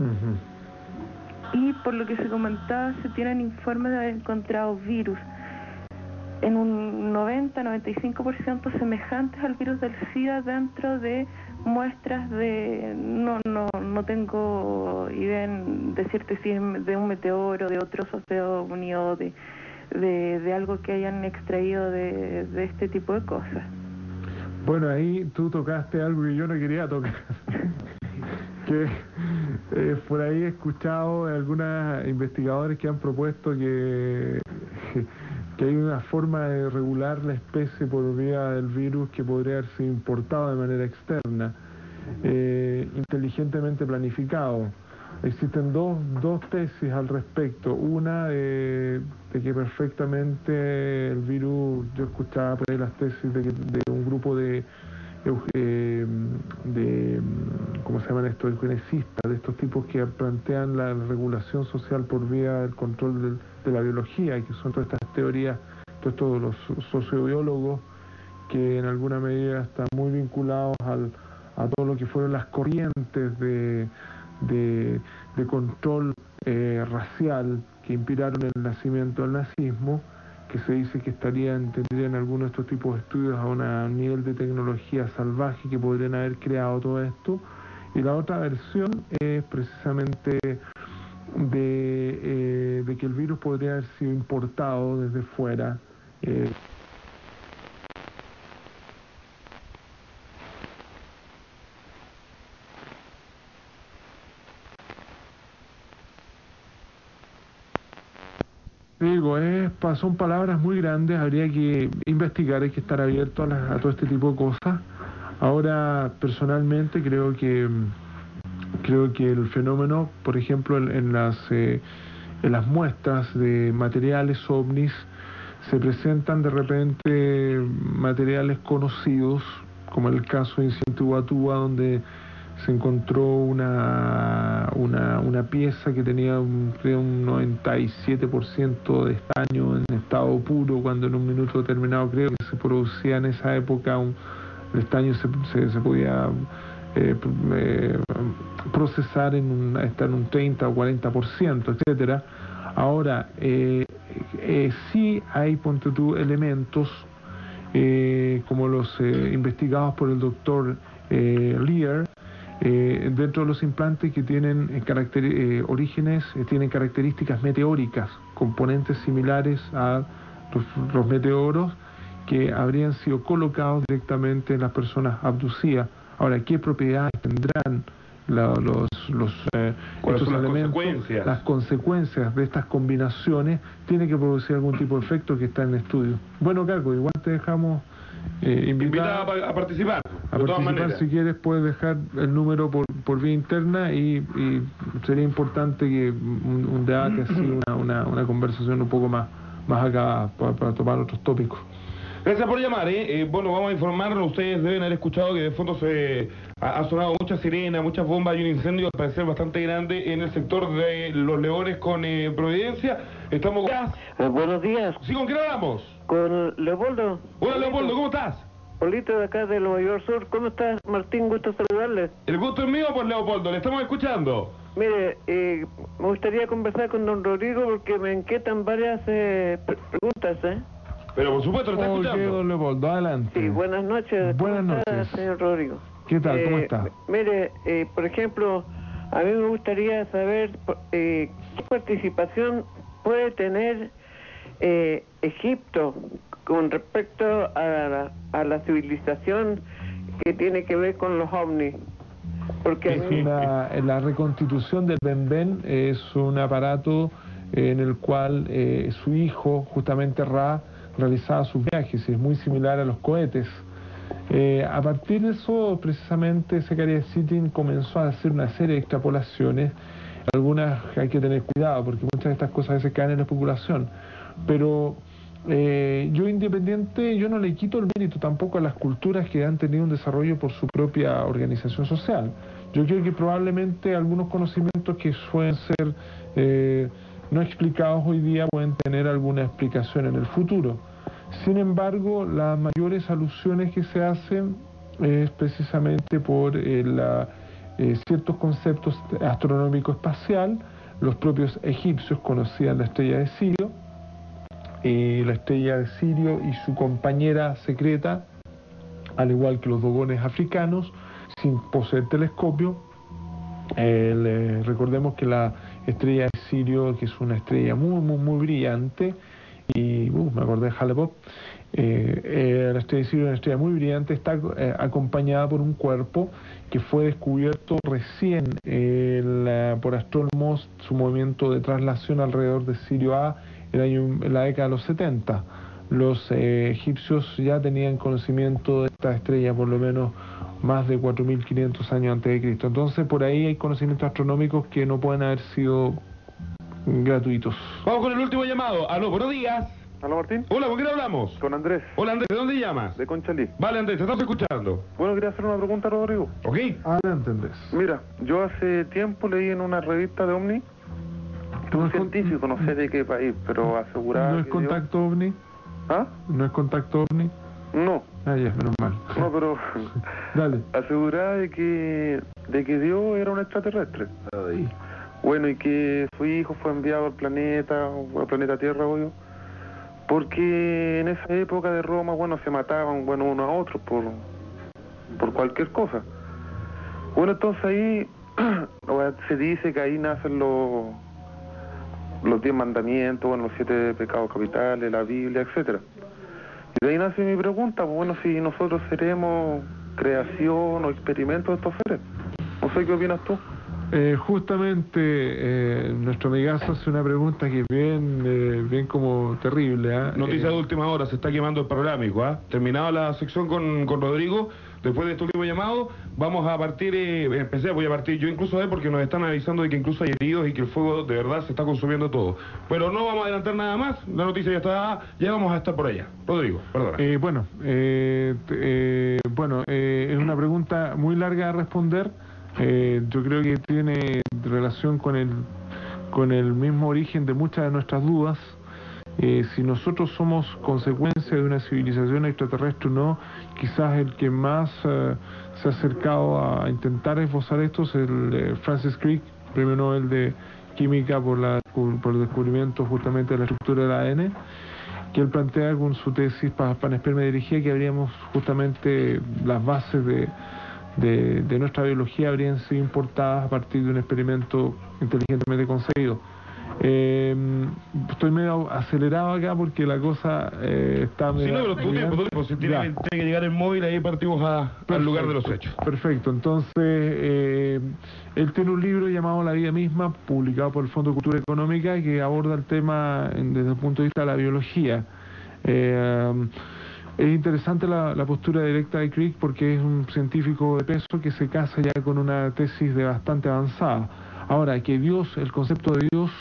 S9: Y por lo que se comentaba, se tienen informes de haber encontrado virus en un 90-95% semejantes al virus del SIDA dentro de muestras de, no tengo idea en decirte si es de un meteoro, de otros de ovni o de algo que hayan extraído de este tipo de cosas.
S4: Bueno, ahí tú tocaste algo que yo no quería tocar. Que por ahí he escuchado a algunos investigadores que han propuesto que hay una forma de regular la especie por vía del virus que podría haber sido importado de manera externa, inteligentemente planificado. Existen dos tesis al respecto. Una de que perfectamente el virus, yo escuchaba por ahí las tesis de un grupo de ¿cómo se llaman estos? Eugenesistas, de estos tipos que plantean la regulación social por vía del control de la biología, y que son todas estas teorías, todos los sociobiólogos que en alguna medida están muy vinculados a todo lo que fueron las corrientes de control racial que inspiraron el nacimiento del nazismo, que se dice que tendrían algunos de estos tipos de estudios a un nivel de tecnología salvaje que podrían haber creado todo esto. Y la otra versión es precisamente de que el virus podría haber sido importado desde fuera. Digo, son palabras muy grandes, habría que investigar, hay que estar abierto a todo este tipo de cosas. Ahora, personalmente, creo que el fenómeno, por ejemplo, en las muestras de materiales ovnis, se presentan de repente materiales conocidos, como el caso de Insintuatúa, donde se encontró una pieza que tenía un 97% de estaño en estado puro, cuando en un minuto determinado creo que se producía en esa época el estaño se podía procesar estar en un 30 o 40%, etcétera. Ahora, sí hay, ponte tú, elementos como los investigados por el doctor Lear, dentro de los implantes que tienen orígenes, tienen características meteóricas, componentes similares a los meteoros que habrían sido colocados directamente en las personas abducidas. Ahora, ¿qué propiedades tendrán estos elementos? Las consecuencias de estas combinaciones tienen que producir algún tipo de efecto que está en estudio. Bueno, Caco, igual te dejamos invitada
S5: a participar.
S4: De todas maneras, si quieres puedes dejar el número por vía interna y sería importante que un debate así, una conversación un poco más acabada para tomar otros tópicos.
S5: Gracias por llamar, Bueno, vamos a informarlo. Ustedes deben haber escuchado que de fondo ha sonado mucha sirena, muchas bombas y un incendio al parecer bastante grande en el sector de Los Leones con Providencia. Estamos con...
S10: buenos días.
S5: ¿Sí, con quién hablamos?
S10: Con Leopoldo.
S5: Hola, Leopoldo, ¿cómo estás?
S10: Polito de acá de Nueva York Sur. ¿Cómo estás, Martín? Gusto saludarle.
S5: El gusto es mío, pues, Leopoldo, le estamos escuchando.
S10: Mire, me gustaría conversar con don Rodrigo porque me inquietan varias preguntas,
S5: Pero por supuesto, lo está escuchando.
S4: Don Leopoldo, adelante.
S10: Sí, buenas noches.
S4: Buenas
S10: ¿Cómo
S4: noches,
S10: está, señor Rodrigo?
S4: ¿Qué tal? ¿Cómo está?
S10: Mire, por ejemplo, a mí me gustaría saber qué participación puede tener Egipto con respecto a la civilización que tiene que ver con los ovnis? Porque
S4: la reconstitución del Ben es un aparato en el cual su hijo, justamente Ra, realizaba sus viajes, y es muy similar a los cohetes. A partir de eso, precisamente, Zecharia Sitchin comenzó a hacer una serie de extrapolaciones. Algunas hay que tener cuidado, porque muchas de estas cosas a veces caen en la especulación. Pero yo no le quito el mérito tampoco a las culturas que han tenido un desarrollo por su propia organización social. Yo creo que probablemente algunos conocimientos que suelen ser no explicados hoy día pueden tener alguna explicación en el futuro. Sin embargo, las mayores alusiones que se hacen es precisamente por ciertos conceptos astronómicos espacial. Los propios egipcios conocían la estrella de Sirio, la estrella de Sirio y su compañera secreta, al igual que los dogones africanos, sin poseer telescopio. Recordemos que la estrella de Sirio, que es una estrella muy brillante, y me acordé de Halepop, la estrella de Sirio es una estrella muy brillante, está acompañada por un cuerpo que fue descubierto recién por astrónomos, su movimiento de traslación alrededor de Sirio A en la década de los 70. Los egipcios ya tenían conocimiento de esta estrella por lo menos más de 4.500 años antes de Cristo. Entonces por ahí hay conocimientos astronómicos que no pueden haber sido gratuitos.
S5: Vamos con el último llamado. Aló, buenos días.
S6: Aló, Martín.
S5: Hola, ¿con quién hablamos?
S6: Con Andrés.
S5: Hola, Andrés, ¿de dónde llamas?
S6: De Conchalí.
S5: Vale, Andrés, te estamos escuchando.
S6: Bueno, quería hacer una pregunta a Rodrigo.
S5: Ok.
S4: Adelante, Andrés.
S6: Mira, yo hace tiempo leí en una revista de OVNI, un científico, no sé de qué país, pero aseguraba...
S4: ¿No es Contacto OVNI?
S6: ¿Ah?
S4: ¿No es Contacto OVNI?
S6: No.
S4: Ah, ya, menos mal.
S6: No, pero...
S4: Dale.
S6: Aseguraba de que Dios era un extraterrestre.
S4: Ahí.
S6: Bueno, y que su hijo fue enviado al planeta Tierra, obvio, porque en esa época de Roma, bueno, se mataban, bueno, unos a otros por cualquier cosa. Bueno, entonces ahí se dice que ahí nacen los 10 mandamientos, bueno, los 7 pecados capitales, la Biblia, etcétera. Y de ahí nace mi pregunta, pues bueno, si nosotros seremos creación o experimento de estos seres. No sé qué opinas tú.
S4: Justamente nuestro amigazo hace una pregunta que es bien como terrible.
S5: Noticia de última hora, se está quemando el panorámico. Terminada la sección con Rodrigo, después de este último llamado, vamos a partir, voy a partir yo incluso porque nos están avisando de que incluso hay heridos y que el fuego de verdad se está consumiendo todo. Pero no vamos a adelantar nada más, la noticia ya está, ya vamos a estar por allá. Rodrigo, perdona.
S4: Es una pregunta muy larga de responder. Yo creo que tiene relación con el mismo origen de muchas de nuestras dudas. Si nosotros somos consecuencia de una civilización extraterrestre o no, quizás el que más se ha acercado a intentar esbozar esto es el Francis Crick, premio Nobel de Química por el descubrimiento justamente de la estructura del ADN, que él plantea con su tesis Panspermia dirigida que habríamos justamente las bases de nuestra biología habrían sido importadas a partir de un experimento inteligentemente concebido. Estoy medio acelerado acá porque la cosa está medio...
S5: Sí, no, pero tu tiempo, si tiene que llegar el móvil, ahí partimos al lugar de los hechos.
S4: Perfecto, entonces él tiene un libro llamado La vida misma, publicado por el Fondo de Cultura Económica, que aborda el tema desde el punto de vista de la biología. Es interesante la postura directa de Crick porque es un científico de peso que se casa ya con una tesis de bastante avanzada. Ahora, que Dios, el concepto de Dios,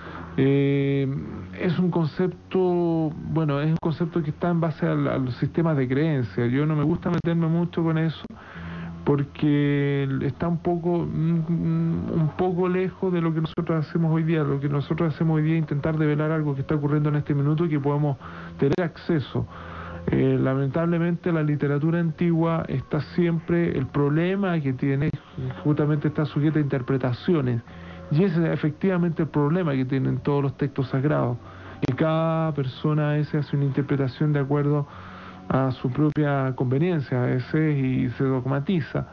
S4: es un concepto, que está en base a los sistemas de creencia. Yo no me gusta meterme mucho con eso porque está un poco lejos de lo que nosotros hacemos hoy día. Lo que nosotros hacemos hoy día es intentar develar algo que está ocurriendo en este minuto y que podemos tener acceso. Lamentablemente la literatura antigua está siempre, el problema que tiene justamente está sujeta a interpretaciones, y ese es efectivamente el problema que tienen todos los textos sagrados, que cada persona hace una interpretación de acuerdo a su propia conveniencia a veces y se dogmatiza.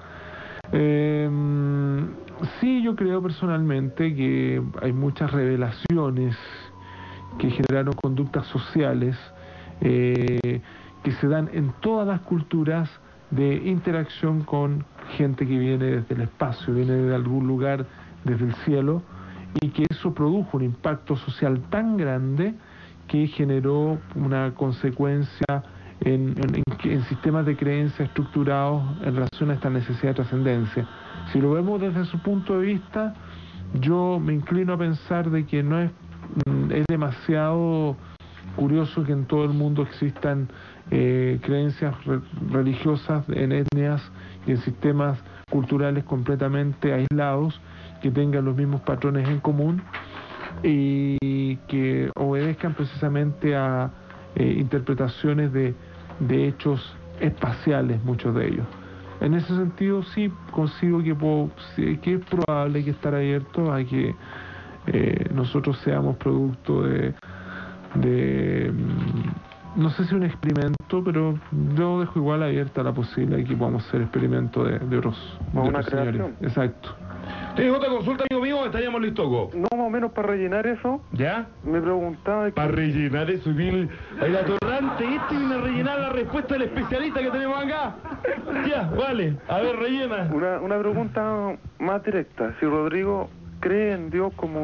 S4: Sí, yo creo personalmente que hay muchas revelaciones que generaron conductas sociales que se dan en todas las culturas de interacción con gente que viene desde el espacio, viene de algún lugar desde el cielo, y que eso produjo un impacto social tan grande que generó una consecuencia en sistemas de creencia estructurados en relación a esta necesidad de trascendencia. Si lo vemos desde su punto de vista, yo me inclino a pensar de que no es demasiado curioso que en todo el mundo existan creencias religiosas en etnias y en sistemas culturales completamente aislados que tengan los mismos patrones en común y que obedezcan precisamente a interpretaciones de hechos espaciales, muchos de ellos. En ese sentido sí consigo que es probable que estar abierto a que nosotros seamos producto de no sé si un experimento, pero yo dejo igual abierta la posibilidad de que podamos hacer experimento de otros señores. Exacto.
S5: ¿Tienes otra consulta, amigo mío? Estaríamos listos.
S6: No, más o menos para rellenar eso.
S5: ¿Ya?
S6: Me preguntaba...
S5: Para rellenar eso, el atorrante viene a rellenar la respuesta del especialista que tenemos acá. Ya, vale. A ver, rellena.
S6: Una pregunta más directa. Si Rodrigo cree en Dios como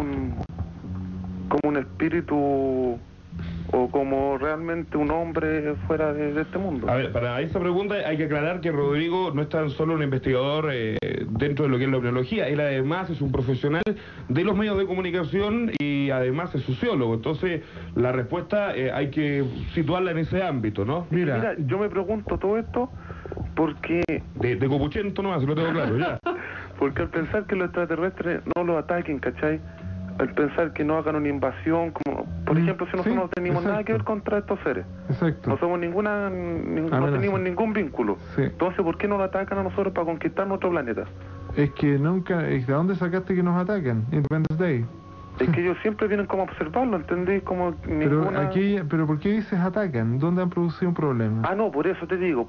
S6: un espíritu o como realmente un hombre fuera de este mundo.
S5: A ver, para esa pregunta hay que aclarar que Rodrigo no es tan solo un investigador dentro de lo que es la biología, él además es un profesional de los medios de comunicación y además es sociólogo. Entonces la respuesta hay que situarla en ese ámbito, ¿no?
S6: Mira, yo me pregunto todo esto porque...
S5: De copuchento nomás, si lo tengo claro, ya.
S6: Porque al pensar que los extraterrestres no los ataquen, ¿cachai? Al pensar que no hagan una invasión, como por ejemplo, si nosotros no tenemos nada que ver contra estos seres, no somos no tenemos ningún vínculo, entonces ¿por qué no lo atacan a nosotros para conquistar nuestro planeta?
S4: Es que nunca, ¿de dónde sacaste que nos atacan? Independence Day.
S6: Es que ellos siempre vienen como a observarlo, ¿entendés? Como ninguna...
S4: pero ¿por qué dices atacan? ¿Dónde han producido un problema?
S6: Ah, no, por eso te digo,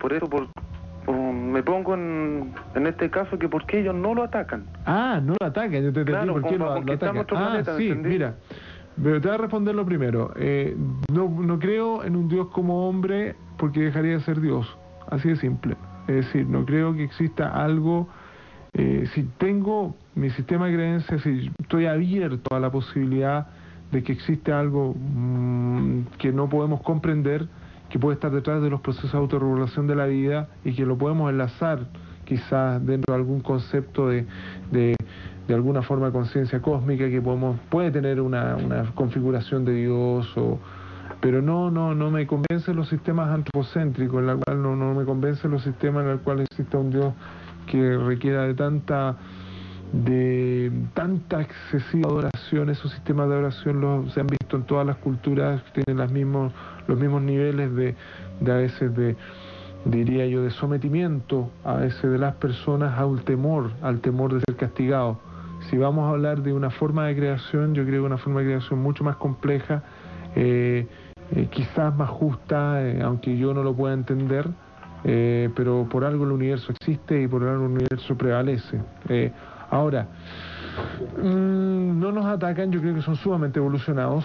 S6: me pongo en este caso que por qué ellos no lo atacan.
S4: Ah, no lo atacan, yo te digo por qué lo atacan.
S6: Planeta,
S4: sí,
S6: ¿entendí?
S4: Mira, pero te voy a responder lo primero. No creo en un Dios como hombre porque dejaría de ser Dios, así de simple. Es decir, no creo que exista algo... si tengo mi sistema de creencias, si estoy abierto a la posibilidad de que existe algo que no podemos comprender, que puede estar detrás de los procesos de autorregulación de la vida y que lo podemos enlazar quizás dentro de algún concepto de alguna forma de conciencia cósmica que puede tener una configuración de Dios, pero no me convencen los sistemas antropocéntricos, en la cual no me convencen los sistemas en el cual exista un Dios que requiera de tanta excesiva adoración. Esos sistemas de adoración se han visto en todas las culturas, tienen los mismos niveles de a veces diría yo, de sometimiento a veces de las personas al temor de ser castigado. Si vamos a hablar de una forma de creación, yo creo que una forma de creación mucho más compleja, quizás más justa, aunque yo no lo pueda entender, pero por algo el universo existe y por algo el universo prevalece. Ahora, no nos atacan, yo creo que son sumamente evolucionados,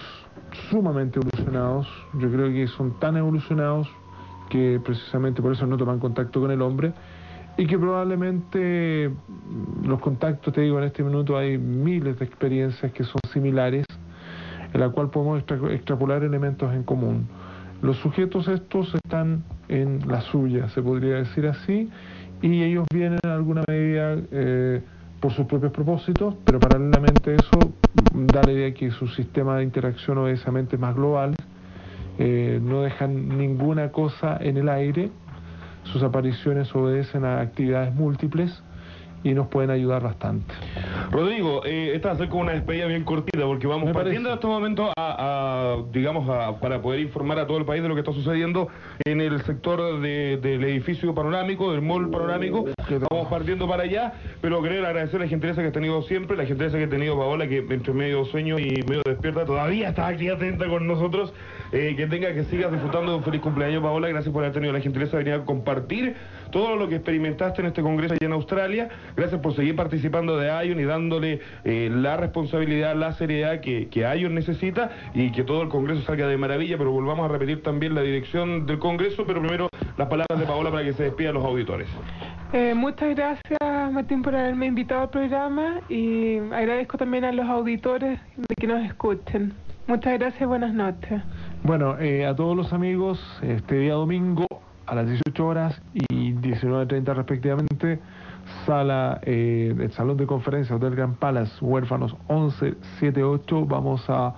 S4: yo creo que son tan evolucionados que precisamente por eso no toman contacto con el hombre, y que probablemente los contactos, te digo, en este minuto hay miles de experiencias que son similares, en la cual podemos extrapolar elementos en común. Los sujetos estos están en la suya, se podría decir así, y ellos vienen en alguna medida por sus propios propósitos, pero paralelamente a eso da la idea que su sistema de interacción obedece a mentes más globales, no dejan ninguna cosa en el aire, sus apariciones obedecen a actividades múltiples y nos pueden ayudar bastante.
S5: Rodrigo, esta va a ser como una despedida bien cortita, porque vamos partiendo en estos momentos para poder informar a todo el país de lo que está sucediendo en el sector del edificio panorámico, del mall panorámico. Vamos partiendo para allá, pero querer agradecer la gentileza que has tenido siempre, la gentileza que ha tenido Paola, que entre medio sueño y medio despierta todavía está aquí atenta con nosotros. Que sigas disfrutando de un feliz cumpleaños, Paola. Gracias por haber tenido la gentileza de venir a compartir todo lo que experimentaste en este congreso allá en Australia. Gracias por seguir participando de ION y dándole la responsabilidad, la seriedad que ION necesita, y que todo el congreso salga de maravilla. Pero volvamos a repetir también la dirección del congreso, pero primero las palabras de Paola para que se despida a los auditores.
S3: Muchas gracias, Martín, por haberme invitado al programa, y agradezco también a los auditores de que nos escuchen. Muchas gracias, buenas noches.
S4: Bueno, a todos los amigos, este día domingo a las 18 horas y 19:30 respectivamente, el Salón de Conferencias Hotel Grand Palace, Huérfanos 1178, vamos a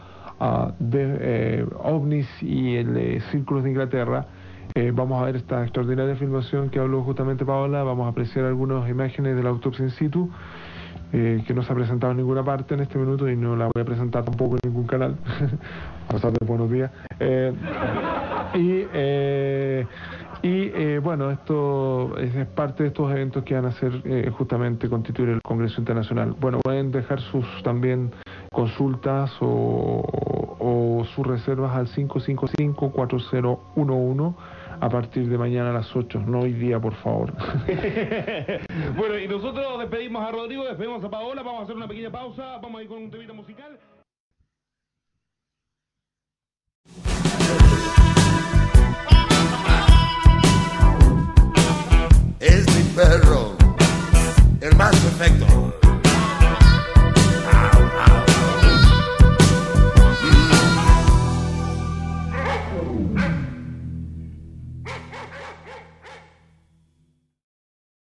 S4: OVNIs y el Círculos de Inglaterra. Vamos a ver esta extraordinaria filmación que habló justamente Paola, vamos a apreciar algunas imágenes de la autopsia in situ, que no se ha presentado en ninguna parte en este minuto y no la voy a presentar tampoco en ningún canal. Pasad de buenos días. Bueno, esto es parte de estos eventos que van a hacer justamente constituir el Congreso Internacional. Bueno, pueden dejar sus también consultas o sus reservas al 555-4011 a partir de mañana a las 8, no hoy día, por favor.
S5: Bueno, y nosotros despedimos a Rodrigo, despedimos a Paola, vamos a hacer una pequeña pausa, vamos a ir con un temita musical.
S11: Es mi perro.